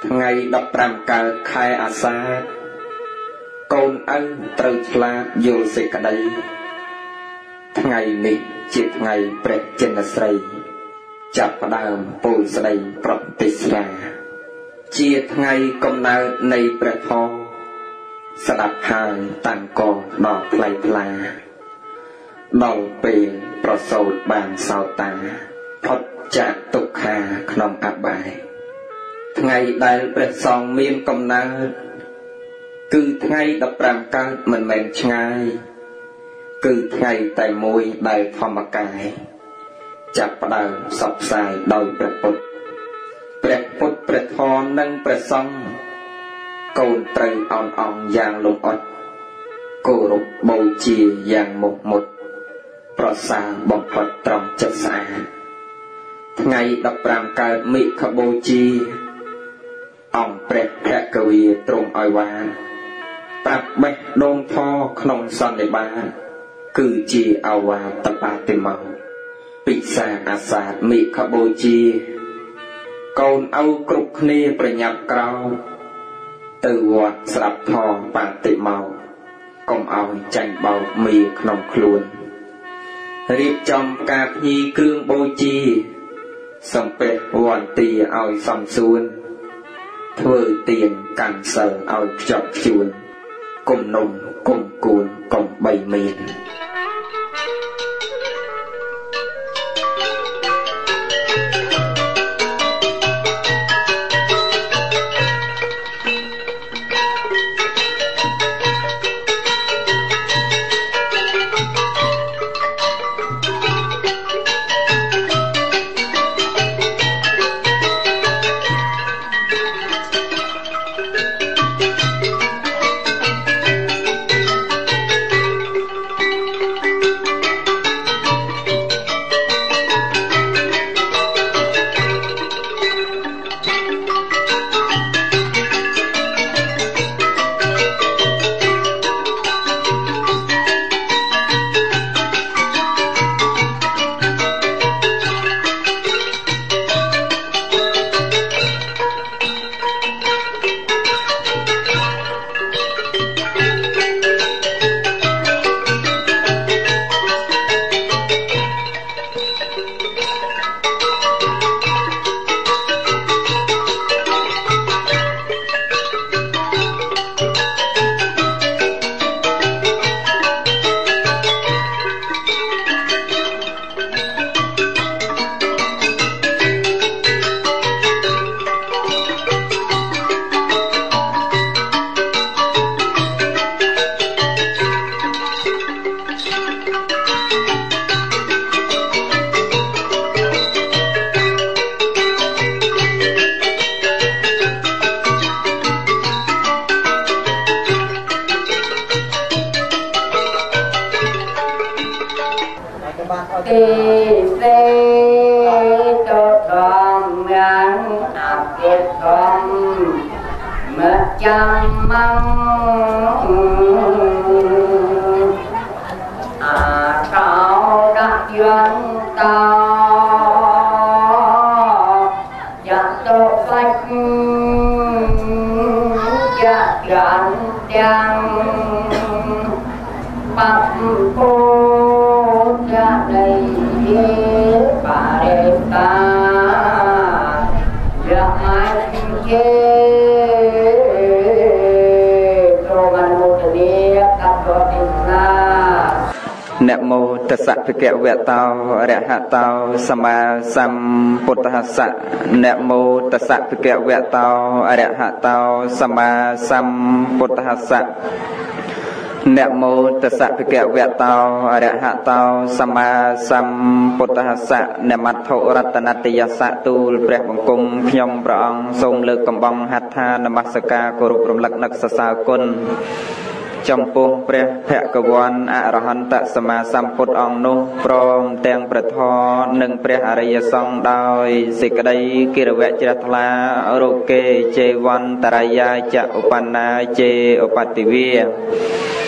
ថ្ងៃដប់ប្រាំកើតខែអាសាឍកូនឪត្រូវឆ្លាតយល់សេចក្តីថ្ងៃនេះជាថ្ងៃព្រះចិនស្រីចាប់ផ្ដើមពោលស្ដីប្រតិស្រាជាថ្ងៃកំណើតនៃព្រះធម៌ស្ដាប់ហើយតាំងកដល់ថ្លៃថ្លាដល់ពេលប្រសូតបានសោតាផុតចាកទុក្ខាក្នុងអបាយថ្ងៃដែលព្រះសង្ឃមានកំណើតគឺថ្ងៃដប់ប្រាំកើតមិនមែនឆ្ងាយគឺថ្ងៃតែមួយដែលធម្មកាយចាប់ផ្ដើមផ្សព្វផ្សាយដោយព្រះពុទ្ធព្រះពុទ្ធព្រះធម៌និងព្រះសង្ឃកូនត្រូវអន់អង្គយ៉ាងលំអិតគោរពបូជាយ៉ាងមុខមុតប្រសើរបំផុតត្រង់ចិត្តស្អាតថ្ងៃដប់ប្រាំកើតមិខបូជាអង្គព្រះភគវីទ្រង់ឲ្យវានប្រាប់បេះដូងធរក្នុងសន្និបាតគឺជាអវាតបាតិមោពិសាអាសាទមិខបូជាកូនឪគ្រប់គ្នាប្រញាប់ក្រោមទៅវត្តស្ដាប់ធម៌បាតិមោកុំឲ្យចាញ់បោកមីក្នុងខ្លួនរៀបចំការភ្ញីគ្រឿងបូជាសំពះវន្ទាឲ្យសំសួនធ្វើទៀនកាន់សិលឲ្យខ្ជាប់ខ្ជួនគុំនំគុំគួនកុំបីមានนะโมตัสสะภะคะวะโตอะระหะโตสัมมาสัมพุทธัสสะนะโมตัสสะภะคะวะโตอะระหะโตสัมมาสัมพุทธัสสะนะโมตัสสะภะคะวะโตอะระหะโตสัมมาสัมพุทธัสสะนะมัทโธรัตนตยัสสะទូលព្រះបង្គំខ្ញុំព្រះអង្គសូមលើកកំបងហដ្ឋានមស្ការគោរពរំលឹកនឹកសរសើរគុណចំពោះព្រះភគវន្តអរហន្តសម្មាសម្ពុទ្ធអង្គនោះព្រមទាំងព្រះធម៌និងព្រះអរិយសង្ឃដោយសេចក្តីគិរវៈជ្រះថ្លារោគេជេវន្តរាយាចឧបណាជេឧបតិវា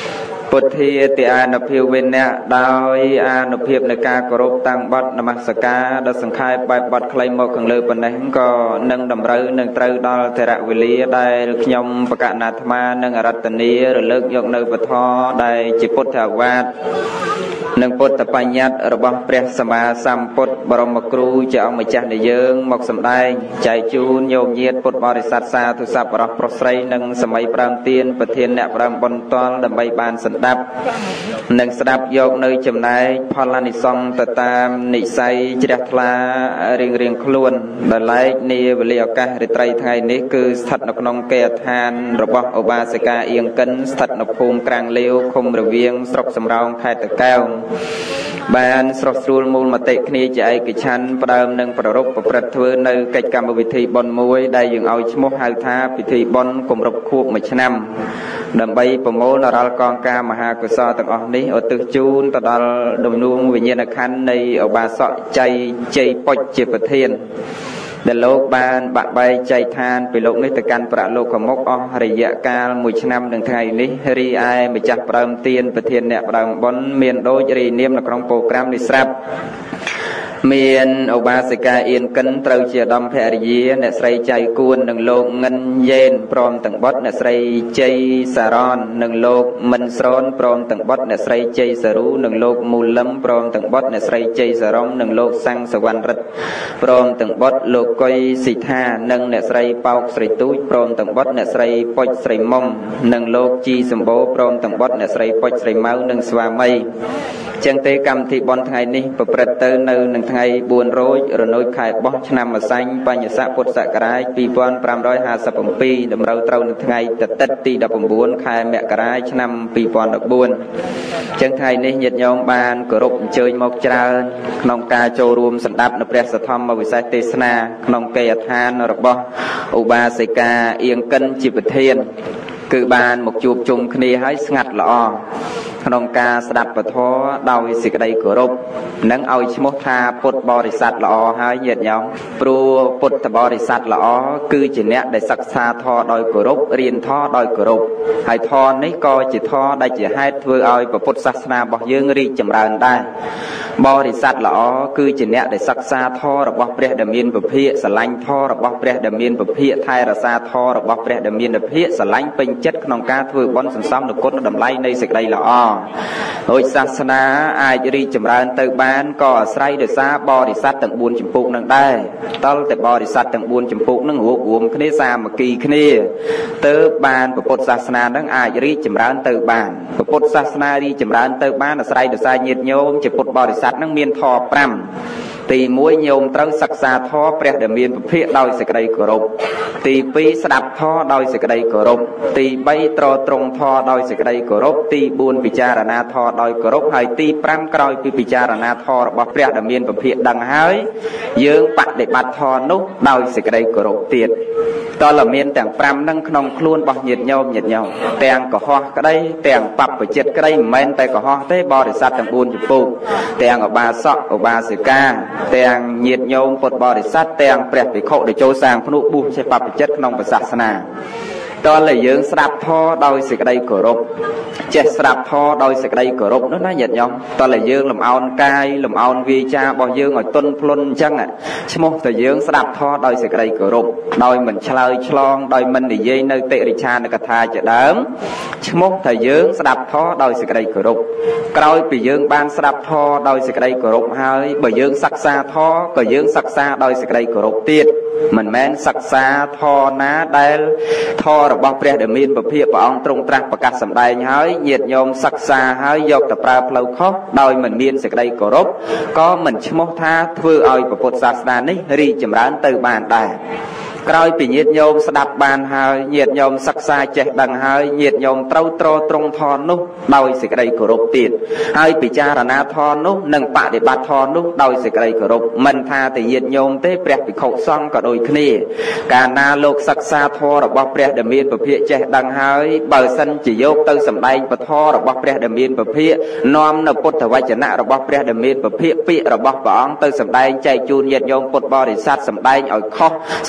ពុទ្ធាតិអានុភាពវិនៈដោយអានុភាពនៃការគោរពតាំងបត់នមស្ការដល់សង្ខេបបែបបត់ខ្លីមកខាងលើប៉ុណ្ណេះក៏នឹងតម្រូវនឹងត្រូវដល់ធរៈវេលាដែលខ្ញុំបកណាអាត្មានិងអរតនីរលើកយកនៅពធដែលជាពុទ្ធអាវាទនិងពុទ្ធបញ្ញត្តិរបស់ព្រះសម្មាសម្ពុទ្ធបរមគ្រូជាអង្គម្ចាស់នៃយើងមកសម្ដែងចែកជូនញោមញាតពុទ្ធបរិស័ទសាធុសប្បុរសប្រុសស្រីនិងសម័យប្រាំទានប្រធានអ្នកប្រាំបន្ទាល់ដើម្បីបានសន្តាប់និងស្ដាប់យកនៅចំណែកផលអានិសង្សទៅតាមនិស័យជ្រះថ្លារៀងរៀងខ្លួនដែលឡែកនាវេលាឱកាសរាត្រីថ្ងៃនេះគឺស្ថិតនៅក្នុងគេហដ្ឋានរបស់ឧបាសិកាអៀងកិនស្ថិតនៅភូមិក្រាំងលាវឃុំរវៀងស្រុកសំរោងខេត្តតាកែវបានស្រស់ស្រួលមូលមតិគ្នាជាឯកច្ឆន្ទផ្ដើមនឹងប្ររពប្រព្រឹត្តធ្វើនៅកិច្ចកម្មវិធីបុណ្យមួយដែលយើងឲ្យឈ្មោះហៅថាពិធីបុណ្យគម្រប់ខួបមួយឆ្នាំដើម្បីប្រមូលនរលកងការមហាកុសលទាំងអស់នេះឧទ្ទិសជូនទៅដល់ដំណួងវិញ្ញាណក្ខន្ធនៃឧបាសកចៃជ័យពុជជាប្រធានដែលលោកបានបាក់បែកចែកឋានពីលោកនេះទៅកាន់ប្រាក់លោកមុខអស់រយៈកាលមួយឆ្នាំនឹងថ្ងៃនេះរីឯម្ចាស់ប្រើមទានប្រធានអ្នកប្រើមបុណ្យមានដូចរីនាមនៅក្នុងប្រូក្រាមនេះស្រាប់មានឧបាសិកាអៀនកិនត្រូវជាឧត្តមភរិយាអ្នកស្រីចៅគួននិងលោកងិនយេនព្រមទាំងបុត្រអ្នកស្រីជ័យសារ៉ននិងលោកមិនស្រនព្រមទាំងបុត្រអ្នកស្រីជ័យសារូនិងលោកមូលឹមព្រមទាំងបុត្រអ្នកស្រីជ័យសារ៉មនិងលោកសាំងសវណ្ណរិទ្ធព្រមទាំងបុត្រលោកកុយស៊ីថានិងអ្នកស្រីប៉ោកស្រីទូចព្រមទាំងបុត្រអ្នកស្រីពុជស្រីមុំនិងលោកជីសម្បូរព្រមទាំងបុត្រអ្នកស្រីពុជស្រីម៉ៅនិងស្វាមីចឹងទេកម្មវិធីបុណ្យថ្ងៃនេះប្រព្រឹត្តទៅនៅនឹងថ្ងៃបួនរោចរនោចខែបោះឆ្នាំម្សាញ់បញ្ញស័កពុទ្ធសករាជពីរពាន់ប្រាំរយហាសិបbảyតម្រូវត្រូវនៅថ្ងៃតតិតទីដប់៩ខែមករាឆ្នាំពីរពាន់ដប់បួនចឹងថ្ងៃនេះញាតិញោមបានគោរពអញ្ជើញមកច្រើនក្នុងការចូលរួមសម្ដាប់នៅព្រះសទ្ធម្មវិសេសទេសនាក្នុងគេហដ្ឋានរបស់ឧបាសិកាអៀងកិនជាប្រធានគឺបានមកជួបជុំគ្នាហើយស្ងាត់ល្អក្នុងការស្ដាប់ពធដោយសេចក្តីគោរពនិងឲ្យឈ្មោះថាពុទ្ធបរិស័ទល្អហើយញាតិញោមព្រោះពុទ្ធបរិស័ទល្អគឺជាអ្នកដែលសិក្សាធម៌ដោយគោរពរៀនធម៌ដោយគោរពហើយធម៌នេះក៏ជាធម៌ដែលជាហេតុធ្វើឲ្យពុទ្ធសាសនារបស់យើងរីកចម្រើនដែរបរិស័ទល្អគឺជាអ្នកដែលសិក្សាធម៌របស់ព្រះដែលមានពភាកស្រឡាញ់ធម៌របស់ព្រះដែលមានពភាកថែរក្សាធម៌របស់ព្រះដែលមានពភាកស្រឡាញ់ពេញចិត្តក្នុងការធ្វើបុណ្យសន្សំនូវគុណតម្លៃនៃសេចក្តីល្អរួចសាសនាអាចរីកចម្រើនទៅបានក៏អាស្រ័យដោយសារបរិស័ទទាំងបួនចម្ពោះនឹងដែរតលតែបរិស័ទទាំងបួនចម្ពោះនឹងរួបរวมគ្នាសាមគ្គីគ្នាទើបបានពុទ្ធសាសនានឹងអាចរីកចម្រើនទៅបានពុទ្ធសាសនារីកចម្រើនទៅបានអាស្រ័យដោយសារញាតិញោមជាពុទ្ធបរិស័ទនឹងមានធម៌ប្រាំទីមួយញោមត្រូវសិក្សាធម៌ព្រះដែលមានពភាកដោយសេចក្តីគោរពទីពីរស្ដាប់ធម៌ដោយសេចក្តីគោរពទីបីត្រត្រង់ធម៌ដោយសេចក្តីគោរពទីបួនពិចារណាធម៌ដោយគោរពហើយទីប្រាំក្រោយពីពិចារណាធម៌របស់ព្រះដែលមានពភាកដឹងហើយយើងបដិបត្តិធម៌នោះដោយសេចក្តីគោរពទៀតតើមានទាំងប្រាំនឹងក្នុងខ្លួនរបស់ញាតិញោមញាតិញោមទាំងកុហកក្តីទាំងបព្វជិតក្តីមិនមែនតែកុហកទេបរិស័ទទាំងបួនចម្ពោះទាំងឧបាសកឧបាសិកាទាំងញាតិញោមពុទ្ធបរិស័ទទាំងព្រះភិក្ខុដែលចូលសាងភ្នួកបួសជាបព្វជិតក្នុងព្រះសាសនាតើលើយើងស្ដាប់ធម៌ដោយសេចក្តីគោរពចេះស្ដាប់ធម៌ដោយសេចក្តីគោរពនោះណាញាតិញោមតើលើយើងលំអោនកាយលំអោនវាចារបស់យើងឲ្យទន់ភ្លន់អញ្ចឹងឈ្មោះតែយើងស្ដាប់ធម៌ដោយសេចក្តីគោរពដោយមិនឆ្លើយឆ្លងដោយមិននិយាយនៅតិរិឆានកថាជាដើមឈ្មោះតែយើងស្ដាប់ធម៌ដោយសេចក្តីគោរពក្រោយពីយើងបានស្ដាប់ធម៌ដោយសេចក្តីគោរពហើយបើយើងសិក្សាធម៌ក៏យើងសិក្សាដោយសេចក្តីគោរពទៀតមិនមែនសិក្សាធម៌ណាដែលធម៌របស់ព្រះដែលមានពភាកព្រះអង្គទ្រង់ត្រាស់ប្រកាសសម្ដែងហើយញាតិញោមសិក្សាហើយយកទៅប្រើផ្លូវខុសដោយមិនមានសេចក្តីគោរពក៏មិនឈ្មោះថាធ្វើឲ្យពុទ្ធសាសនានេះរីកចម្រើនទៅបានដែរក្រោយពីញាតិញោមស្ដាប់បានហើយញាតិញោមសិក្សាចេះដឹងហើយញាតិញោមត្រូវត្រត្រង់ធម៌នោះដោយសេចក្តីគោរពទៀតហើយពិចារណាធម៌នោះនិងបដិបត្តិធម៌នោះដោយសេចក្តីគោរពមិនថាតែញាតិញោមទេព្រះភិក្ខុសង្ឃក៏ដូចគ្នាកាលណាលោកសិក្សាធម៌របស់ព្រះដែលមានពភាកចេះដឹងហើយបើសិនជាយកទៅសម្ដែងពធរបស់ព្រះដែលមានពភាកនាំនៅពុទ្ធវចនៈរបស់ព្រះដែលមានពភាកពាក្យរបស់ព្រះអង្គទៅសម្ដែងចែកជូនញាតិញោមពុទ្ធបរិស័ទសម្ដែងឲ្យខុសសម្ដែង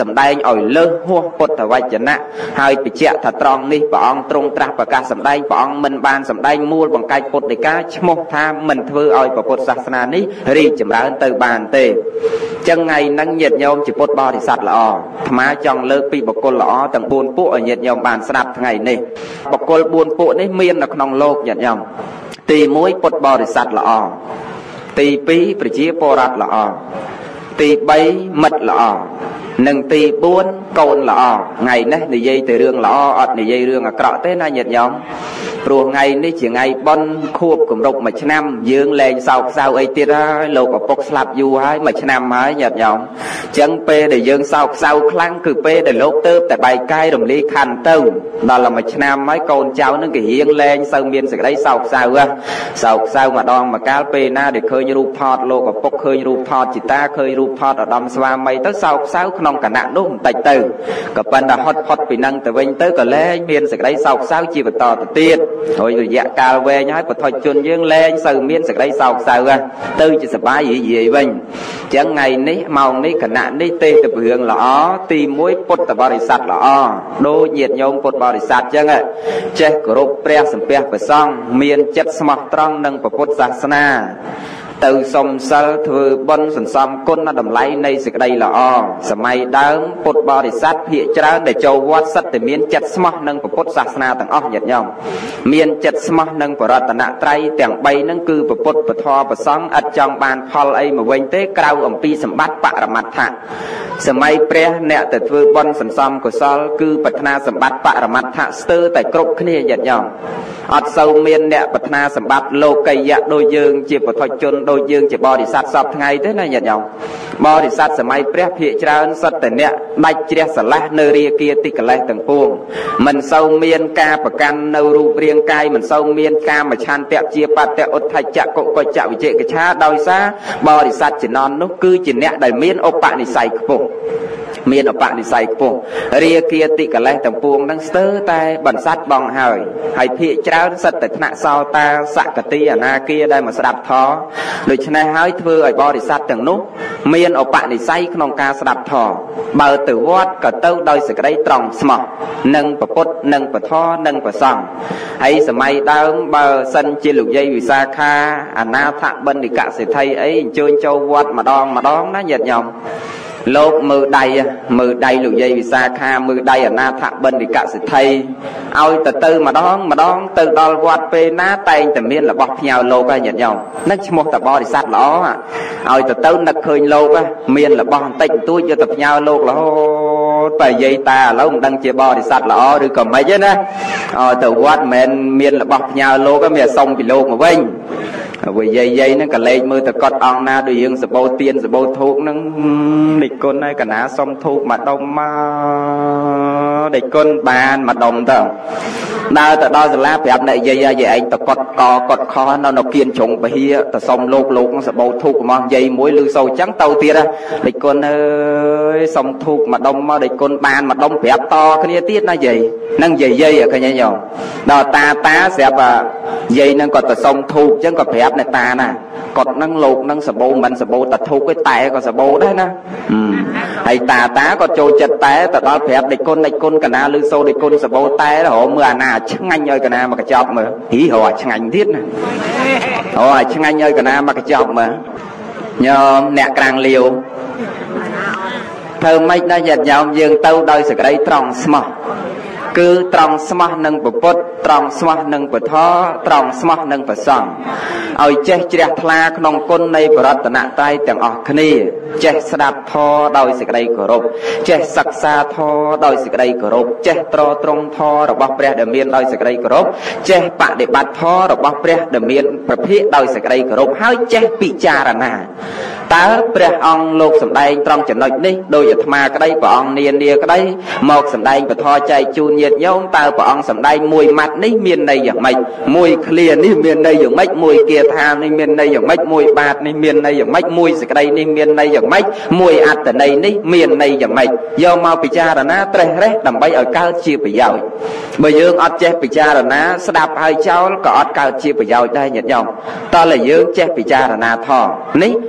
ឲ្យលើសហួសពុទ្ធវចនៈហើយបញ្ជាក់ថាត្រង់នេះព្រះអង្គទ្រង់ត្រាស់ប្រកាសសម្ដែងព្រះអង្គមិនបានសម្ដែងមូលបង្កាច់ពុទ្ធដីកាឈ្មោះថាមិនធ្វើឲ្យពុទ្ធសាសនានេះរីកចម្រើនទៅបានទេចឹងថ្ងៃហ្នឹងញាតិញោមជាពុទ្ធបរិស័ទល្អអាត្មាចង់លើកពីបុគ្គលល្អទាំងបួនពួកឲ្យញាតិញោមបានស្ដាប់ថ្ងៃនេះបុគ្គលបួនពួកនេះមាននៅក្នុងโลกញាតិញោមទីមួយពុទ្ធបរិស័ទល្អទីពីរប្រជាពលរដ្ឋល្អទីបីមិត្តល្អនិងទីបួនកូនល្អថ្ងៃនេះនិយាយតែរឿងល្អអត់និយាយរឿងអាក្រក់ទេណាញាតិញោមព្រោះថ្ងៃនេះជាថ្ងៃបុណ្យខួបគម្រប់មួយឆ្នាំយើងលែងសោកសៅអីទៀតហើយលោកឪពុកស្លាប់យូរហើយមួយឆ្នាំហើយញាតិញោមអញ្ចឹងពេលដែលយើងសោកសៅខ្លាំងគឺពេលដែលលោកទៅតែបែកកាយរំលាយខណ្ឌទៅដល់តែមួយឆ្នាំហើយកូនចៅនឹងគេរៀងលែងសូវមានសេចក្តីសោកសៅហ៎សោកសៅម្ដងម្កាលពេលណាដែលឃើញរូបថតលោកឪពុកឃើញរូបថតជីតាឃើញរូបថតឧត្តមស្វាមីទៅសោកសៅក្នុងគណៈនោះបន្តិចទៅក៏ប៉ុន្តែហត់ផុតពីនឹងទៅវិញទៅក៏លែងមានសេចក្តីសោកសៅជាបន្តទៅទៀតហើយរយៈកាលវែងហើយបុថុជនយើងលែងសូវមានសេចក្តីសោកសៅទៅជាសប្បាយរីករាយវិញអញ្ចឹងថ្ងៃនេះម៉ោងនេះគណៈនេះទេទៅរឿងល្អទីមួយពុទ្ធបរិស័ទល្អដូចញាតិញោមពុទ្ធបរិស័ទអញ្ចឹងចេះគោរពព្រះសម្ពះព្រះសង្ឃមានចិត្តស្មោះត្រង់នឹងពុទ្ធសាសនាទៅសុំសិលធ្វើបុណ្យសន្សំគុណតម្លៃនៃសេចក្តីល្អសម័យដើមពុទ្ធបរិស័ទភាគច្រើនដែលចូលវត្តសិតតែមានចិត្តស្មោះនឹងពុទ្ធសាសនាទាំងអស់ញាតិញោមមានចិត្តស្មោះនឹងបរតនត្រ័យទាំងបីហ្នឹងគឺពុទ្ធពធប្រសង្ឃឥតចង់បានផលអីមកវិញទេក្រៅអំពីសម្បត្តិបរមត្ថៈសម័យព្រះអ្នកទៅធ្វើបុណ្យសន្សំកុសលគឺប្រាថ្នាសម្បត្តិបរមត្ថៈស្ទើរតែគ្រប់គ្នាញាតិញោមអត់សូវមានអ្នកប្រាថ្នាសម្បត្តិលោកីយៈដូចយើងជាពុទ្ធជនដូចយើងជាបរិស័ទសពថ្ងៃទេណាញាតិញោមបរិស័ទសម័យព្រះភាគច្រើនសុទ្ធតែអ្នកដាច់ជ្រះស្រឡះនៅរាគាទីកិលេសទាំងពួងមិនសូវមានការប្រកាន់នៅរូបរាងកាយមិនសូវមានការមច្ឆន្ទៈជាបត្តៈឧទ្ធច្ចៈកុកច្ចៈវិជិកិច្ឆាដោយសារបរិស័ទជំនាន់នោះគឺជាអ្នកដែលមានឧបនិស្ស័យខ្ពស់មានឧបនិស្ស័យខ្ពស់រាគាទីកិលេសទាំងពួងនឹងស្ទើរតែបន្សាច់បងហើយហើយភាគច្រើនសិតតែថ្នាក់សោតាសកតិអនាគាដែលមកស្ដាប់ធម៌ដូច្នេះហើយធ្វើឲ្យបរិស័ទទាំងនោះមានឧបនិស្ស័យក្នុងការស្ដាប់ធម៌បើទៅវត្តក៏ទៅដោយសេចក្តីត្រង់ស្មោះនឹងពុទ្ធនឹងពធនឹងប្រសង្ឃហើយសម័យដើមបើសិនជាលោកយាយវិសាខាអនាថបណ្ឌិកសេដ្ឋីអីអញ្ជើញចូលវត្តម្ដងម្ដងណាញាតិញោមលោកមើលដៃមើលដៃលោកយាយវិសាខាមើលដៃអនាថបណ្ឌិកសេដ្ឋីឲ្យទៅទៅម្ដងម្ដងទៅដល់វត្តពេលណាតែងតែមានរបស់ផ្ញើលោកហើយញាតិញោមនឹងឈ្មោះតបរិស័ទល្អឲ្យទៅទៅនឹកឃើញលោកមានរបស់បន្តិចបន្តួចយកទៅផ្ញើលោករហូតបើនិយាយតាឥឡូវមិនដឹងជាបរិស័ទល្អឬក៏មិនទេណាឲ្យទៅវត្តមិនមែនមានរបស់ផ្ញើលោកទេមានសុំពីលោកមកវិញវិយាយយាយហ្នឹងក៏លេខមើលទៅកត់អង្គណាដូចយើងសបោទៀនសបោធូបហ្នឹងដេចគុណហើយកណាសុំធូបមួយដុំមកដេចគុណបានមួយដុំទៅដើរទៅដល់សាលាប្រាប់អ្នកយាយយាយឯងទៅកត់កកត់ខនៅនៅគៀនជ្រុងពហិទៅសុំលោកលោកសបោធូបរបស់យាយមួយឬសូវចឹងទៅទៀតដេចគុណអើយសុំធូបមួយដុំមកដេចគុណបានមួយដុំប្រាប់តគ្នាទៀតណាយាយហ្នឹងយាយយាយឃើញទេញោមដល់តាតាស្រាប់យាយហ្នឹងក៏ទៅសុំធូបចឹងក៏ប្រាប់អ្នកតាណាគាត់ហ្នឹងលោកហ្នឹងសបោមិនសបោតែធូបទេតែក៏សបោដែរណាហើយតាតាក៏ចូលចិត្តតែទៅដល់ប្រាប់ដេចគុណដេចគុណកណាឬសូដេចគុណសបោតែរហូតមើលអាណាឆ្ងាញ់ឲ្យកណាមកកញ្ចប់មើលហីរហូតឆ្ងាញ់ទៀតណាអូអាឆ្ងាញ់ឲ្យកណាមកកញ្ចប់មើលញោមអ្នកក្រាំងលាវធ្វើម៉េចដែរញាតិញោមយើងទៅដោយសេចក្តីត្រង់ស្មោះគឺត្រង់ស្មោះនឹងពុទ្ធត្រង់ស្មោះនឹងពធត្រង់ស្មោះនឹងប្រសង្ឃឲ្យចេះជ្រះថ្លាក្នុងគុណនៃបរតនត្រ័យទាំងអស់គ្នាចេះស្ដាប់ធម៌ដោយសេចក្តីគោរពចេះសិក្សាធម៌ដោយសេចក្តីគោរពចេះត្រត្រង់ធម៌របស់ព្រះដែលមានដោយសេចក្តីគោរពចេះបដិបត្តិធម៌របស់ព្រះដែលមានប្រភេទដោយសេចក្តីគោរពហើយចេះពិចារណាតើព្រះអង្គលោកសម្ដែងត្រង់ចំណុចនេះដោយអាត្មាក្តីព្រះអង្គនានាក្តីមកសម្ដែងពធចែកជូនញាតិញោមតើព្រះអង្គសម្ដែងមួយម៉ាត់នេះមានន័យយ៉ាងម៉េចមួយឃ្លានេះមានន័យយ៉ាងម៉េចមួយគាថានេះមានន័យយ៉ាងម៉េចមួយបាតនេះមានន័យយ៉ាងម៉េចមួយសេចក្តីនេះមានន័យយ៉ាងម៉េចមួយអត្ថន័យនេះមានន័យយ៉ាងម៉េចយកមកពិចារណាត្រេះរេះដើម្បីឲ្យកើតជាប្រយោជន៍បើយើងអត់ចេះពិចារណាស្ដាប់ហើយចោលក៏អត់កើតជាប្រយោជន៍ដែរញាតិញោមតើយើងចេះពិចារណាធម៌នេះទីមួយ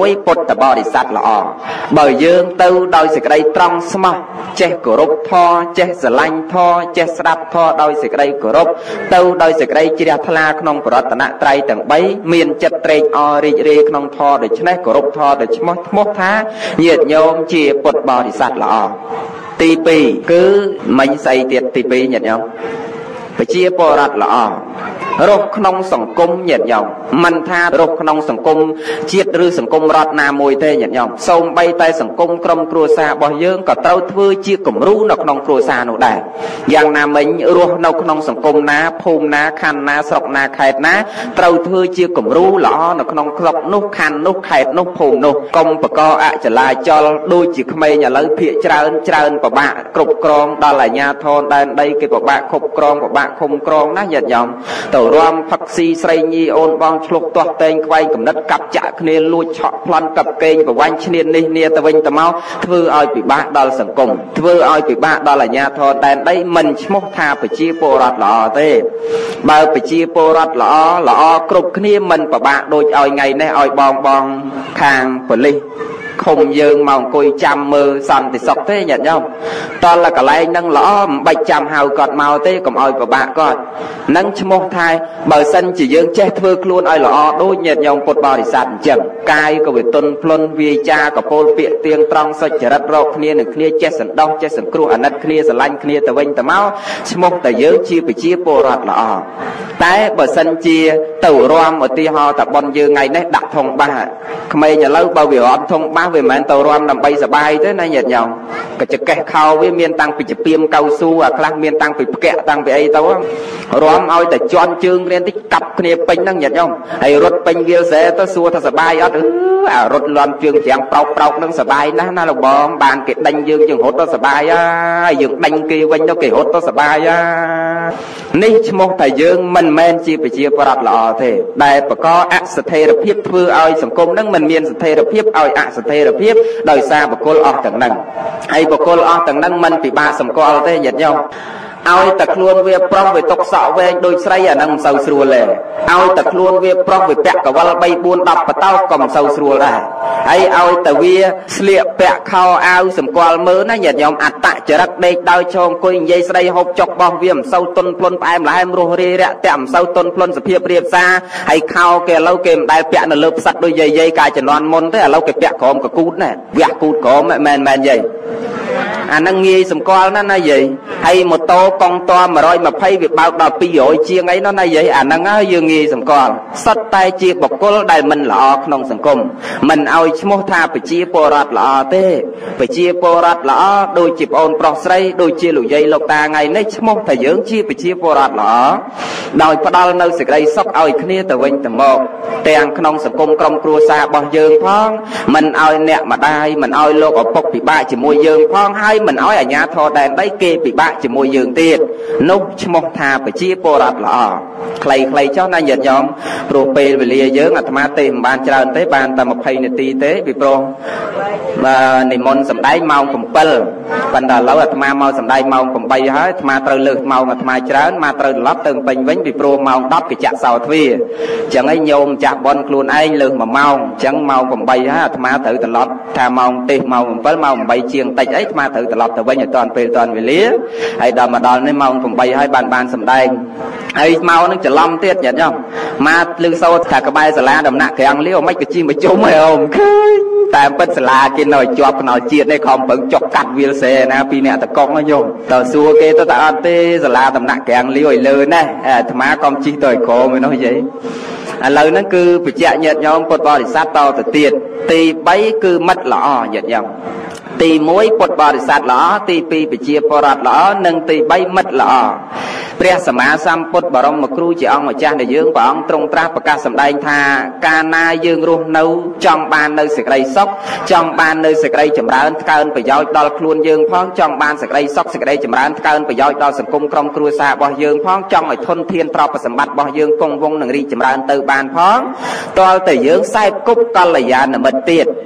មួយពុទ្ធបរិស័ទល្អបើយើងទៅដោយសេចក្តីត្រង់ស្មោះចេះគោរពធម៌ចេះស្រឡាញ់ធម៌ចេះស្ដាប់ធម៌ដោយសេចក្តីគោរពទៅដោយសេចក្តីជ្រះថ្លាក្នុងប្រតនត្រ័យទាំងបីមានចិត្តត្រេកអររីករាយក្នុងធម៌ដូច្នេះគោរពធម៌ដោយឈ្មោះឈ្មោះថាញាតិញោមជាពុទ្ធបរិស័ទល្អទីពីរគឺមិញស្អីទៀតទីពីរញាតិញោមប្រជាពលរដ្ឋល្អរស់ក្នុងសង្គមញាតិញោមមិនថារស់ក្នុងសង្គមជាតិឬសង្គមរដ្ឋណាមួយទេញាតិញោមសូម្បីតែសង្គមក្រុមគ្រួសាររបស់យើងក៏ត្រូវធ្វើជាគំរូនៅក្នុងគ្រួសារនោះដែរយ៉ាងណាមិញរស់នៅក្នុងសង្គមណាភូមិណាខណ្ឌណាស្រុកណាខេត្តណាត្រូវធ្វើជាគំរូល្អនៅក្នុងស្រុកនោះខណ្ឌនោះខេត្តនោះភូមិនោះកុំបកអចលាចលដូចជាក្មេងឥឡូវភាកច្រើនច្រើនពិបាកគ្រប់គ្រងដល់អាជ្ញាធរដែនដីគេពិបាកគ្រប់គ្រងពិបាកឃុំក្រងណាញាតិញោមទៅរំផឹកស៊ីស្រីញីអូនបងឆ្លុះទាស់តែងខ្វែងកំណត់កាប់ចាក់គ្នាលួចឆក់ប្លន់កាប់កេងប្រវាញ់ឈ្នាននេះនេះទៅវិញទៅមកធ្វើឲ្យពិបាកដល់សង្គមធ្វើឲ្យពិបាកដល់អាជ្ញាធរដែនដីមិនឈ្មោះថាប្រជាពលរដ្ឋល្អទេបើប្រជាពលរដ្ឋល្អល្អគ្រប់គ្នាមិនពិបាកដូចឲ្យថ្ងៃនេះឲ្យបងបងខាងប៉ូលីសឃុំយើងមកអង្គុយចាំមើលសន្តិសុខទេញាតិញោមតលកន្លែងនឹងល្អមិនបាច់ចាំហៅគាត់មកទេកុំឲ្យពិបាកគាត់នឹងឈ្មោះថាបើសិនជាយើងចេះធ្វើខ្លួនឲ្យល្អដូចញាតិញោមពុទ្ធបរិស័ទអញ្ចឹងកាយក៏វាទន់ភ្លន់វាចាក៏ពោលពាក្យទៀងត្រង់សុចរិតរកគ្នានឹងគ្នាចេះសន្តោសចេះសង្គ្រោះអាណិតគ្នាស្រឡាញ់គ្នាទៅវិញទៅមកឈ្មោះតែយើងជាប្រជាពលរដ្ឋល្អតែបើសិនជាទៅរំឧទាហរណ៍តែប៉ុនយើងថ្ងៃនេះដាក់ធុងបាសក្មេងឥឡូវបើវារំធុងបាសវាមិនមែនទៅរំដើម្បីសបាយទេណាញាតិញោមក៏ចកេះខោវាមានតាំងពីជពាមកៅស៊ូអាខ្លះមានតាំងពីផ្កាក់តាំងពីអីទៅរំឲ្យតែជន់ជើងគ្នាតិចកាប់គ្នាពេញហ្នឹងញាតិញោមហើយរត់ពេញវាលស្រែទៅសួរថាសបាយអត់អឺអារត់លន់ជើងច្រាំងប្រោកប្រោកហ្នឹងសបាយណាស់ណាលោកបងបានគេដេញយើងយើងរត់ទៅសបាយហើយយើងដេញគេវិញទៅគេរត់ទៅសបាយហើយនេះឈ្មោះតែយើងមិនមែនជាប្រជាប្រដ្ឋល្អទេដែលបកអស្ថិរភាពធ្វើឲ្យសង្គមហ្នឹងមិនមានស្ថិរភាពឲ្យអស្ថិរភាពដោយសារបុគ្គលអស់ទាំងហ្នឹងហើយបុគ្គលអស់ទាំងហ្នឹងមិនពិបាកសម្គាល់ទេញាតិញោមឲ្យតែខ្លួនវាប្រុសវាຕົកសក់វែងដូចស្រីអាហ្នឹងមិនសូវស្រួលទេឲ្យតែខ្លួនវាប្រុសវាពាក់កវិលបីបួនដប់បតោក៏មិនសូវស្រួលដែរហើយឲ្យតែវាស្លៀកពាក់ខោអាវសម្គាល់មើលណាញាតិញោមអត្តចរិតដេកដោយឈរអង្គុយនិយាយស្ដីហូបចុករបស់វាមិនសូវទន់ភ្លន់ផ្អែមល្ហែមរស់រាយរាក់ទាក់មិនសូវទន់ភ្លន់សភាពរៀបសារហើយខោគេឥឡូវគេមិនដែលពាក់នៅលើផ្សិតដូចយាយយាយកាលជំនាន់មុនទេឥឡូវគេពាក់ក្រោមកកូតណាវះគូតក្រោមមិនមែនយាយអាហ្នឹងងាយសម្គាល់ណាស់ណាយាយហើយម៉ូតូកង់តមួយរយម្ភៃវាបើកដល់ពីររយជាងអីនោះណាយាយអាហ្នឹងហើយយើងងាយសម្គាល់សុទ្ធតែជាបុគ្គលដែលមិនល្អក្នុងសង្គមមិនឲ្យឈ្មោះថាប្រជាពលរដ្ឋល្អទេប្រជាពលរដ្ឋល្អដូចជាប្អូនប្រុសស្រីដូចជាលោកយាយលោកតាថ្ងៃនេះឈ្មោះតែយើងជាប្រជាពលរដ្ឋល្អដោយផ្ដល់នៅសេចក្តីសុខឲ្យគ្នាទៅវិញទៅមកទាំងក្នុងសង្គមក្រុមគ្រួសាររបស់យើងផងមិនឲ្យអ្នកម្ដាយមិនឲ្យលោកឪពុកពិបាកជាមួយយើងផងហើយមិនឲ្យអាជ្ញាធរដែនដីគេពិបាកជាមួយយើងទៀតនោះឈ្មោះថាប្រជាពលរដ្ឋល្អខ្លីៗចុះណាញាតិញោមព្រោះពេលវេលាយើងអាត្មាទេមិនបានច្រើនទេបានតែម្ភៃនាទីទេពីព្រោះនិមន្តសម្ដែងម៉ោង7ប៉ុន្តែឥឡូវអាត្មាមកសម្ដែងម៉ោង8ហើយអាត្មាត្រូវលើសម៉ោងអាត្មាច្រើនមកត្រូវត្រឡប់ទៅពេញវិញពីព្រោះម៉ោង10គេចាក់សោទ្វារអញ្ចឹងឯងញោមចាស់បនខ្លួនឯងលើសមួយម៉ោងអញ្ចឹងម៉ោង8ហើយអាត្មាត្រូវត្រឡប់ថាម៉ោងទេសម៉ោង7ម៉ោង8ជាងតិចអីអាត្មាត្រូវត្រឡប់ទៅវិញឲ្យតាន់ពេលតាន់វេលាហើយដល់មកដល់នេះម៉ោង8ហើយបានបានសម្ដែងហើយម៉ោងនឹងច្រឡំទៀតញាតិញោមមកលឺសូរថាក្បែរសាលាដំណាក់ក្រាំងលាវមិនក៏ជិះមកជុំហើយអូមឃើញតែពិតសាលាគេនៅជាប់ខ្នល់ជាតិនេះខំប្រឹងចុកកាត់វាលស្រែណាពីអ្នកតកុកណាញោមតើសួរគេទៅតែអត់ទេសាលាដំណាក់ក្រាំងលាវឲ្យលើណាអាត្មាក៏ជិះទៅឲ្យក្រមឯនោះយាយឥឡូវហ្នឹងគឺបច្ចៈញាតិញោមពុទ្ធបរិស័ទតទៅទៀតទី3គឺមិត្តល្អញាតិញោមទី1ពុទ្ធបរិស័ទល្អទី2ប្រជាពលរដ្ឋល្អនិងទី3មិត្តល្អព្រះសម្មាសម្ពុទ្ធបរមគ្រូជាអង្គម្ចាស់ដែលយើងព្រះអង្គទ្រង់ត្រាស់ប្រកាសសម្ដែងថាកាលណាយើងរស់នៅចង់បាននៅសេចក្តីសុខចង់បាននៅសេចក្តីចម្រើនថ្កើងប្រយោជន៍ដល់ខ្លួនយើងផងចង់បានសេចក្តីសុខសេចក្តីចម្រើនថ្កើងប្រយោជន៍ដល់សង្គមក្រុមគ្រួសាររបស់យើងផងចង់ឲ្យធនធានទ្រព្យសម្បត្តិរបស់យើងគង់វង្សនិងរីកចម្រើនទៅបានផងតលតែយើងខ្សែគប់កល្យាណមិត្តទៀត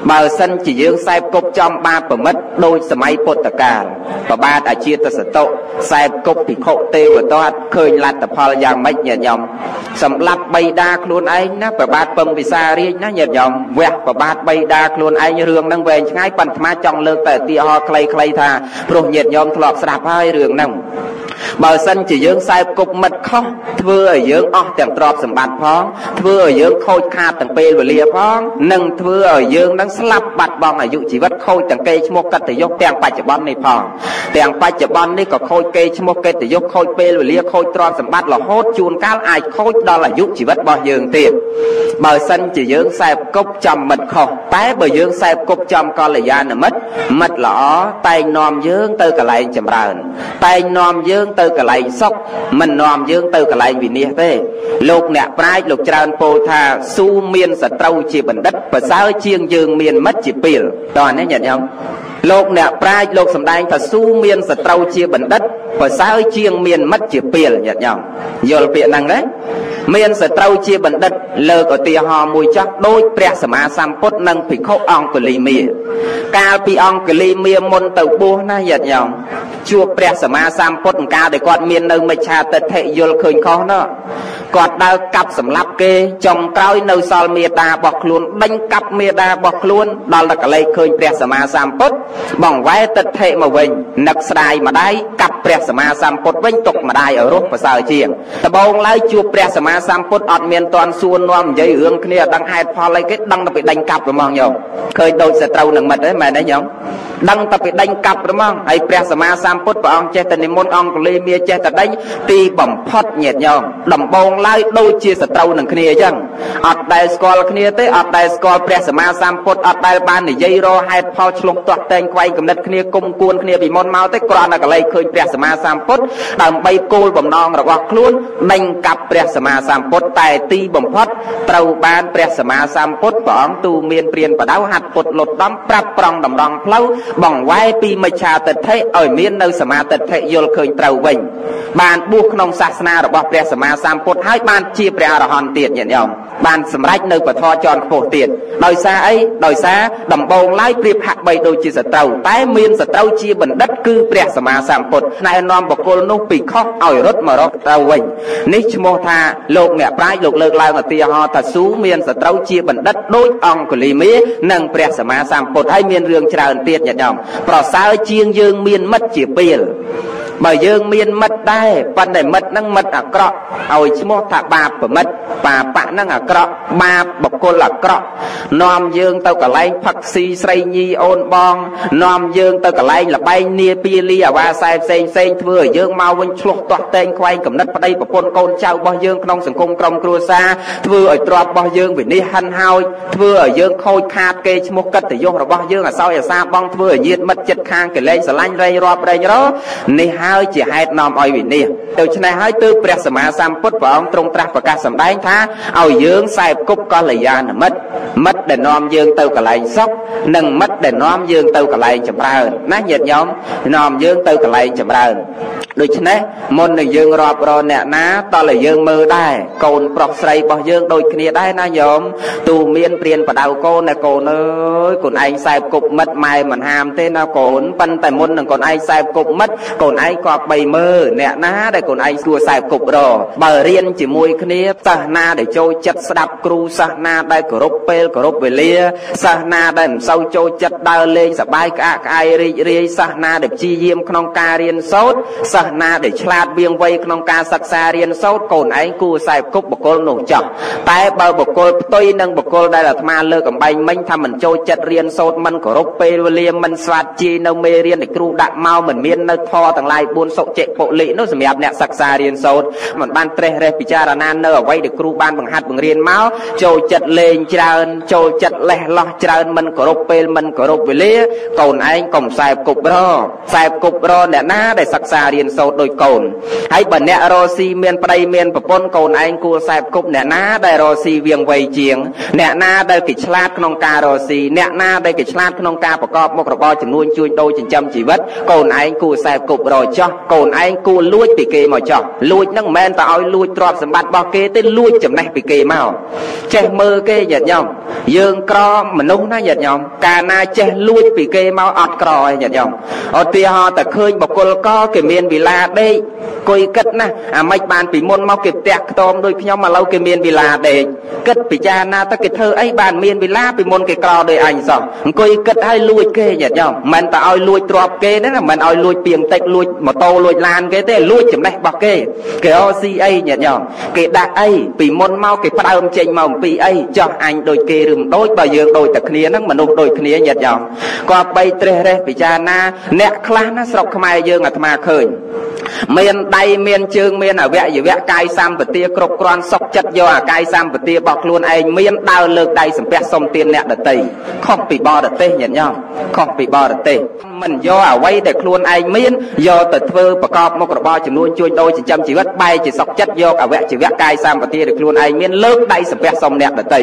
បើសិនជាយើងខ្សែគប់ចំបាបប្រមិតដោយសម័យពុទ្ធកាលប្របាទអាជាតសតុខ្សែគប់ភិក្ខុទេវទត្តឃើញលទ្ធផលយ៉ាងម៉េចញាតិញោមសម្រាប់បៃតាខ្លួនឯងណាប្របាទពឹងវិសារាជណាញាតិញោមវះប្របាទបៃតាខ្លួនឯងរឿងហ្នឹងវែងឆ្ងាយប៉ុន្តែចង់លើកតែឧទាហរណ៍ខ្លីៗថាព្រោះញាតិញោមធ្លាប់ស្ដាប់ហើយរឿងហ្នឹងបើសិនជាយើងខ្សែគប់មិត្តខុសធ្វើឲ្យយើងអស់ទាំងទ្រព្យសម្បត្តិផងធ្វើឲ្យយើងខូចខាតទាំងពេលវេលាផងនិងធ្វើឲ្យយើងនឹងស្លាប់បាត់បង់អាយុជីវិតខូចទាំងកេរ្តិ៍ឈ្មោះកិត្តិយសទាំងបច្ចុប្បន្ននេះផងទាំងបច្ចុប្បន្ននេះក៏ខូចកេរ្តិ៍ឈ្មោះកិត្តិយសខូចពេលវេលាខូចទ្រព្យសម្បត្តិរហូតជួនកាលអាចខូចដល់អាយុជីវិតរបស់យើងទៀតបើសិនជាយើងខ្សែគប់ចំមិត្តខុសតែបើយើងខ្សែគប់ចំកល្យាណមិត្តមិត្តល្អតែងនាំយើងទៅកន្លែងចម្រើនតែងនាំយើងទៅកន្លែងសុខមិននាំយើងទៅកន្លែងវិនាសទេលោកអ្នកប្រាជ្ញលោកច្រើនពោលថាស៊ូមានសត្រូវជាបណ្ឌិតប្រសើរជាងយើងមានមិត្តជាពីលតោះនេះញាតិញោមលោកអ្នកប្រាជ្ញលោកសម្ដែងថាស៊ូមានសត្រូវជាបណ្ឌិតប្រសើរជាងមានមិត្តជាពីលញាតិញោមយល់ពាក្យហ្នឹងទេមានសត្រូវជាបណ្ឌិតលើកឧទាហរណ៍មួយចោះដូចព្រះសម្មាសម្ពុទ្ធនិងភិក្ខុអង្គលីមាកាលពីអង្គលីមាមុនទៅបួសណាញាតិញោមជួបព្រះសម្មាសម្ពុទ្ធកាលដែលគាត់មាននៅមិច្ឆាទិដ្ឋិយល់ឃើញខុសនោះគាត់ដើរកាប់សម្លាប់គេចុងក្រោយនៅសល់មេដារបស់ខ្លួនដេញកាប់មេដារបស់ខ្លួនដល់តែកលេចឃើញព្រះសម្មាសម្ពុទ្ធបងវ៉ែទិដ្ឋិមកវិញនឹកស្ដាយម្ដាយកាប់ព្រះសម្មាសម្ពុទ្ធវិញទុកម្ដាយឲ្យរស់ប្រសើរជាងដំបូងឡើយជួបព្រះសម្មាសម្ពុទ្ធអត់មានតន់សួរនាំនិយាយរឿងគ្នាអត់ដឹងហេតុផលអីគេដឹងតែពីដេញកាប់ហ្មងញោមឃើញដូចសត្រូវនឹងមិត្តទេមែនទេញោមដឹងតែពីដេញកាប់ហ្មងហើយព្រះសម្មាសម្ពុទ្ធព្រះអង្គចេះតែនិមន្តអង្គលីមាចេះតែដេញទីបំផុតញាតិញោមដំបូងឡើយដូចជាសត្រូវនឹងគ្នាអញ្ចឹងអត់ដែលស្គាល់គ្នាទេអត់ដែលស្គាល់ព្រះសម្មាសម្ពុទ្ធអត់ដែលបាននិយាយរហេតុផលឆ្លុះទាស់តែងខ្វែងគំនិតគ្នាគុំគួនគ្នាពីមុនមកទេគ្រាន់តែកលែងឃើញព្រះសម្មាសម្ពុទ្ធដើម្បីគោលបំណងរបស់ខ្លួនដេញកាប់ព្រះសម្មាសម្ពុទ្ធតែទីបំផុតត្រូវបានព្រះសម្មាសម្ពុទ្ធព្រះអង្គទូមានព្រានបដៅហាត់ពុទ្ធលុតដំប្រាប់ប្រងដំណងផ្លូវបង្វែរពីមិច្ឆាទិដ្ឋិឲ្យមាននៅសមាទិដ្ឋិយល់ឃើញត្រូវវិញបានបួសក្នុងសាសនារបស់ព្រះសម្មាសម្ពុទ្ធហើយបានជាព្រះអរហន្តទៀតញាតិញោមបានសម្រេចនៅពធជាន់ខ្ពស់ទៀតដោយសារអីដោយសារដំបូងឡើយប្រៀបហាក់បីដូចជាសត្រូវតែមានសត្រូវជាបណ្ឌិតគឺព្រះសម្មាសម្ពុទ្ធណែនាំបុគ្គលនោះពីខុសឲ្យរត់មករកត្រូវវិញនេះឈ្មោះថាលោកអ្នកប្រាជ្ញលោកលើកឡើងឧទាហរណ៍ថាស៊ូមានសត្រូវជាបណ្ឌិតដូចអង្គលីមានិងព្រះសម្មាសម្ពុទ្ធហើយមានរឿងច្រើនទៀតញាតិញោមប្រសើរជាងយើងមានមិត្តជាពីលបើយើងមានមិត្តដែរប៉ុន្តែមិត្តហ្នឹងមិត្តអាក្រក់ឲ្យឈ្មោះថាបាបប្រមិត្តបាបៈហ្នឹងអាក្រក់បាបបុគ្គលអាក្រក់នាំយើងទៅកន្លែងផឹកស៊ីស្រីញីអូនបងនាំយើងទៅកន្លែងលបែងនាពាលីអាវ៉ាសែផ្សេងផ្សេងធ្វើឲ្យយើងមកវិញឆ្លោះទាស់តែងខ្វែងកំណត់ប្តីប្រពន្ធកូនចៅរបស់យើងក្នុងសង្គមក្រុមគ្រួសារធ្វើឲ្យទ្រព្យរបស់យើងវិនិច្ឆ័យហិនហោចធ្វើឲ្យយើងខូចខាតកេរ្តិ៍ឈ្មោះកិត្តិយសរបស់យើងអាសោយអាសាបងធ្វើឲ្យញាតិមិត្តចិត្តខាងកលែងស្រឡាញ់រែងរាប់រែងរនេះហើយជាហេតុនាំឲ្យវិនិច្ឆ័យដូច្នេះហើយទើបព្រះសម្មាសម្ពុទ្ធព្រះអង្គទ្រង់ត្រាស់ប្រកាសសម្ដែងថាឲ្យយើងខ្សែគប់កល្យាណមិត្តមិត្តដែលនាំយើងទៅកន្លែងសុខនិងមិត្តដែលនាំយើងទៅកន្លែងចម្រើនណាញាតិញោមនាំយើងទៅកន្លែងចម្រើនដូច្នេះមុននឹងយើងរាប់រកអ្នកណាតើយើងមើលដែរកូនប្រុសស្រីរបស់យើងដូចគ្នាដែរណាញោមទូមានព្រានបដៅកូនណាកូនអើយកូនឯងខ្សែគប់មិត្តម៉ែមិនហាមទេណាកូនប៉ុន្តែមុននឹងកូនឯងខ្សែគប់មិត្តកូនឯងក៏បីមើលអ្នកណាដែលកូនឯងគួរខ្សែគប់របើរៀនជាមួយគ្នាសាសនាដែលចូលចិត្តស្ដាប់គ្រូសាសនាដែលគោរពពេលគោរពវេលាសាសនាដែលមិនសូវចូលចិត្តដើរលេងសប្បាយក្អាកក្អាយរីករាយសាសនាដែលព្យាយាមក្នុងការរៀនសូត្រសាសនាដែលឆ្លាតវៀងវៃក្នុងការសិក្សារៀនសូត្រកូនឯងគួរខ្សែគប់បុគ្គលនោះចោះតែបើបុគ្គលផ្ទុយនឹងបុគ្គលដែលអាត្មាលើកអំបែងមិញថាមិនចូលចិត្តរៀនសូត្រមិនគោរពពេលវេលាមិនស្វាធ្យាយនៅមេរៀនដែលគ្រូដាក់មកមិនមាននៅធម៌ទាំងឡាយបួនសុចិពុលិនោះសម្រាប់អ្នកសិក្សារៀនសូត្រមិនបានត្រេះរេះពិចារណានៅអ្វីដែលគ្រូបានបង្ហាត់បង្រៀនមកចូលចិត្តលេងច្រើនចូលចិត្តលេះលោះច្រើនមិនគោរពពេលមិនគោរពវេលាកូនឯងកុំខ្សែគប់រខ្សែគប់រអ្នកណាដែលសិក្សារៀនសូត្រដោយកូនហើយបើអ្នករស់ស៊ីមានប្តីមានប្រពន្ធកូនឯងគួរខ្សែគប់អ្នកណាដែលរស់ស៊ីវៀងវៃជាងអ្នកណាដែលគេឆ្លាតក្នុងការរស់ស៊ីអ្នកណាដែលគេឆ្លាតក្នុងការប្រកបមុខរបរចំនួនជួញដូរចិញ្ចឹមជីវិតកូនឯងគួរខ្សែគប់រចោះកូនឯងគួរលួចពីគេមកចោះលួចនឹងមិនមែនតែឲ្យលួចទ្រព្យសម្បត្តិរបស់គេទេលួចចំណេះពីគេមកចេះមើលគេញាតិញោម dương cro mà nung nó nhật nhom cả na che lui bị kê mau ọt cro nhật nhom ở tia họ ta khơi bọc col co cái miền bị la đây coi cất na à mấy bàn bị môn mau kịp tẹt tôm đôi nhau mà lâu cái miền bị la để cất bị cha na ta cái thơ ấy bàn miền bị la bị môn cái cro đời anh sao coi cất hay lui kê nhật nhom mình ta ao lui trọp kê đó là mình ao lui piềng tách lui mà tô lui lan cái thế lui chấm này bọc kê cái o xê a nhật nhom cái đặc ấy bị môn mau cái phát âm trên màu bị ấy cho anh đôi kê rừng đôi bao giờ đôi tập kia nó mà nộp đôi kia nhật nhom qua bay tre re bị cha na nẹt khla nó sọc mai dương à tham khơi miền đây miền chương miền ở vẽ gì vẽ cai sam vật tia cột con sọc chất do à cai sam vật tia bọc luôn anh miền đào lược đây sầm pet sông tiền nẹt đợt tây không bị bo đợt tây nhật nhom không bị bo đợt tây mình do à quay để luôn anh miền do tật phơ bọc cọp một cột bo chỉ nuôi chui đôi chỉ chăm chỉ vắt bay chỉ sọc chất do à vẽ chỉ vẽ cai sam vật tia được luôn anh miền lược đây sầm pet sông nẹt đợt tây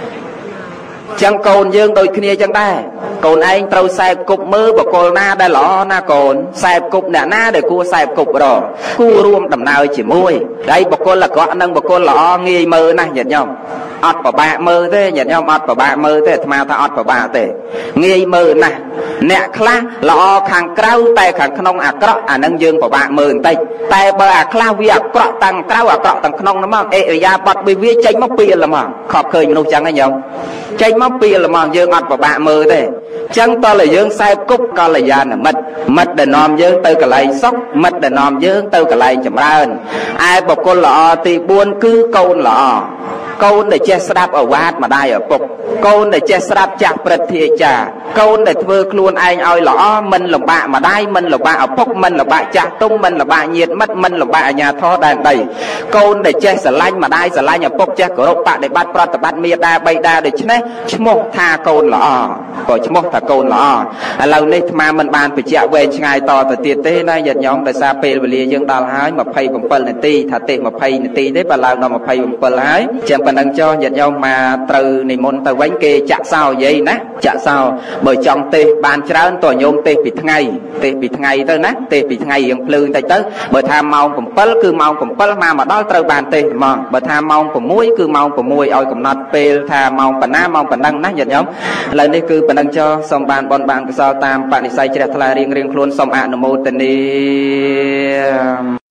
chẳng cồn dương đôi kia chẳng đây cồn anh trâu sai cục mơ và cồn na đã lỏ na cồn sai cục nè na để cua sai cục rồi cua ruộng đầm nào chỉ môi đây bọc cồn là có nâng bọc cồn lỏ nghi mơ na nhận nhau ọt vào ba mơ thế nhận nhau ọt vào ba mơ thế mà ta ọt vào ba thế nghi mơ nè nè khla lỏ khang krau tay khang nông à krọ à nâng dương vào ba mơ tay tay bờ à khla vi à krọ tăng krau à krọ tăng nông nó mà ê ya bọt bị vi tranh móc pia là mà khọp khơi nô chẳng anh nhau tranh móc pia là mà dương ọt vào ba mơ thế chẳng to là dương sai cúc co là già là mất mất để nòm dương từ cả lại sóc mất để nòm dương từ cả lại chậm ra ai bọc con lọ thì buôn cứ câu lọ câu để che sáp ở vát mà đai ở cục câu để che sáp chặt bật thì chả câu để thưa luôn anh ơi lọ mình là bạn mà đai mình là bạn ở phúc mình là bạn chặt tung mình là bạn nhiệt mất mình là bạn ở nhà thọ đàn đầy câu để che sờ lanh mà đai sờ lanh ở phúc che cổ bạn để bắt bắt bắt mía đa bay đa để chứ này một tha câu lọ có chứ một thà câu lọ lâu nay mà mình bàn phải chẹo về ngày to từ tiền tế này giật nhóm để xa pê và lìa dương đào hái mà pay bằng phân này ti thà tiền mà pay này ti đấy và lâu nào mà pay bằng phân hái chẳng cần đang cho giật nhau mà từ này môn từ bánh kê chạ sao vậy nè chạ sao bởi trong tê bàn trơn tòa nhôm tê bị ngày tê bị ngày tới nè tê bị ngày hiện lương tới tới bởi tham mong cùng phân cứ mong cùng phân mà mà đó từ bàn tê mà bởi tham mong cùng muối cứ mong cùng muối oi cùng nát pê tham mong bản nam mong bản năng nè giật nhóm lần này cứ bản năng cho xong bàn bon bàn cái sao tam bạn sai trẻ thay riêng riêng luôn xong ạ nô mô tê ni